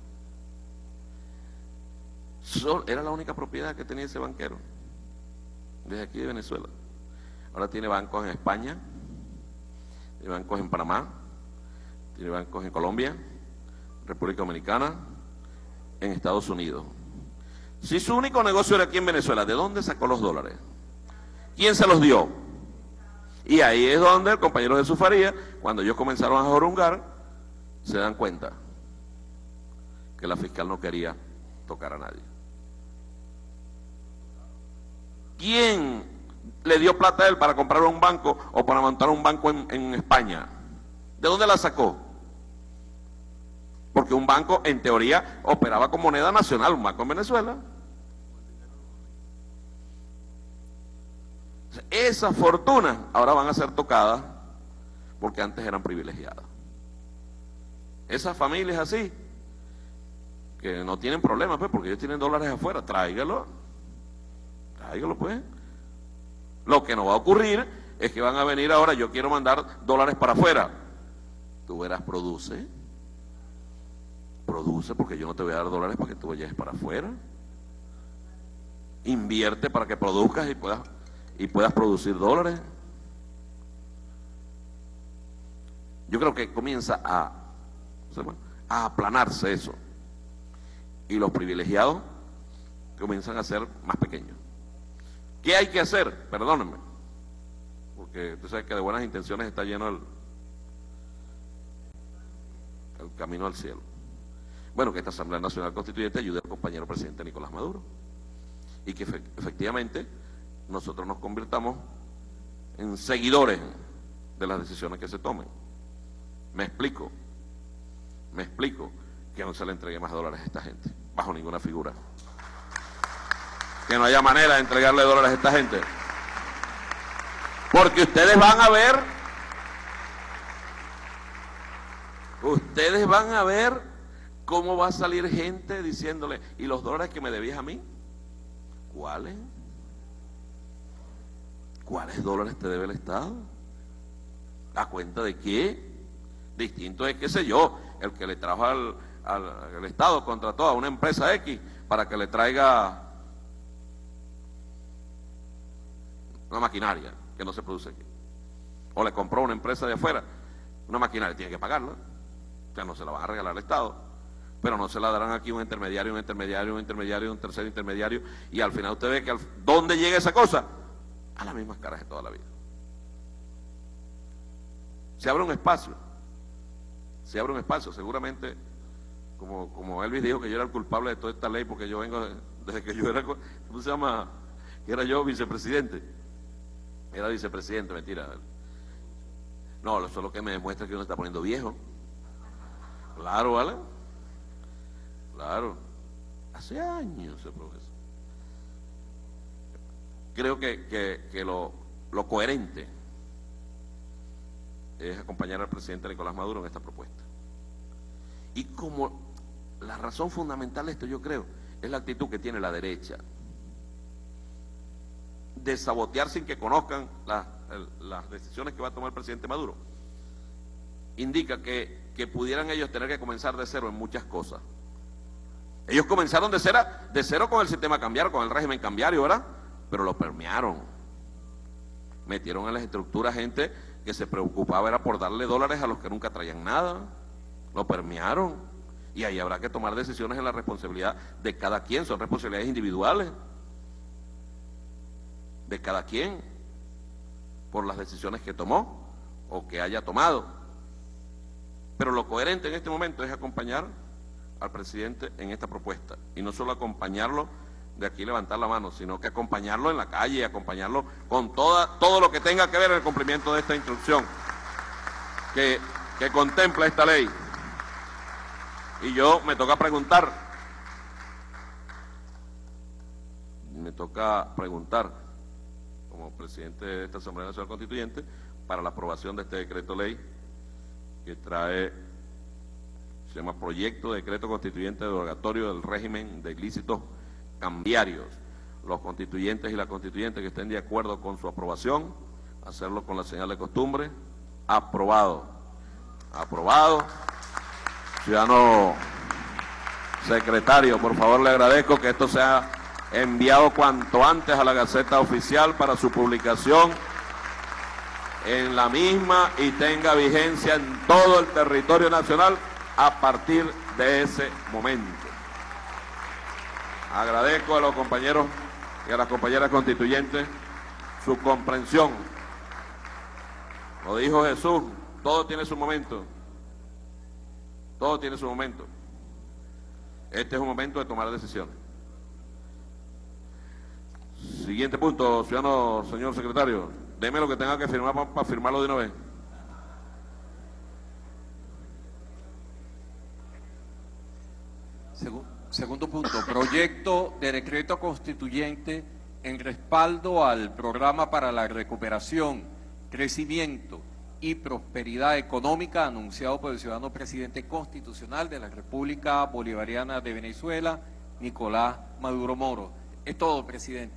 Era la única propiedad que tenía ese banquero, desde aquí de Venezuela. Ahora tiene bancos en España, tiene bancos en Panamá, tiene bancos en Colombia, República Dominicana, en Estados Unidos. Si su único negocio era aquí en Venezuela, ¿de dónde sacó los dólares? ¿Quién se los dio? Y ahí es donde el compañero Jesús Farías, cuando ellos comenzaron a jorungar, se dan cuenta que la fiscal no quería tocar a nadie. ¿Quién le dio plata a él para comprar un banco o para montar un banco en España? ¿De dónde la sacó? Porque un banco, en teoría, operaba con moneda nacional, un banco en Venezuela. Esas fortunas ahora van a ser tocadas porque antes eran privilegiadas. Esas familias así, que no tienen problemas, pues, porque ellos tienen dólares afuera, tráigalo pues. Lo que no va a ocurrir es que van a venir ahora, yo quiero mandar dólares para afuera. Tú verás, produce, porque yo no te voy a dar dólares para que tú vayas para afuera. Invierte para que produzcas y puedas producir dólares. Yo creo que comienza a aplanarse eso, y los privilegiados comienzan a ser más pequeños. ¿Qué hay que hacer? Perdónenme, porque tú sabes que de buenas intenciones está lleno el camino al cielo. Bueno, que esta Asamblea Nacional Constituyente ayude al compañero presidente Nicolás Maduro, y que efectivamente nosotros nos convirtamos en seguidores de las decisiones que se tomen. Me explico, que no se le entregue más dólares a esta gente, bajo ninguna figura. Que no haya manera de entregarle dólares a esta gente. Porque ustedes van a ver cómo va a salir gente diciéndole, ¿y los dólares que me debías a mí? ¿Cuáles? ¿Cuáles dólares te debe el Estado? ¿A cuenta de qué? Distinto es, qué sé yo, el que le trajo al Estado, contrató a una empresa X para que le traiga una maquinaria que no se produce aquí. O le compró a una empresa de afuera una maquinaria, tiene que pagarla. O sea, no se la van a regalar al Estado, pero no se la darán aquí un intermediario, un tercer intermediario, y al final usted ve que ¿dónde llega esa cosa? A las mismas caras de toda la vida. Se abre un espacio, seguramente, como Elvis dijo que yo era el culpable de toda esta ley, porque yo vengo desde que yo era, ¿cómo se llama? Que era yo vicepresidente. Era vicepresidente, mentira. No, eso es lo que me demuestra que uno está poniendo viejo. Claro, ¿vale? Claro. Hace años se profesó. Creo que lo coherente es acompañar al presidente Nicolás Maduro en esta propuesta. Y como la razón fundamental de esto, yo creo, es la actitud que tiene la derecha, de sabotear sin que conozcan las decisiones que va a tomar el presidente Maduro. Indica que pudieran ellos tener que comenzar de cero en muchas cosas. Ellos comenzaron de cero con el sistema cambiario, con el régimen cambiario, ¿verdad? Pero lo permearon. Metieron en las estructuras gente que se preocupaba era por darle dólares a los que nunca traían nada. Lo permearon. Y ahí habrá que tomar decisiones en la responsabilidad de cada quien. Son responsabilidades individuales de cada quien por las decisiones que tomó o que haya tomado. Pero lo coherente en este momento es acompañar al presidente en esta propuesta, y no solo acompañarlo de aquí levantar la mano, sino que acompañarlo en la calle, acompañarlo con todo lo que tenga que ver en el cumplimiento de esta instrucción que contempla esta ley. Y yo me toca preguntar como presidente de esta Asamblea Nacional Constituyente para la aprobación de este decreto ley que se llama Proyecto de Decreto Constituyente Derogatorio del Régimen de Ilícitos Cambiarios. Los constituyentes y las constituyentes que estén de acuerdo con su aprobación, hacerlo con la señal de costumbre. Aprobado. Aprobado. Ciudadano secretario, por favor le agradezco que esto sea enviado cuanto antes a la Gaceta Oficial para su publicación en la misma y tenga vigencia en todo el territorio nacional a partir de ese momento. Agradezco a los compañeros y a las compañeras constituyentes su comprensión. Lo dijo Jesús, todo tiene su momento. Todo tiene su momento. Este es un momento de tomar decisiones. Siguiente punto, ciudadano, señor secretario. Deme lo que tenga que firmar para firmarlo de una vez. Segundo punto, proyecto de decreto constituyente en respaldo al programa para la recuperación, crecimiento y prosperidad económica anunciado por el ciudadano presidente constitucional de la República Bolivariana de Venezuela, Nicolás Maduro Moro. Es todo, presidente.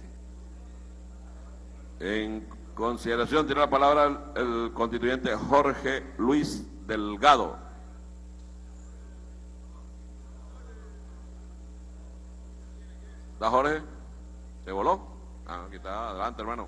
En consideración tiene la palabra el constituyente Jorge Luis Delgado. ¿Está Jorge? ¿Se voló? Aquí está, adelante, hermano.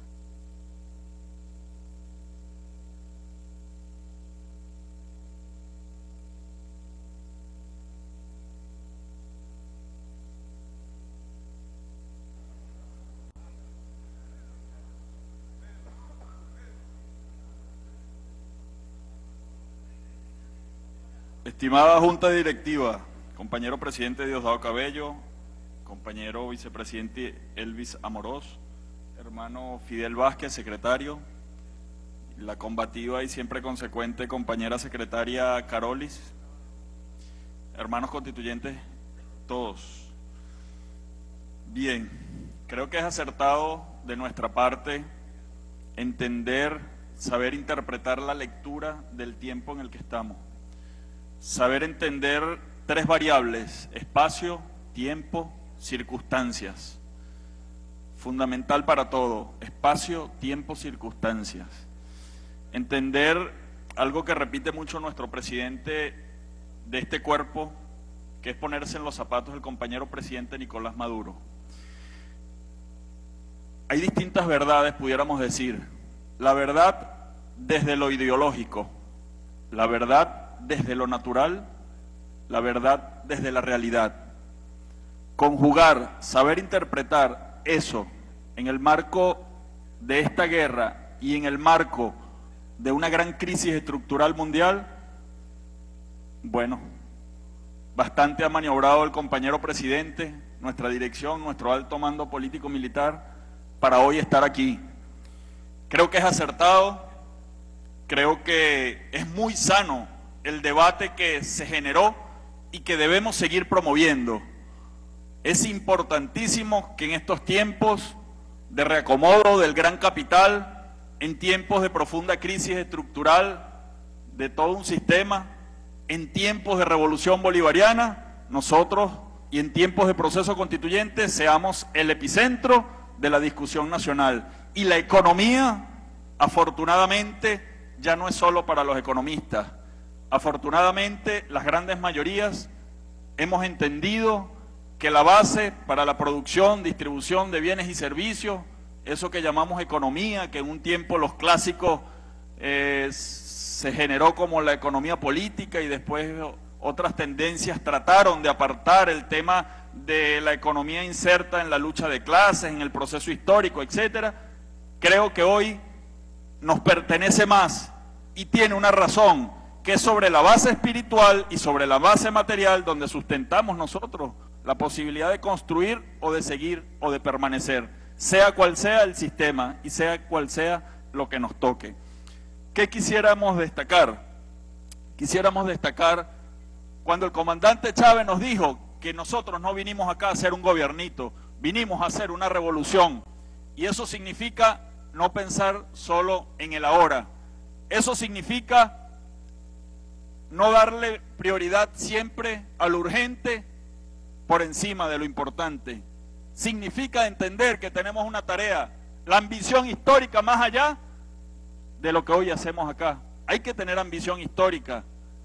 Estimada Junta Directiva, compañero presidente Diosdado Cabello, compañero vicepresidente Elvis Amorós, hermano Fidel Vázquez, secretario, la combativa y siempre consecuente compañera secretaria Carolis, hermanos constituyentes, todos. Bien, creo que es acertado de nuestra parte entender, saber interpretar la lectura del tiempo en el que estamos. Saber entender tres variables: espacio, tiempo, circunstancias. Fundamental para todo: espacio, tiempo, circunstancias. Entender algo que repite mucho nuestro presidente de este cuerpo, que es ponerse en los zapatos del compañero presidente Nicolás Maduro. Hay distintas verdades, pudiéramos decir. La verdad desde lo ideológico, la verdad desde lo natural, la verdad desde la realidad. Conjugar, saber interpretar eso en el marco de esta guerra y en el marco de una gran crisis estructural mundial, bueno, bastante ha maniobrado el compañero presidente, nuestra dirección, nuestro alto mando político-militar, para hoy estar aquí. Creo que es acertado, creo que es muy sano el debate que se generó y que debemos seguir promoviendo. Es importantísimo que en estos tiempos de reacomodo del gran capital, en tiempos de profunda crisis estructural de todo un sistema, en tiempos de revolución bolivariana, nosotros y en tiempos de proceso constituyente seamos el epicentro de la discusión nacional. Y la economía, afortunadamente, ya no es solo para los economistas. Afortunadamente, las grandes mayorías hemos entendido que la base para la producción, distribución de bienes y servicios, eso que llamamos economía, que en un tiempo los clásicos se generó como la economía política y después otras tendencias trataron de apartar el tema de la economía inserta en la lucha de clases, en el proceso histórico, etcétera. Creo que hoy nos pertenece más y tiene una razón, que es sobre la base espiritual y sobre la base material donde sustentamos nosotros la posibilidad de construir o de seguir o de permanecer, sea cual sea el sistema y sea cual sea lo que nos toque. ¿Qué quisiéramos destacar? Quisiéramos destacar cuando el comandante Chávez nos dijo que nosotros no vinimos acá a hacer un gobiernito, vinimos a hacer una revolución, y eso significa no pensar solo en el ahora, eso significa no darle prioridad siempre a lo urgente por encima de lo importante, significa entender que tenemos una tarea, la ambición histórica más allá de lo que hoy hacemos acá. Hay que tener ambición histórica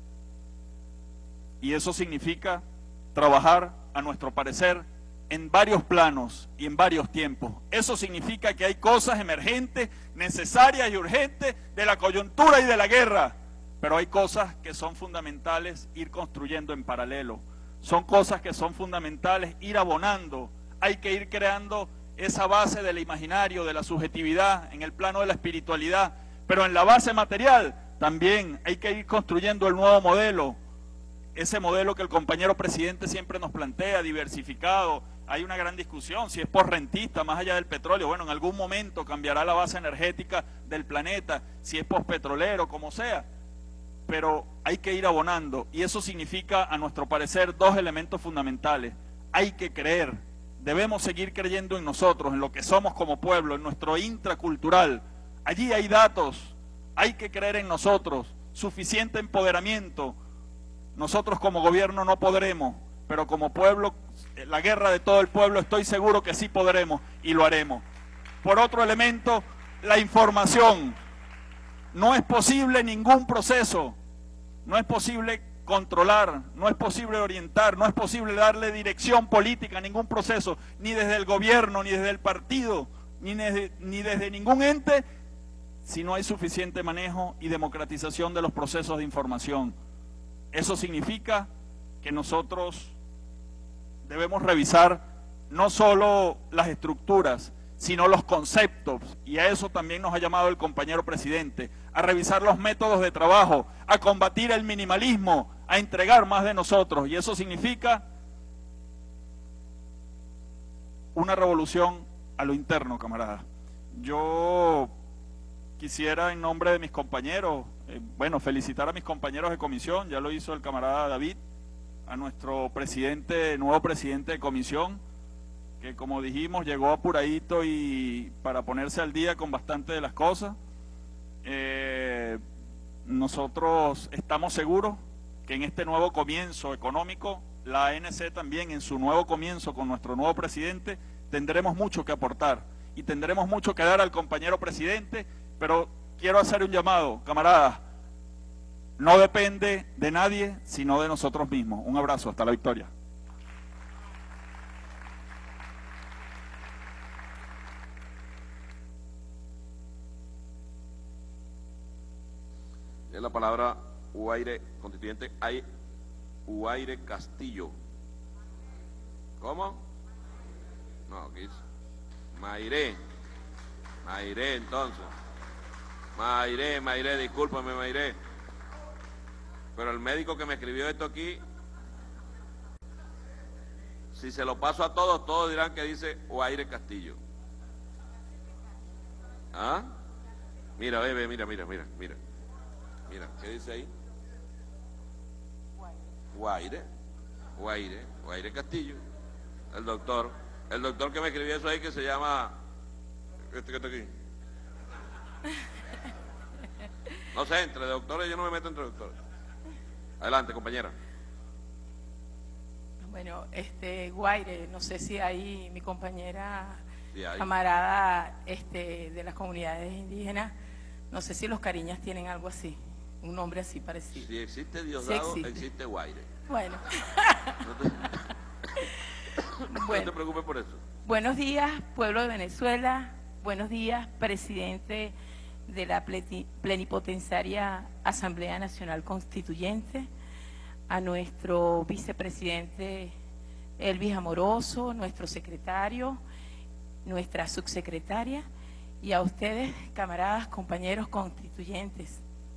y eso significa trabajar, a nuestro parecer, en varios planos y en varios tiempos. Eso significa que hay cosas emergentes, necesarias y urgentes de la coyuntura y de la guerra, pero hay cosas que son fundamentales ir construyendo en paralelo, son cosas que son fundamentales ir abonando, hay que ir creando esa base del imaginario, de la subjetividad, en el plano de la espiritualidad, pero en la base material también hay que ir construyendo el nuevo modelo, ese modelo que el compañero presidente siempre nos plantea, diversificado. Hay una gran discusión si es posrentista, más allá del petróleo. Bueno, en algún momento cambiará la base energética del planeta, si es pospetrolero, como sea, pero hay que ir abonando, y eso significa, a nuestro parecer, dos elementos fundamentales. Hay que creer, debemos seguir creyendo en nosotros, en lo que somos como pueblo, en nuestro intracultural. Allí hay datos, hay que creer en nosotros, suficiente empoderamiento. Nosotros como gobierno no podremos, pero como pueblo, la guerra de todo el pueblo, estoy seguro que sí podremos y lo haremos. Por otro elemento, la información. No es posible ningún proceso, no es posible controlar, no es posible orientar, no es posible darle dirección política a ningún proceso, ni desde el gobierno, ni desde el partido, ni desde ningún ente, si no hay suficiente manejo y democratización de los procesos de información. Eso significa que nosotros debemos revisar no solo las estructuras, sino los conceptos, y a eso también nos ha llamado el compañero presidente, a revisar los métodos de trabajo, a combatir el minimalismo, a entregar más de nosotros, y eso significa una revolución a lo interno, camaradas. Yo quisiera, en nombre de mis compañeros, felicitar a mis compañeros de comisión, ya lo hizo el camarada David, a nuestro presidente, nuevo presidente de comisión, que como dijimos llegó apuradito y para ponerse al día con bastante de las cosas. Nosotros estamos seguros que en este nuevo comienzo económico, la ANC también en su nuevo comienzo con nuestro nuevo presidente, tendremos mucho que aportar y tendremos mucho que dar al compañero presidente, pero quiero hacer un llamado, camaradas, no depende de nadie sino de nosotros mismos. Un abrazo, hasta la victoria. Es la palabra Uaire, constituyente Uaire Castillo. ¿Cómo? No, ¿qué dice? Mairé. Mairé, entonces. Mairé, discúlpame, Mairé. Pero el médico que me escribió esto aquí, si se lo paso a todos, todos dirán que dice Uaire Castillo. ¿Ah? Mira, bebé, mira. Mira, ¿qué dice ahí? Guaire Castillo. El doctor que me escribió eso ahí, que se llama este que está aquí. No sé, entre doctores yo no me meto entre doctores. Adelante, compañera. Bueno. Bueno, Guaire, no sé si hay mi compañera Sí, hay. camarada de las comunidades indígenas, no sé si los cariñas tienen algo así, un nombre así parecido. Si existe Diosdado, Sí existe Guaire. Bueno. No te preocupes por eso. Buenos días, pueblo de Venezuela. Buenos días, presidente de la plenipotenciaria Asamblea Nacional Constituyente, a nuestro vicepresidente Elvis Amoroso, nuestro secretario, nuestra subsecretaria, y a ustedes, camaradas, compañeros constituyentes.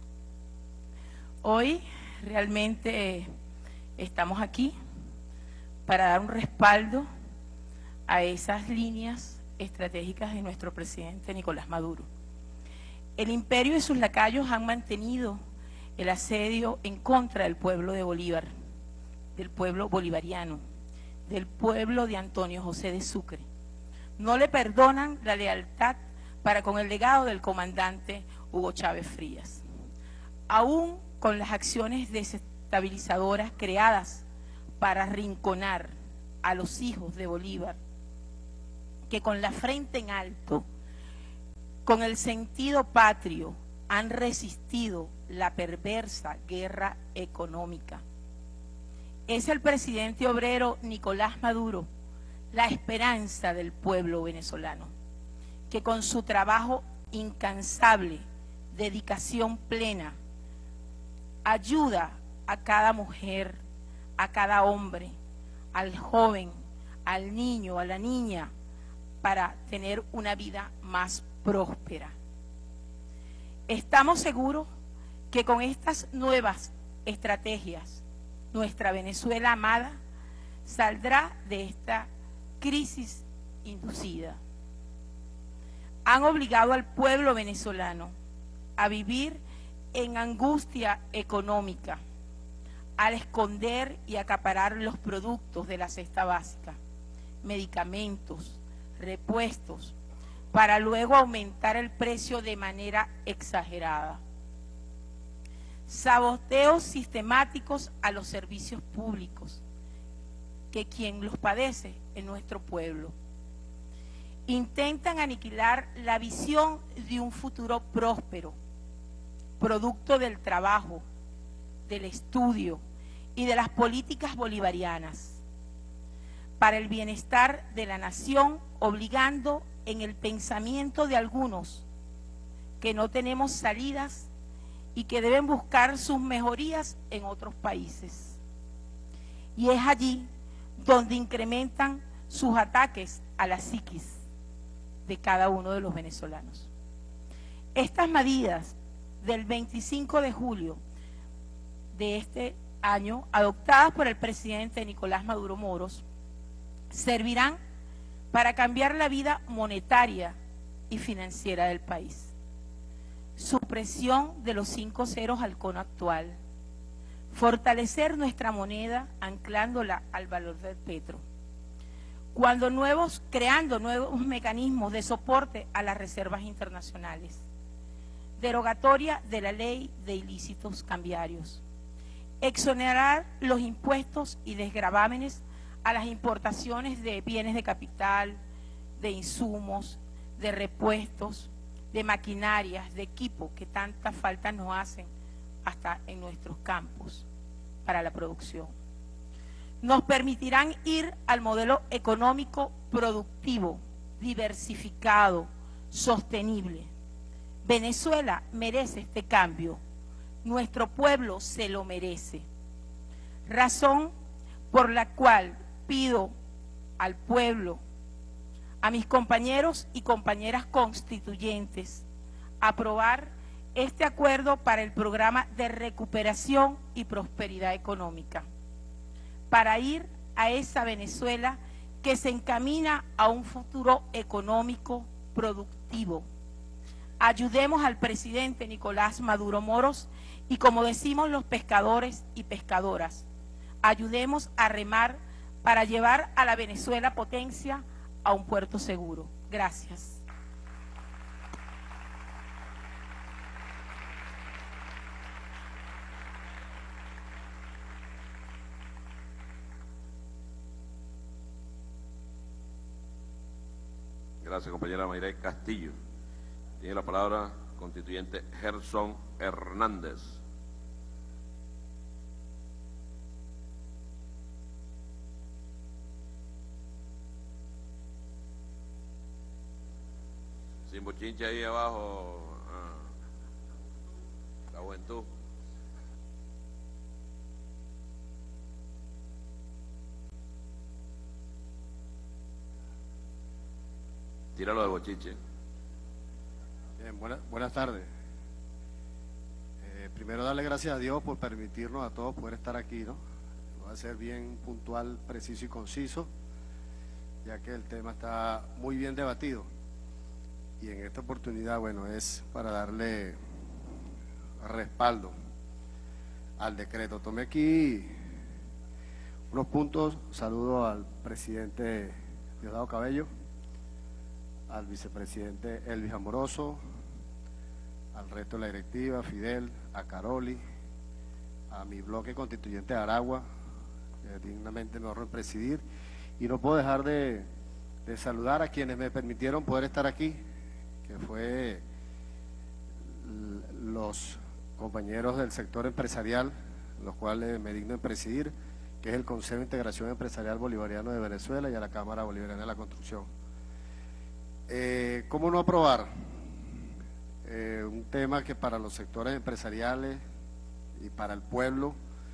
Hoy realmente estamos aquí para dar un respaldo a esas líneas estratégicas de nuestro presidente Nicolás Maduro. El imperio y sus lacayos han mantenido el asedio en contra del pueblo de Bolívar, del pueblo bolivariano, del pueblo de Antonio José de Sucre. No le perdonan la lealtad para con el legado del comandante Hugo Chávez Frías. Aún con las acciones desestabilizadoras creadas para arrinconar a los hijos de Bolívar, que con la frente en alto, con el sentido patrio, han resistido la perversa guerra económica. Es el presidente obrero Nicolás Maduro la esperanza del pueblo venezolano, que con su trabajo incansable, dedicación plena, ayuda a cada mujer, a cada hombre, al joven, al niño, a la niña, para tener una vida más próspera. Estamos seguros que con estas nuevas estrategias, nuestra Venezuela amada saldrá de esta crisis inducida. Han obligado al pueblo venezolano a vivir en angustia económica, al esconder y acaparar los productos de la cesta básica, medicamentos, repuestos, para luego aumentar el precio de manera exagerada. Saboteos sistemáticos a los servicios públicos, que quien los padece es nuestro pueblo. Intentan aniquilar la visión de un futuro próspero, producto del trabajo, del estudio y de las políticas bolivarianas, para el bienestar de la nación, obligando en el pensamiento de algunos que no tenemos salidas y que deben buscar sus mejorías en otros países. Y es allí donde incrementan sus ataques a la psiquis de cada uno de los venezolanos. Estas medidas del 25 de julio de este año, adoptadas por el presidente Nicolás Maduro Moros, servirán para cambiar la vida monetaria y financiera del país. Supresión de los 5 ceros al cono actual, fortalecer nuestra moneda anclándola al valor del petro, creando nuevos mecanismos de soporte a las reservas internacionales, derogatoria de la ley de ilícitos cambiarios, exonerar los impuestos y desgravámenes a las importaciones de bienes de capital, de insumos, de repuestos, de maquinarias, de equipo que tanta falta nos hacen hasta en nuestros campos para la producción. Nos permitirán ir al modelo económico productivo, diversificado, sostenible. Venezuela merece este cambio, nuestro pueblo se lo merece. Razón por la cual pido al pueblo, a mis compañeros y compañeras constituyentes, aprobar este acuerdo para el programa de recuperación y prosperidad económica, para ir a esa Venezuela que se encamina a un futuro económico productivo. Ayudemos al presidente Nicolás Maduro Moros y, como decimos los pescadores y pescadoras, ayudemos a remar para llevar a la Venezuela potencia a un puerto seguro. Gracias. Gracias, compañera Mayra Castillo. Tiene la palabra constituyente Gerson Hernández. Sin bochinche ahí abajo. La juventud. Tíralo de bochinche. Bien, buenas tardes. Primero darle gracias a Dios por permitirnos a todos poder estar aquí, ¿no? Lo va a ser bien puntual, preciso y conciso, ya que el tema está muy bien debatido. Y en esta oportunidad, bueno, es para darle respaldo al decreto. Tomé aquí unos puntos. Saludo al presidente Diosdado Cabello, al vicepresidente Elvis Amoroso, al resto de la directiva, Fidel, a Caroli, a mi bloque constituyente de Aragua, que dignamente me honro en presidir, y no puedo dejar de saludar a quienes me permitieron poder estar aquí, que fue los compañeros del sector empresarial, los cuales me digno en presidir, que es el Consejo de Integración Empresarial Bolivariano de Venezuela y a la Cámara Bolivariana de la Construcción. ¿Cómo no aprobar un tema que para los sectores empresariales y para el pueblo,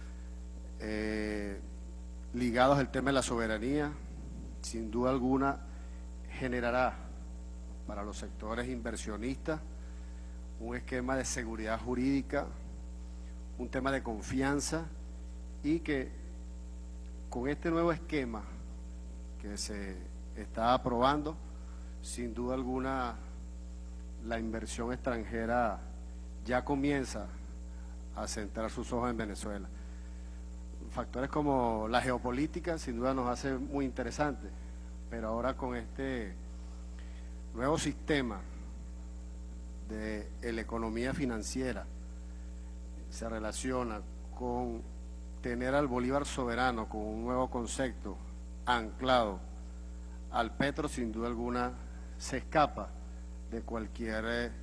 ligados al tema de la soberanía, sin duda alguna generará para los sectores inversionistas un esquema de seguridad jurídica, un tema de confianza, y que con este nuevo esquema que se está aprobando, sin duda alguna la inversión extranjera ya comienza a centrar sus ojos en Venezuela. Factores como la geopolítica sin duda nos hace muy interesantes, pero ahora con este nuevo sistema de la economía financiera se relaciona con tener al Bolívar soberano con un nuevo concepto anclado al petro, sin duda alguna se escapa de cualquier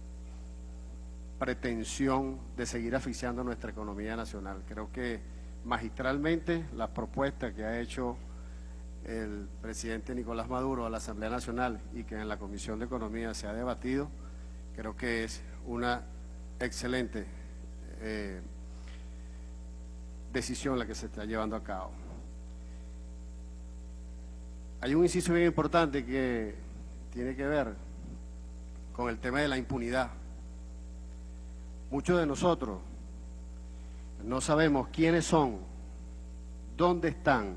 pretensión de seguir asfixiando nuestra economía nacional. Creo que magistralmente la propuesta que ha hecho el presidente Nicolás Maduro a la Asamblea Nacional y que en la Comisión de Economía se ha debatido, creo que es una excelente decisión la que se está llevando a cabo. Hay un inciso bien importante que tiene que ver con el tema de la impunidad. Muchos de nosotros no sabemos quiénes son, dónde están,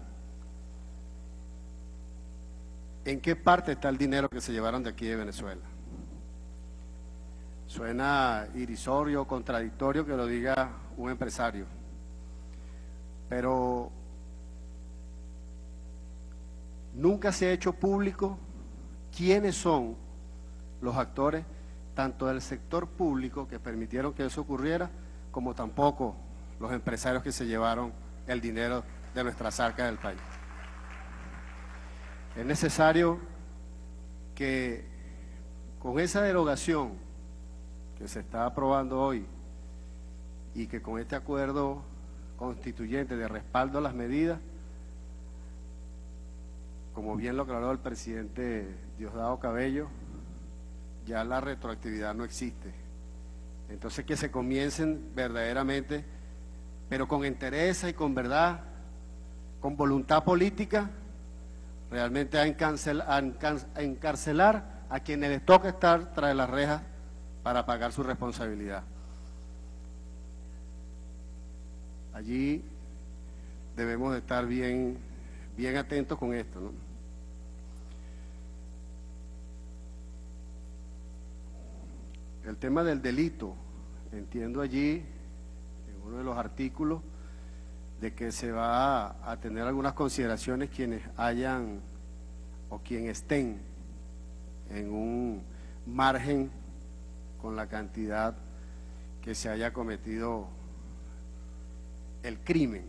en qué parte está el dinero que se llevaron de aquí de Venezuela. Suena irrisorio, contradictorio que lo diga un empresario, pero nunca se ha hecho público quiénes son los actores, tanto del sector público que permitieron que eso ocurriera, como tampoco los empresarios que se llevaron el dinero de nuestras arcas del país. Es necesario que con esa derogación que se está aprobando hoy y que con este acuerdo constituyente de respaldo a las medidas, como bien lo aclaró el presidente Diosdado Cabello, ya la retroactividad no existe. Entonces que se comiencen verdaderamente, pero con entereza y con verdad, con voluntad política, realmente a encarcelar a quienes les toca estar tras las rejas para pagar su responsabilidad. Allí debemos de estar bien atentos con esto, ¿no? El tema del delito, entiendo allí, en uno de los artículos, de que se va a tener algunas consideraciones quienes hayan o quienes estén en un margen con la cantidad que se haya cometido el crimen.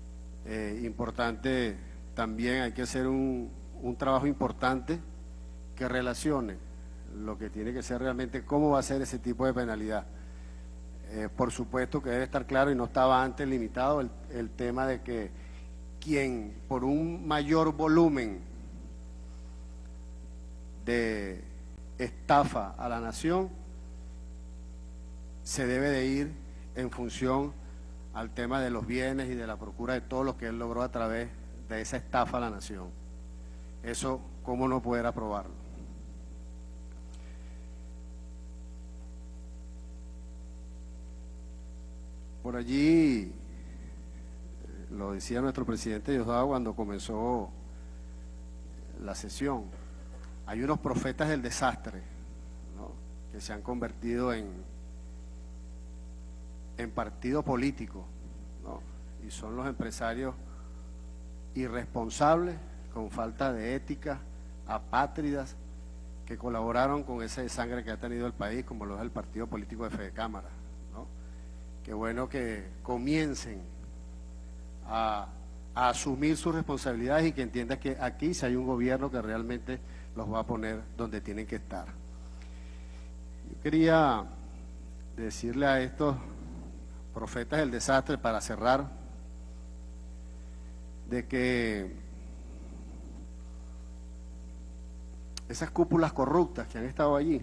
Importante también, hay que hacer un trabajo importante que relacione lo que tiene que ser realmente cómo va a ser ese tipo de penalidad. Por supuesto que debe estar claro, y no estaba antes limitado, el tema de que quien por un mayor volumen de estafa a la nación se debe de ir en función al tema de los bienes y de la procura de todo lo que él logró a través de esa estafa a la nación. Eso, ¿cómo no poder aprobarlo? Por allí, lo decía nuestro presidente Diosdado cuando comenzó la sesión, hay unos profetas del desastre, ¿no?, que se han convertido en partido político, ¿no?, y son los empresarios irresponsables, con falta de ética, apátridas, que colaboraron con esa sangre que ha tenido el país, como lo es el partido político de Fede Cámara, ¿no? Qué bueno que comiencen a asumir sus responsabilidades y que entiendan que aquí si hay un gobierno que realmente los va a poner donde tienen que estar. Yo quería decirle a estos profetas del desastre, para cerrar, de que esas cúpulas corruptas que han estado allí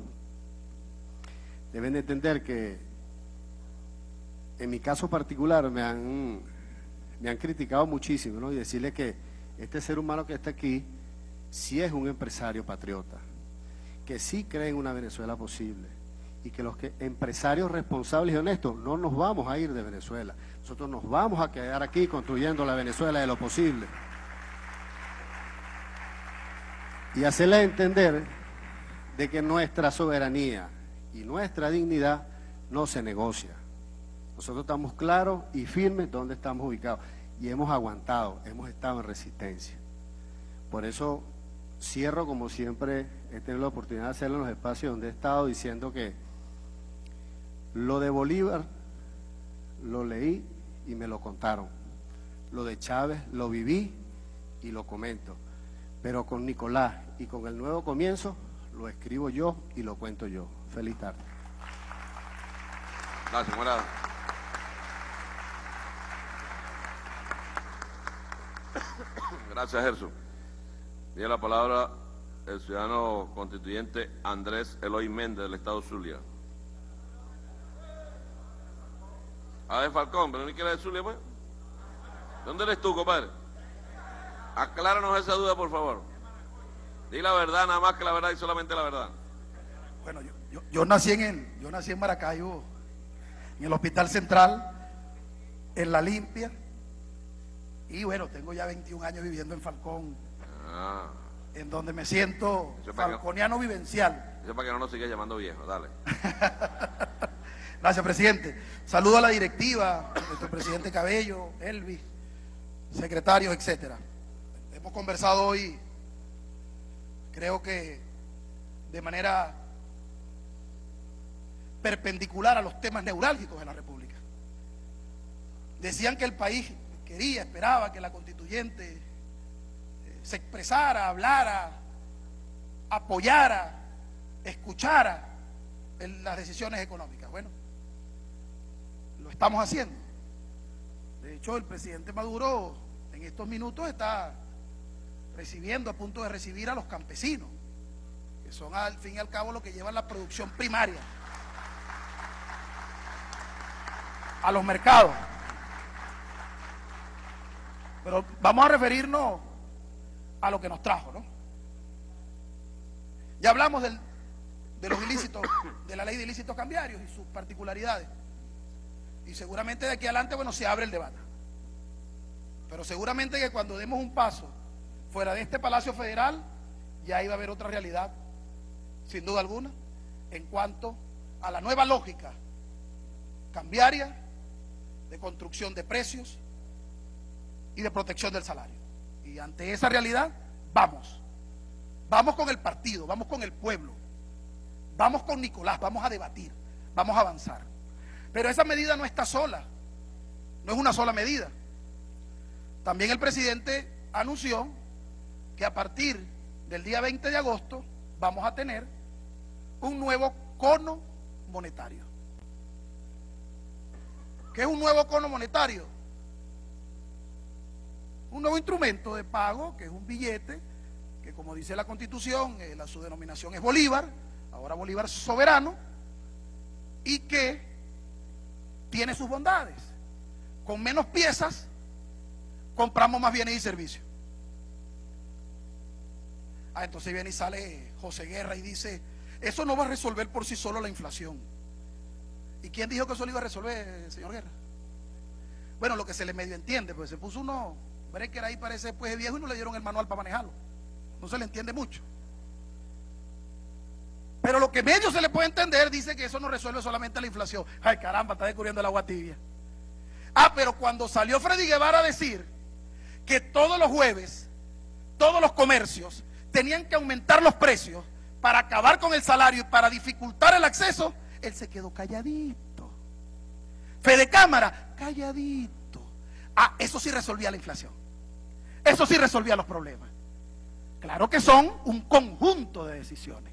deben de entender que en mi caso particular me han criticado muchísimo, ¿no?, y decirle que este ser humano que está aquí sí es un empresario patriota, que sí cree en una Venezuela posible, y que los empresarios responsables y honestos no nos vamos a ir de Venezuela, nosotros nos vamos a quedar aquí construyendo la Venezuela de lo posible. Y hacerles entender de que nuestra soberanía y nuestra dignidad no se negocia. Nosotros estamos claros y firmes dónde estamos ubicados y hemos aguantado, hemos estado en resistencia. Por eso cierro, como siempre he tenido la oportunidad de hacerlo en los espacios donde he estado, diciendo que lo de Bolívar lo leí y me lo contaron, lo de Chávez lo viví y lo comento, pero con Nicolás y con el nuevo comienzo lo escribo yo y lo cuento yo. Feliz tarde. Gracias, Morado. Gracias, Gerson. Tiene la palabra el ciudadano constituyente Andrés Eloy Méndez, del estado Zulia. De Falcón, pero ni que era de Zulia, pues. ¿Dónde eres tú, compadre? Acláranos esa duda, por favor. Di la verdad, nada más que la verdad y solamente la verdad. Bueno, yo nací en Maracaibo, en el Hospital Central, en La Limpia, y bueno, tengo ya 21 años viviendo en Falcón, en donde me siento falconiano vivencial. Eso para que no nos sigas llamando viejo, dale. Gracias, presidente. Saludo a la directiva, nuestro presidente Cabello, Elvis, secretarios, etcétera. Hemos conversado hoy, creo que de manera perpendicular a los temas neurálgicos de la República. Decían que el país quería, esperaba que la constituyente se expresara, hablara, apoyara, escuchara en las decisiones económicas. Bueno, lo estamos haciendo. De hecho, el presidente Maduro en estos minutos está recibiendo, a punto de recibir a los campesinos, que son al fin y al cabo los que llevan la producción primaria a los mercados. Pero vamos a referirnos a lo que nos trajo, ¿no? Ya hablamos de los ilícitos, de la ley de ilícitos cambiarios y sus particularidades. Y seguramente de aquí adelante, bueno, se abre el debate. Pero seguramente que cuando demos un paso fuera de este Palacio Federal, ya iba a haber otra realidad, sin duda alguna, en cuanto a la nueva lógica cambiaria de construcción de precios y de protección del salario. Y ante esa realidad, vamos con el partido, vamos con el pueblo, vamos con Nicolás, vamos a debatir, vamos a avanzar. Pero esa medida no está sola, no es una sola medida. También el presidente anunció que a partir del día 20 de agosto vamos a tener un nuevo cono monetario. ¿Qué es un nuevo cono monetario? Un nuevo instrumento de pago, que es un billete, que como dice la Constitución, su denominación es Bolívar, ahora Bolívar soberano, y que tiene sus bondades. Con menos piezas, compramos más bienes y servicios. Entonces viene y sale José Guerra y dice, eso no va a resolver por sí solo la inflación. ¿Y quién dijo que eso lo iba a resolver, señor Guerra? Bueno, lo que se le medio entiende, pues se puso uno breaker ahí, parece después de viejo, y no le dieron el manual para manejarlo. No se le entiende mucho. Pero lo que medio se le puede entender, dice que eso no resuelve solamente la inflación. Ay, caramba, está descubriendo el agua tibia. Pero cuando salió Freddy Guevara a decir que todos los jueves, todos los comercios tenían que aumentar los precios para acabar con el salario y para dificultar el acceso, él se quedó calladito. Fede Cámara, calladito. Eso sí resolvía la inflación. Eso sí resolvía los problemas. Claro que son un conjunto de decisiones.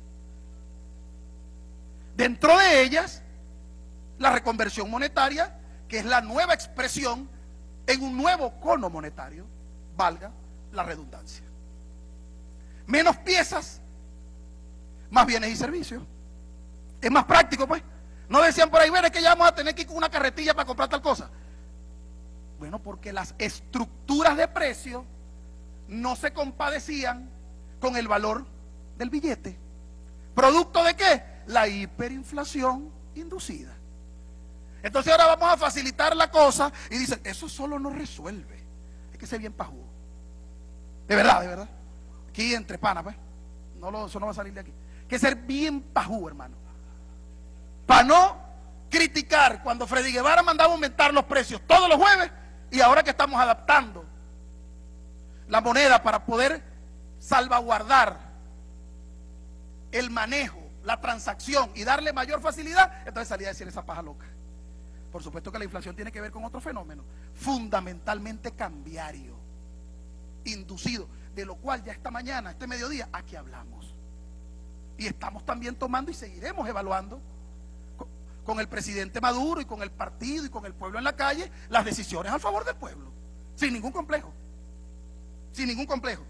Dentro de ellas, la reconversión monetaria, que es la nueva expresión en un nuevo cono monetario, valga la redundancia. Menos piezas, más bienes y servicios. Es más práctico, pues. No decían por ahí, bueno, es que ya vamos a tener que ir con una carretilla para comprar tal cosa. Bueno, porque las estructuras de precio no se compadecían con el valor del billete. ¿Producto de qué? La hiperinflación inducida. Entonces ahora vamos a facilitar la cosa y dicen, eso solo no resuelve. Hay que ser bien pajudo. De verdad, de verdad. Aquí entre panas, pues. Eso no va a salir de aquí. Hay que ser bien pajudo, hermano. Para no criticar cuando Freddy Guevara mandaba aumentar los precios todos los jueves y ahora que estamos adaptando la moneda para poder salvaguardar el manejo, la transacción y darle mayor facilidad, entonces salía a decir esa paja loca. Por supuesto que la inflación tiene que ver con otro fenómeno, fundamentalmente cambiario, inducido, de lo cual ya esta mañana, este mediodía, aquí hablamos. Y estamos también tomando y seguiremos evaluando con el presidente Maduro y con el partido y con el pueblo en la calle las decisiones a favor del pueblo, sin ningún complejo, sin ningún complejo.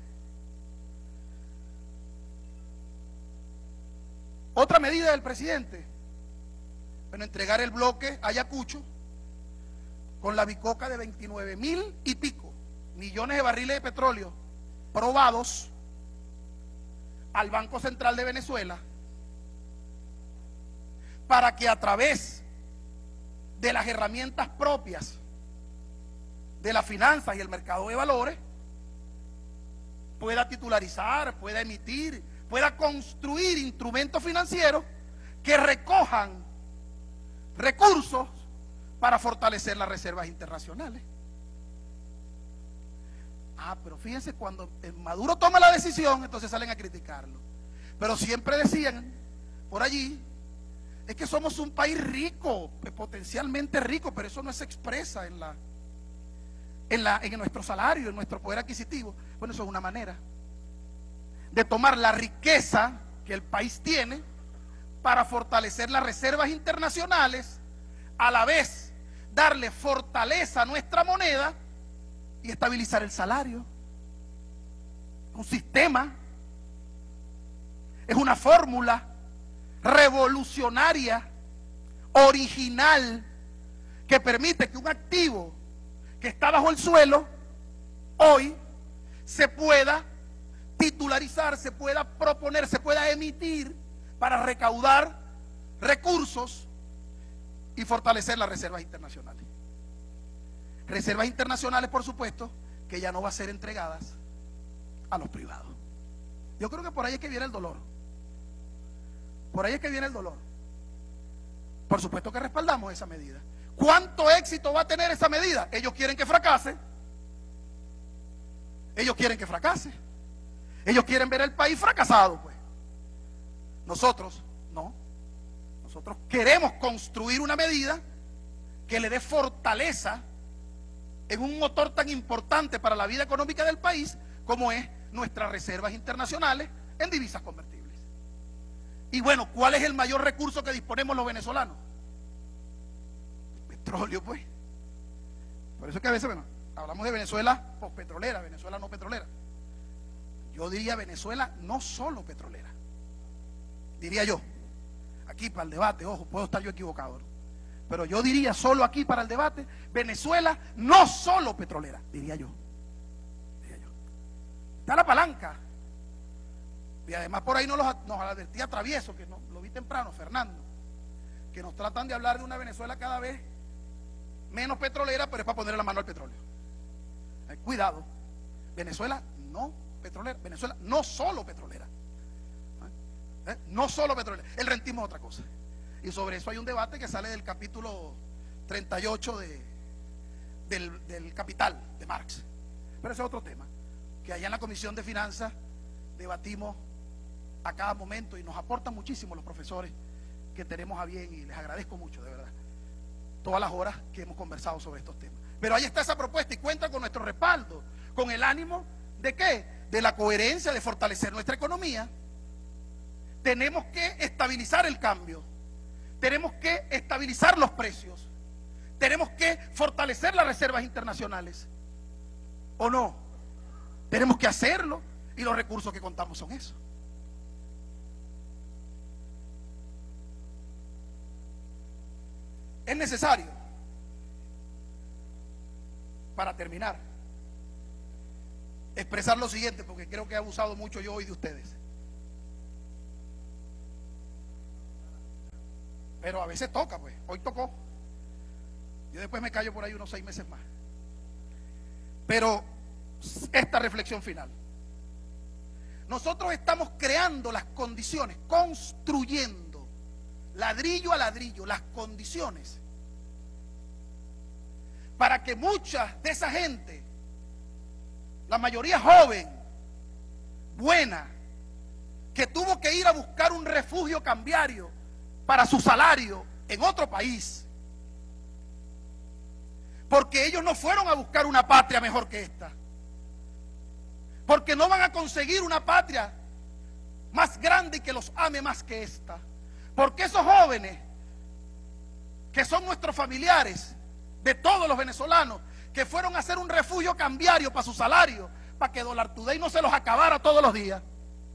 Otra medida del presidente, bueno, entregar el bloque Ayacucho con la bicoca de 29.000 y pico millones de barriles de petróleo probados al Banco Central de Venezuela, para que a través de las herramientas propias de las finanzas y el mercado de valores pueda titularizar, pueda emitir, pueda construir instrumentos financieros que recojan recursos para fortalecer las reservas internacionales. Pero fíjense, cuando Maduro toma la decisión, entonces salen a criticarlo. Pero siempre decían por allí, es que somos un país rico, potencialmente rico, pero eso no se expresa en nuestro salario, en nuestro poder adquisitivo. Bueno, eso es una manera de tomar la riqueza que el país tiene para fortalecer las reservas internacionales, a la vez darle fortaleza a nuestra moneda y estabilizar el salario. Un sistema, es una fórmula revolucionaria, original, que permite que un activo que está bajo el suelo hoy se pueda titularizar, se pueda proponer, se pueda emitir para recaudar recursos y fortalecer las reservas internacionales. Reservas internacionales, por supuesto, que ya no va a ser entregadas a los privados. Yo creo que por ahí es que viene el dolor. Por ahí es que viene el dolor. Por supuesto que respaldamos esa medida. ¿Cuánto éxito va a tener esa medida? Ellos quieren que fracase. Ellos quieren que fracase. Ellos quieren ver el país fracasado, pues. Nosotros, no. Nosotros queremos construir una medida que le dé fortaleza en un motor tan importante para la vida económica del país como es nuestras reservas internacionales en divisas convertibles. Y bueno, ¿cuál es el mayor recurso que disponemos los venezolanos? Petróleo, pues. Por eso es que a veces, bueno, hablamos de Venezuela pospetrolera, Venezuela no petrolera. Yo diría Venezuela no solo petrolera. Diría yo. Aquí para el debate, ojo, puedo estar yo equivocado, ¿no? Pero yo diría solo aquí para el debate, Venezuela no solo petrolera, diría yo. Está la palanca. Y además por ahí nos advertía Travieso, que lo vi temprano, Fernando, que nos tratan de hablar de una Venezuela cada vez menos petrolera, pero es para ponerle la mano al petróleo. Cuidado, Venezuela no petrolera, Venezuela no solo petrolera. No solo petrolera, el rentismo es otra cosa. Y sobre eso hay un debate que sale del capítulo 38 del Capital de Marx. Pero ese es otro tema, que allá en la Comisión de Finanzas debatimos a cada momento y nos aportan muchísimo los profesores que tenemos a bien, y les agradezco mucho, de verdad, todas las horas que hemos conversado sobre estos temas. Pero ahí está esa propuesta y cuenta con nuestro respaldo, con el ánimo ¿de qué? De la coherencia, de fortalecer nuestra economía. Tenemos que estabilizar el cambio, tenemos que estabilizar los precios, tenemos que fortalecer las reservas internacionales, ¿o no? Tenemos que hacerlo y los recursos que contamos son esos. Es necesario, para terminar, expresar lo siguiente, porque creo que he abusado mucho yo hoy de ustedes. Pero a veces toca, pues, hoy tocó. Yo después me callo por ahí unos 6 meses más. Pero esta reflexión final. Nosotros estamos creando las condiciones, construyendo ladrillo a ladrillo las condiciones para que mucha de esa gente, la mayoría joven, buena, que tuvo que ir a buscar un refugio cambiario para su salario en otro país, porque ellos no fueron a buscar una patria mejor que esta, porque no van a conseguir una patria más grande y que los ame más que esta, porque esos jóvenes que son nuestros familiares de todos los venezolanos, que fueron a hacer un refugio cambiario para su salario, para que Dollar Today no se los acabara todos los días,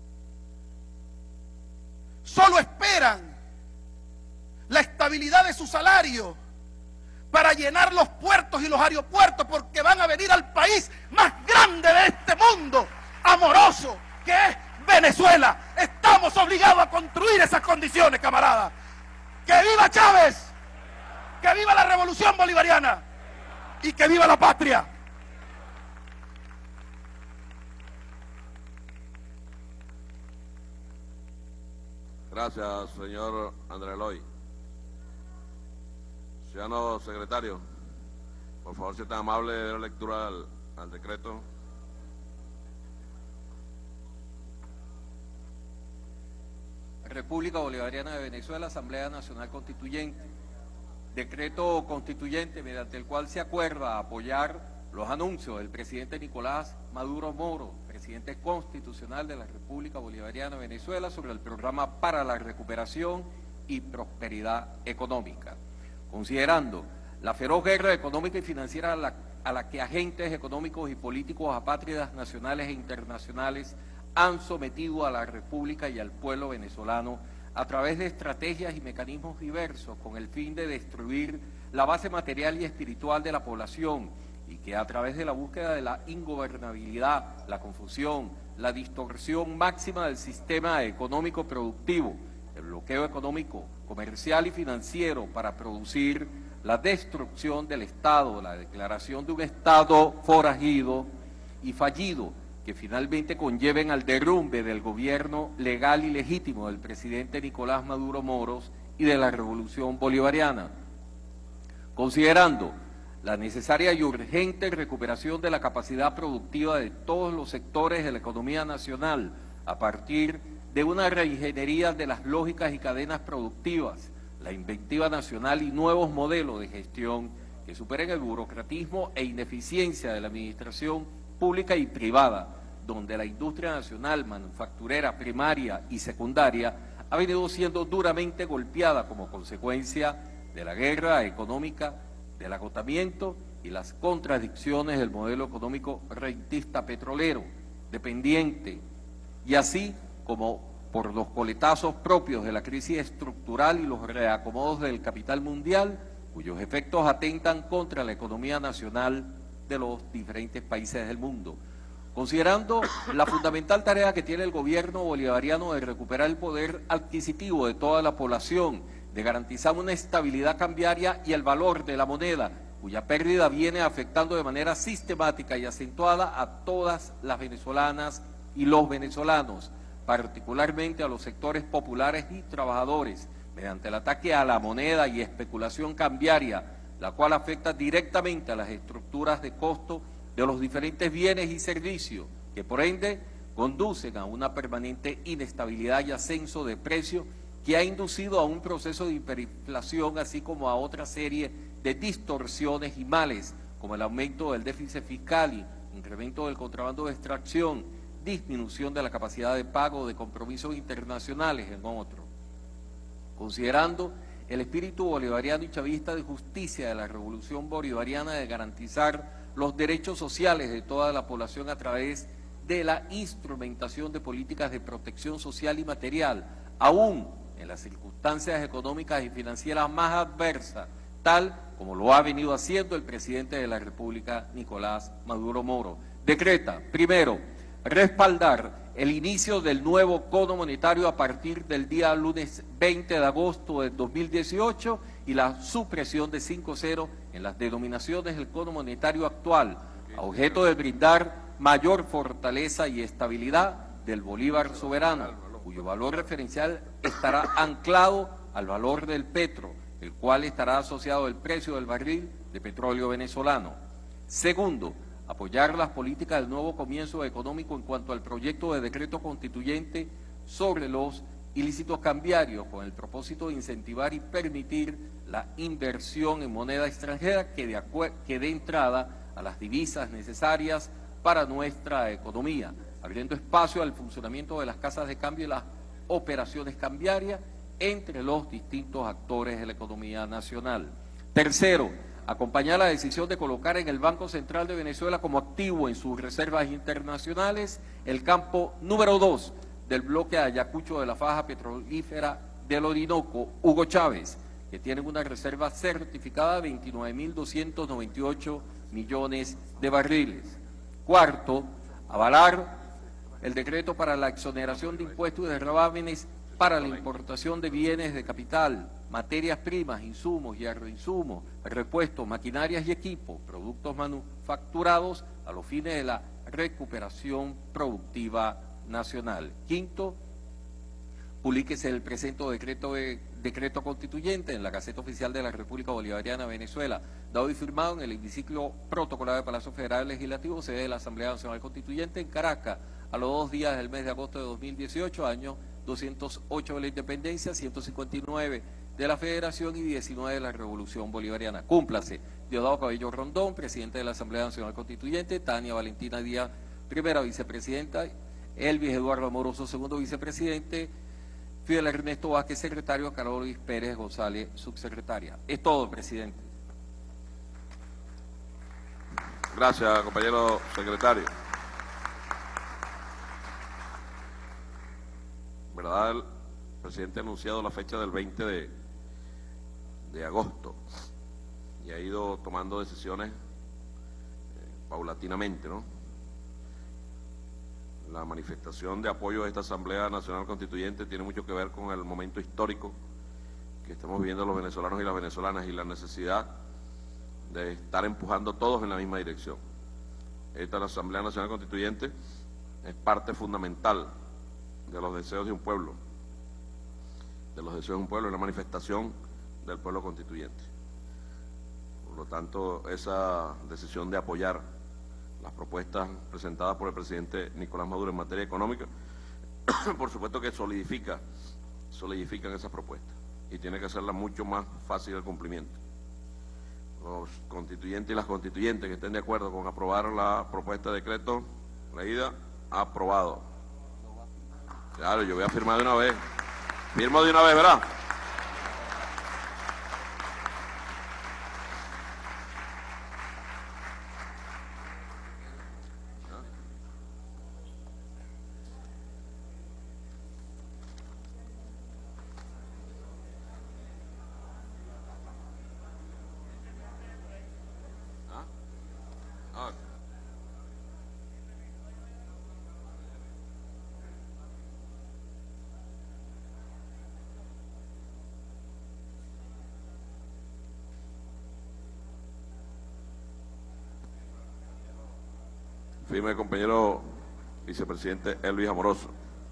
solo esperan la estabilidad de su salario para llenar los puertos y los aeropuertos, porque van a venir al país más grande de este mundo amoroso que es Venezuela. Estamos obligados a construir esas condiciones, camaradas. ¡Que viva Chávez! ¡Que viva la revolución bolivariana! ¡Y que viva la patria! Gracias, señor Andrés Eloy. Ciudadano secretario, por favor, si es tan amable de dar lectura al decreto. República Bolivariana de Venezuela, Asamblea Nacional Constituyente. Decreto constituyente mediante el cual se acuerda apoyar los anuncios del presidente Nicolás Maduro Moro, presidente constitucional de la República Bolivariana de Venezuela, sobre el programa para la recuperación y prosperidad económica. Considerando la feroz guerra económica y financiera a la que agentes económicos y políticos apátridas nacionales e internacionales han sometido a la República y al pueblo venezolano a través de estrategias y mecanismos diversos con el fin de destruir la base material y espiritual de la población, y que a través de la búsqueda de la ingobernabilidad, la confusión, la distorsión máxima del sistema económico productivo, el bloqueo económico, comercial y financiero para producir la destrucción del Estado, la declaración de un Estado forajido y fallido, que finalmente conlleven al derrumbe del gobierno legal y legítimo del presidente Nicolás Maduro Moros y de la Revolución Bolivariana. Considerando la necesaria y urgente recuperación de la capacidad productiva de todos los sectores de la economía nacional a partir de una reingeniería de las lógicas y cadenas productivas, la inventiva nacional y nuevos modelos de gestión que superen el burocratismo e ineficiencia de la administración pública y privada, donde la industria nacional, manufacturera, primaria y secundaria ha venido siendo duramente golpeada como consecuencia de la guerra económica, del agotamiento y las contradicciones del modelo económico rentista petrolero, dependiente, y así como por los coletazos propios de la crisis estructural y los reacomodos del capital mundial, cuyos efectos atentan contra la economía nacional de los diferentes países del mundo. Considerando la fundamental tarea que tiene el gobierno bolivariano de recuperar el poder adquisitivo de toda la población, de garantizar una estabilidad cambiaria y el valor de la moneda, cuya pérdida viene afectando de manera sistemática y acentuada a todas las venezolanas y los venezolanos, particularmente a los sectores populares y trabajadores, mediante el ataque a la moneda y especulación cambiaria, la cual afecta directamente a las estructuras de costo de los diferentes bienes y servicios, que por ende conducen a una permanente inestabilidad y ascenso de precios que ha inducido a un proceso de hiperinflación, así como a otra serie de distorsiones y males, como el aumento del déficit fiscal, incremento del contrabando de extracción, disminución de la capacidad de pago de compromisos internacionales, en otros. Considerando el espíritu bolivariano y chavista de justicia de la revolución bolivariana de garantizar los derechos sociales de toda la población a través de la instrumentación de políticas de protección social y material, aún en las circunstancias económicas y financieras más adversas, tal como lo ha venido haciendo el presidente de la República, Nicolás Maduro Moro. Decreta, primero, respaldar el inicio del nuevo cono monetario a partir del día lunes 20 de agosto de 2018 y la supresión de 5 ceros en las denominaciones del cono monetario actual, a objeto de brindar mayor fortaleza y estabilidad del bolívar soberano, cuyo valor referencial estará anclado al valor del petro, el cual estará asociado al precio del barril de petróleo venezolano. Segundo, apoyar las políticas del nuevo comienzo económico en cuanto al proyecto de decreto constituyente sobre los ilícitos cambiarios, con el propósito de incentivar y permitir la inversión en moneda extranjera que dé entrada a las divisas necesarias para nuestra economía, abriendo espacio al funcionamiento de las casas de cambio y las operaciones cambiarias entre los distintos actores de la economía nacional. Tercero, acompañar la decisión de colocar en el Banco Central de Venezuela como activo en sus reservas internacionales el campo número 2 del bloque de Ayacucho de la faja petrolífera del Orinoco, Hugo Chávez, que tiene una reserva certificada de 29.298 millones de barriles. Cuarto, avalar el decreto para la exoneración de impuestos y de gravámenes para la importación de bienes de capital, materias primas, insumos y agroinsumos, repuestos, maquinarias y equipos, productos manufacturados a los fines de la recuperación productiva nacional. Quinto, publíquese el presente decreto constituyente en la Gaceta Oficial de la República Bolivariana de Venezuela, dado y firmado en el hemiciclo protocolado de Palacio Federal Legislativo, sede de la Asamblea Nacional Constituyente en Caracas, a los 2 días del mes de agosto de 2018, año 208 de la Independencia, 159 de la Federación y 19 de la Revolución Bolivariana. Cúmplase. Diosdado Cabello Rondón, presidente de la Asamblea Nacional Constituyente; Tania Valentina Díaz, primera vicepresidenta; Elvis Eduardo Amoroso, segundo vicepresidente; Fidel Ernesto Vázquez, secretario; Carolina Pérez González, subsecretaria. Es todo, presidente. Gracias, compañero secretario. ¿Verdad? El presidente ha anunciado la fecha del 20 de agosto y ha ido tomando decisiones paulatinamente, ¿no? La manifestación de apoyo a esta Asamblea Nacional Constituyente tiene mucho que ver con el momento histórico que estamos viviendo los venezolanos y las venezolanas y la necesidad de estar empujando todos en la misma dirección. Esta Asamblea Nacional Constituyente es parte fundamental de los deseos de un pueblo, una manifestación del pueblo constituyente. Por lo tanto, esa decisión de apoyar las propuestas presentadas por el presidente Nicolás Maduro en materia económica, por supuesto que solidifican esas propuestas y tiene que hacerla mucho más fácil el cumplimiento. Los constituyentes y las constituyentes que estén de acuerdo con aprobar la propuesta de decreto leída, aprobado. Claro, yo voy a firmar de una vez. Firmo de una vez, ¿verdad? Firme el compañero vicepresidente Elvis Amoroso.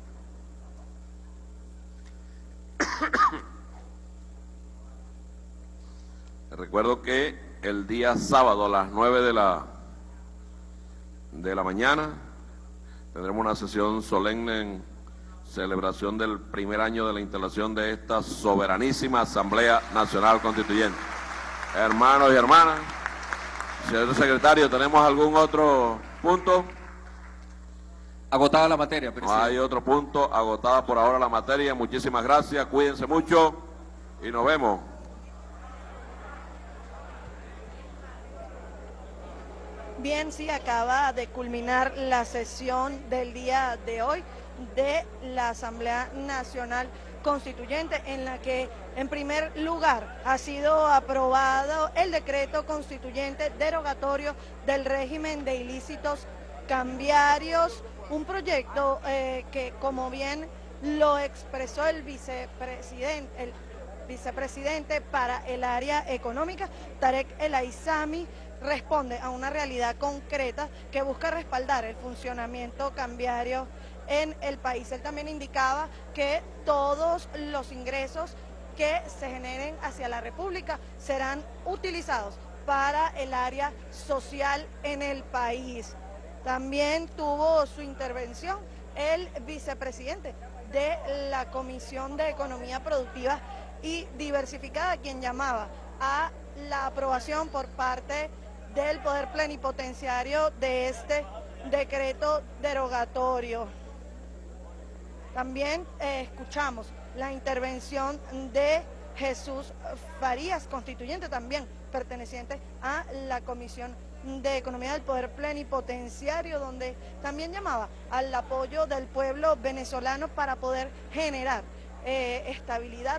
Recuerdo que el día sábado a las 9 de la mañana tendremos una sesión solemne en celebración del primer año de la instalación de esta soberanísima Asamblea Nacional Constituyente. Hermanos y hermanas, señor secretario, ¿tenemos algún otro punto? Agotada la materia, presidente. No hay otro punto, agotada por ahora la materia. Muchísimas gracias, cuídense mucho y nos vemos. Bien, sí, acaba de culminar la sesión del día de hoy de la Asamblea Nacional Constituyente, en la que en primer lugar ha sido aprobado el decreto constituyente derogatorio del régimen de ilícitos cambiarios, un proyecto que, como bien lo expresó el vicepresidente para el área económica, Tarek El Aissami, responde a una realidad concreta que busca respaldar el funcionamiento cambiario en el país. Él también indicaba que todos los ingresos que se generen hacia la República serán utilizados para el área social en el país. También tuvo su intervención el vicepresidente de la Comisión de Economía Productiva y Diversificada, quien llamaba a la aprobación por parte del Poder Plenipotenciario de este decreto derogatorio. También escuchamos la intervención de Jesús Farías, constituyente también perteneciente a la Comisión de Economía del Poder Plenipotenciario, donde también llamaba al apoyo del pueblo venezolano para poder generar estabilidad,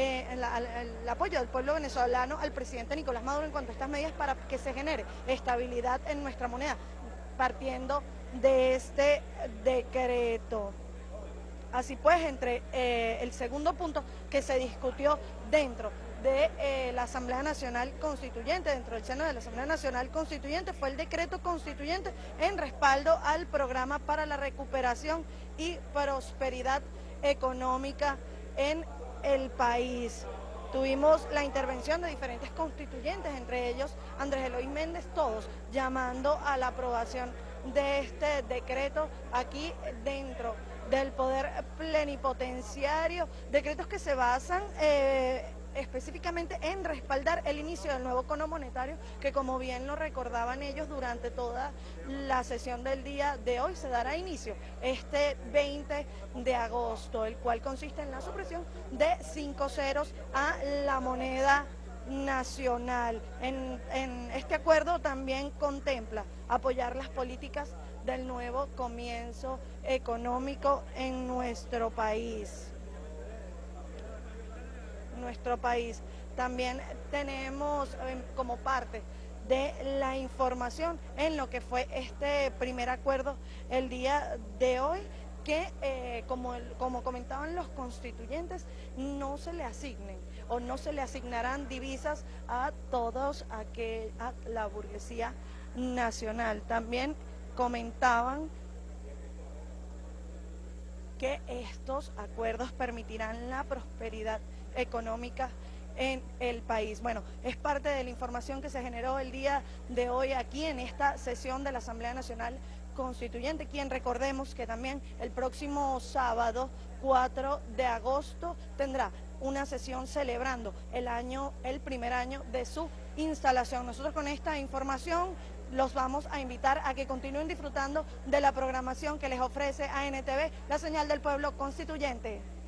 el apoyo del pueblo venezolano al presidente Nicolás Maduro en cuanto a estas medidas para que se genere estabilidad en nuestra moneda, partiendo de este decreto. Así pues, entre el segundo punto que se discutió dentro de la Asamblea Nacional Constituyente, dentro del seno de la Asamblea Nacional Constituyente, fue el decreto constituyente en respaldo al programa para la recuperación y prosperidad económica en el país. Tuvimos la intervención de diferentes constituyentes, entre ellos Andrés Eloy Méndez, todos llamando a la aprobación de este decreto aquí dentro del Poder Plenipotenciario, decretos que se basan específicamente en respaldar el inicio del nuevo cono monetario, que como bien lo recordaban ellos durante toda la sesión del día de hoy, se dará inicio este 20 de agosto, el cual consiste en la supresión de 5 ceros a la moneda nacional. En este acuerdo también contempla apoyar las políticas del nuevo comienzo económico en nuestro país. También tenemos como parte de la información en lo que fue este primer acuerdo el día de hoy, que como comentaban los constituyentes, no se le asignen o no se le asignarán divisas a a la burguesía nacional. También comentaban que estos acuerdos permitirán la prosperidad económica en el país. Bueno, es parte de la información que se generó el día de hoy aquí en esta sesión de la Asamblea Nacional Constituyente, quien recordemos que también el próximo sábado 4 de agosto tendrá una sesión celebrando el primer año de su instalación. Nosotros con esta información los vamos a invitar a que continúen disfrutando de la programación que les ofrece ANTV, la señal del pueblo constituyente.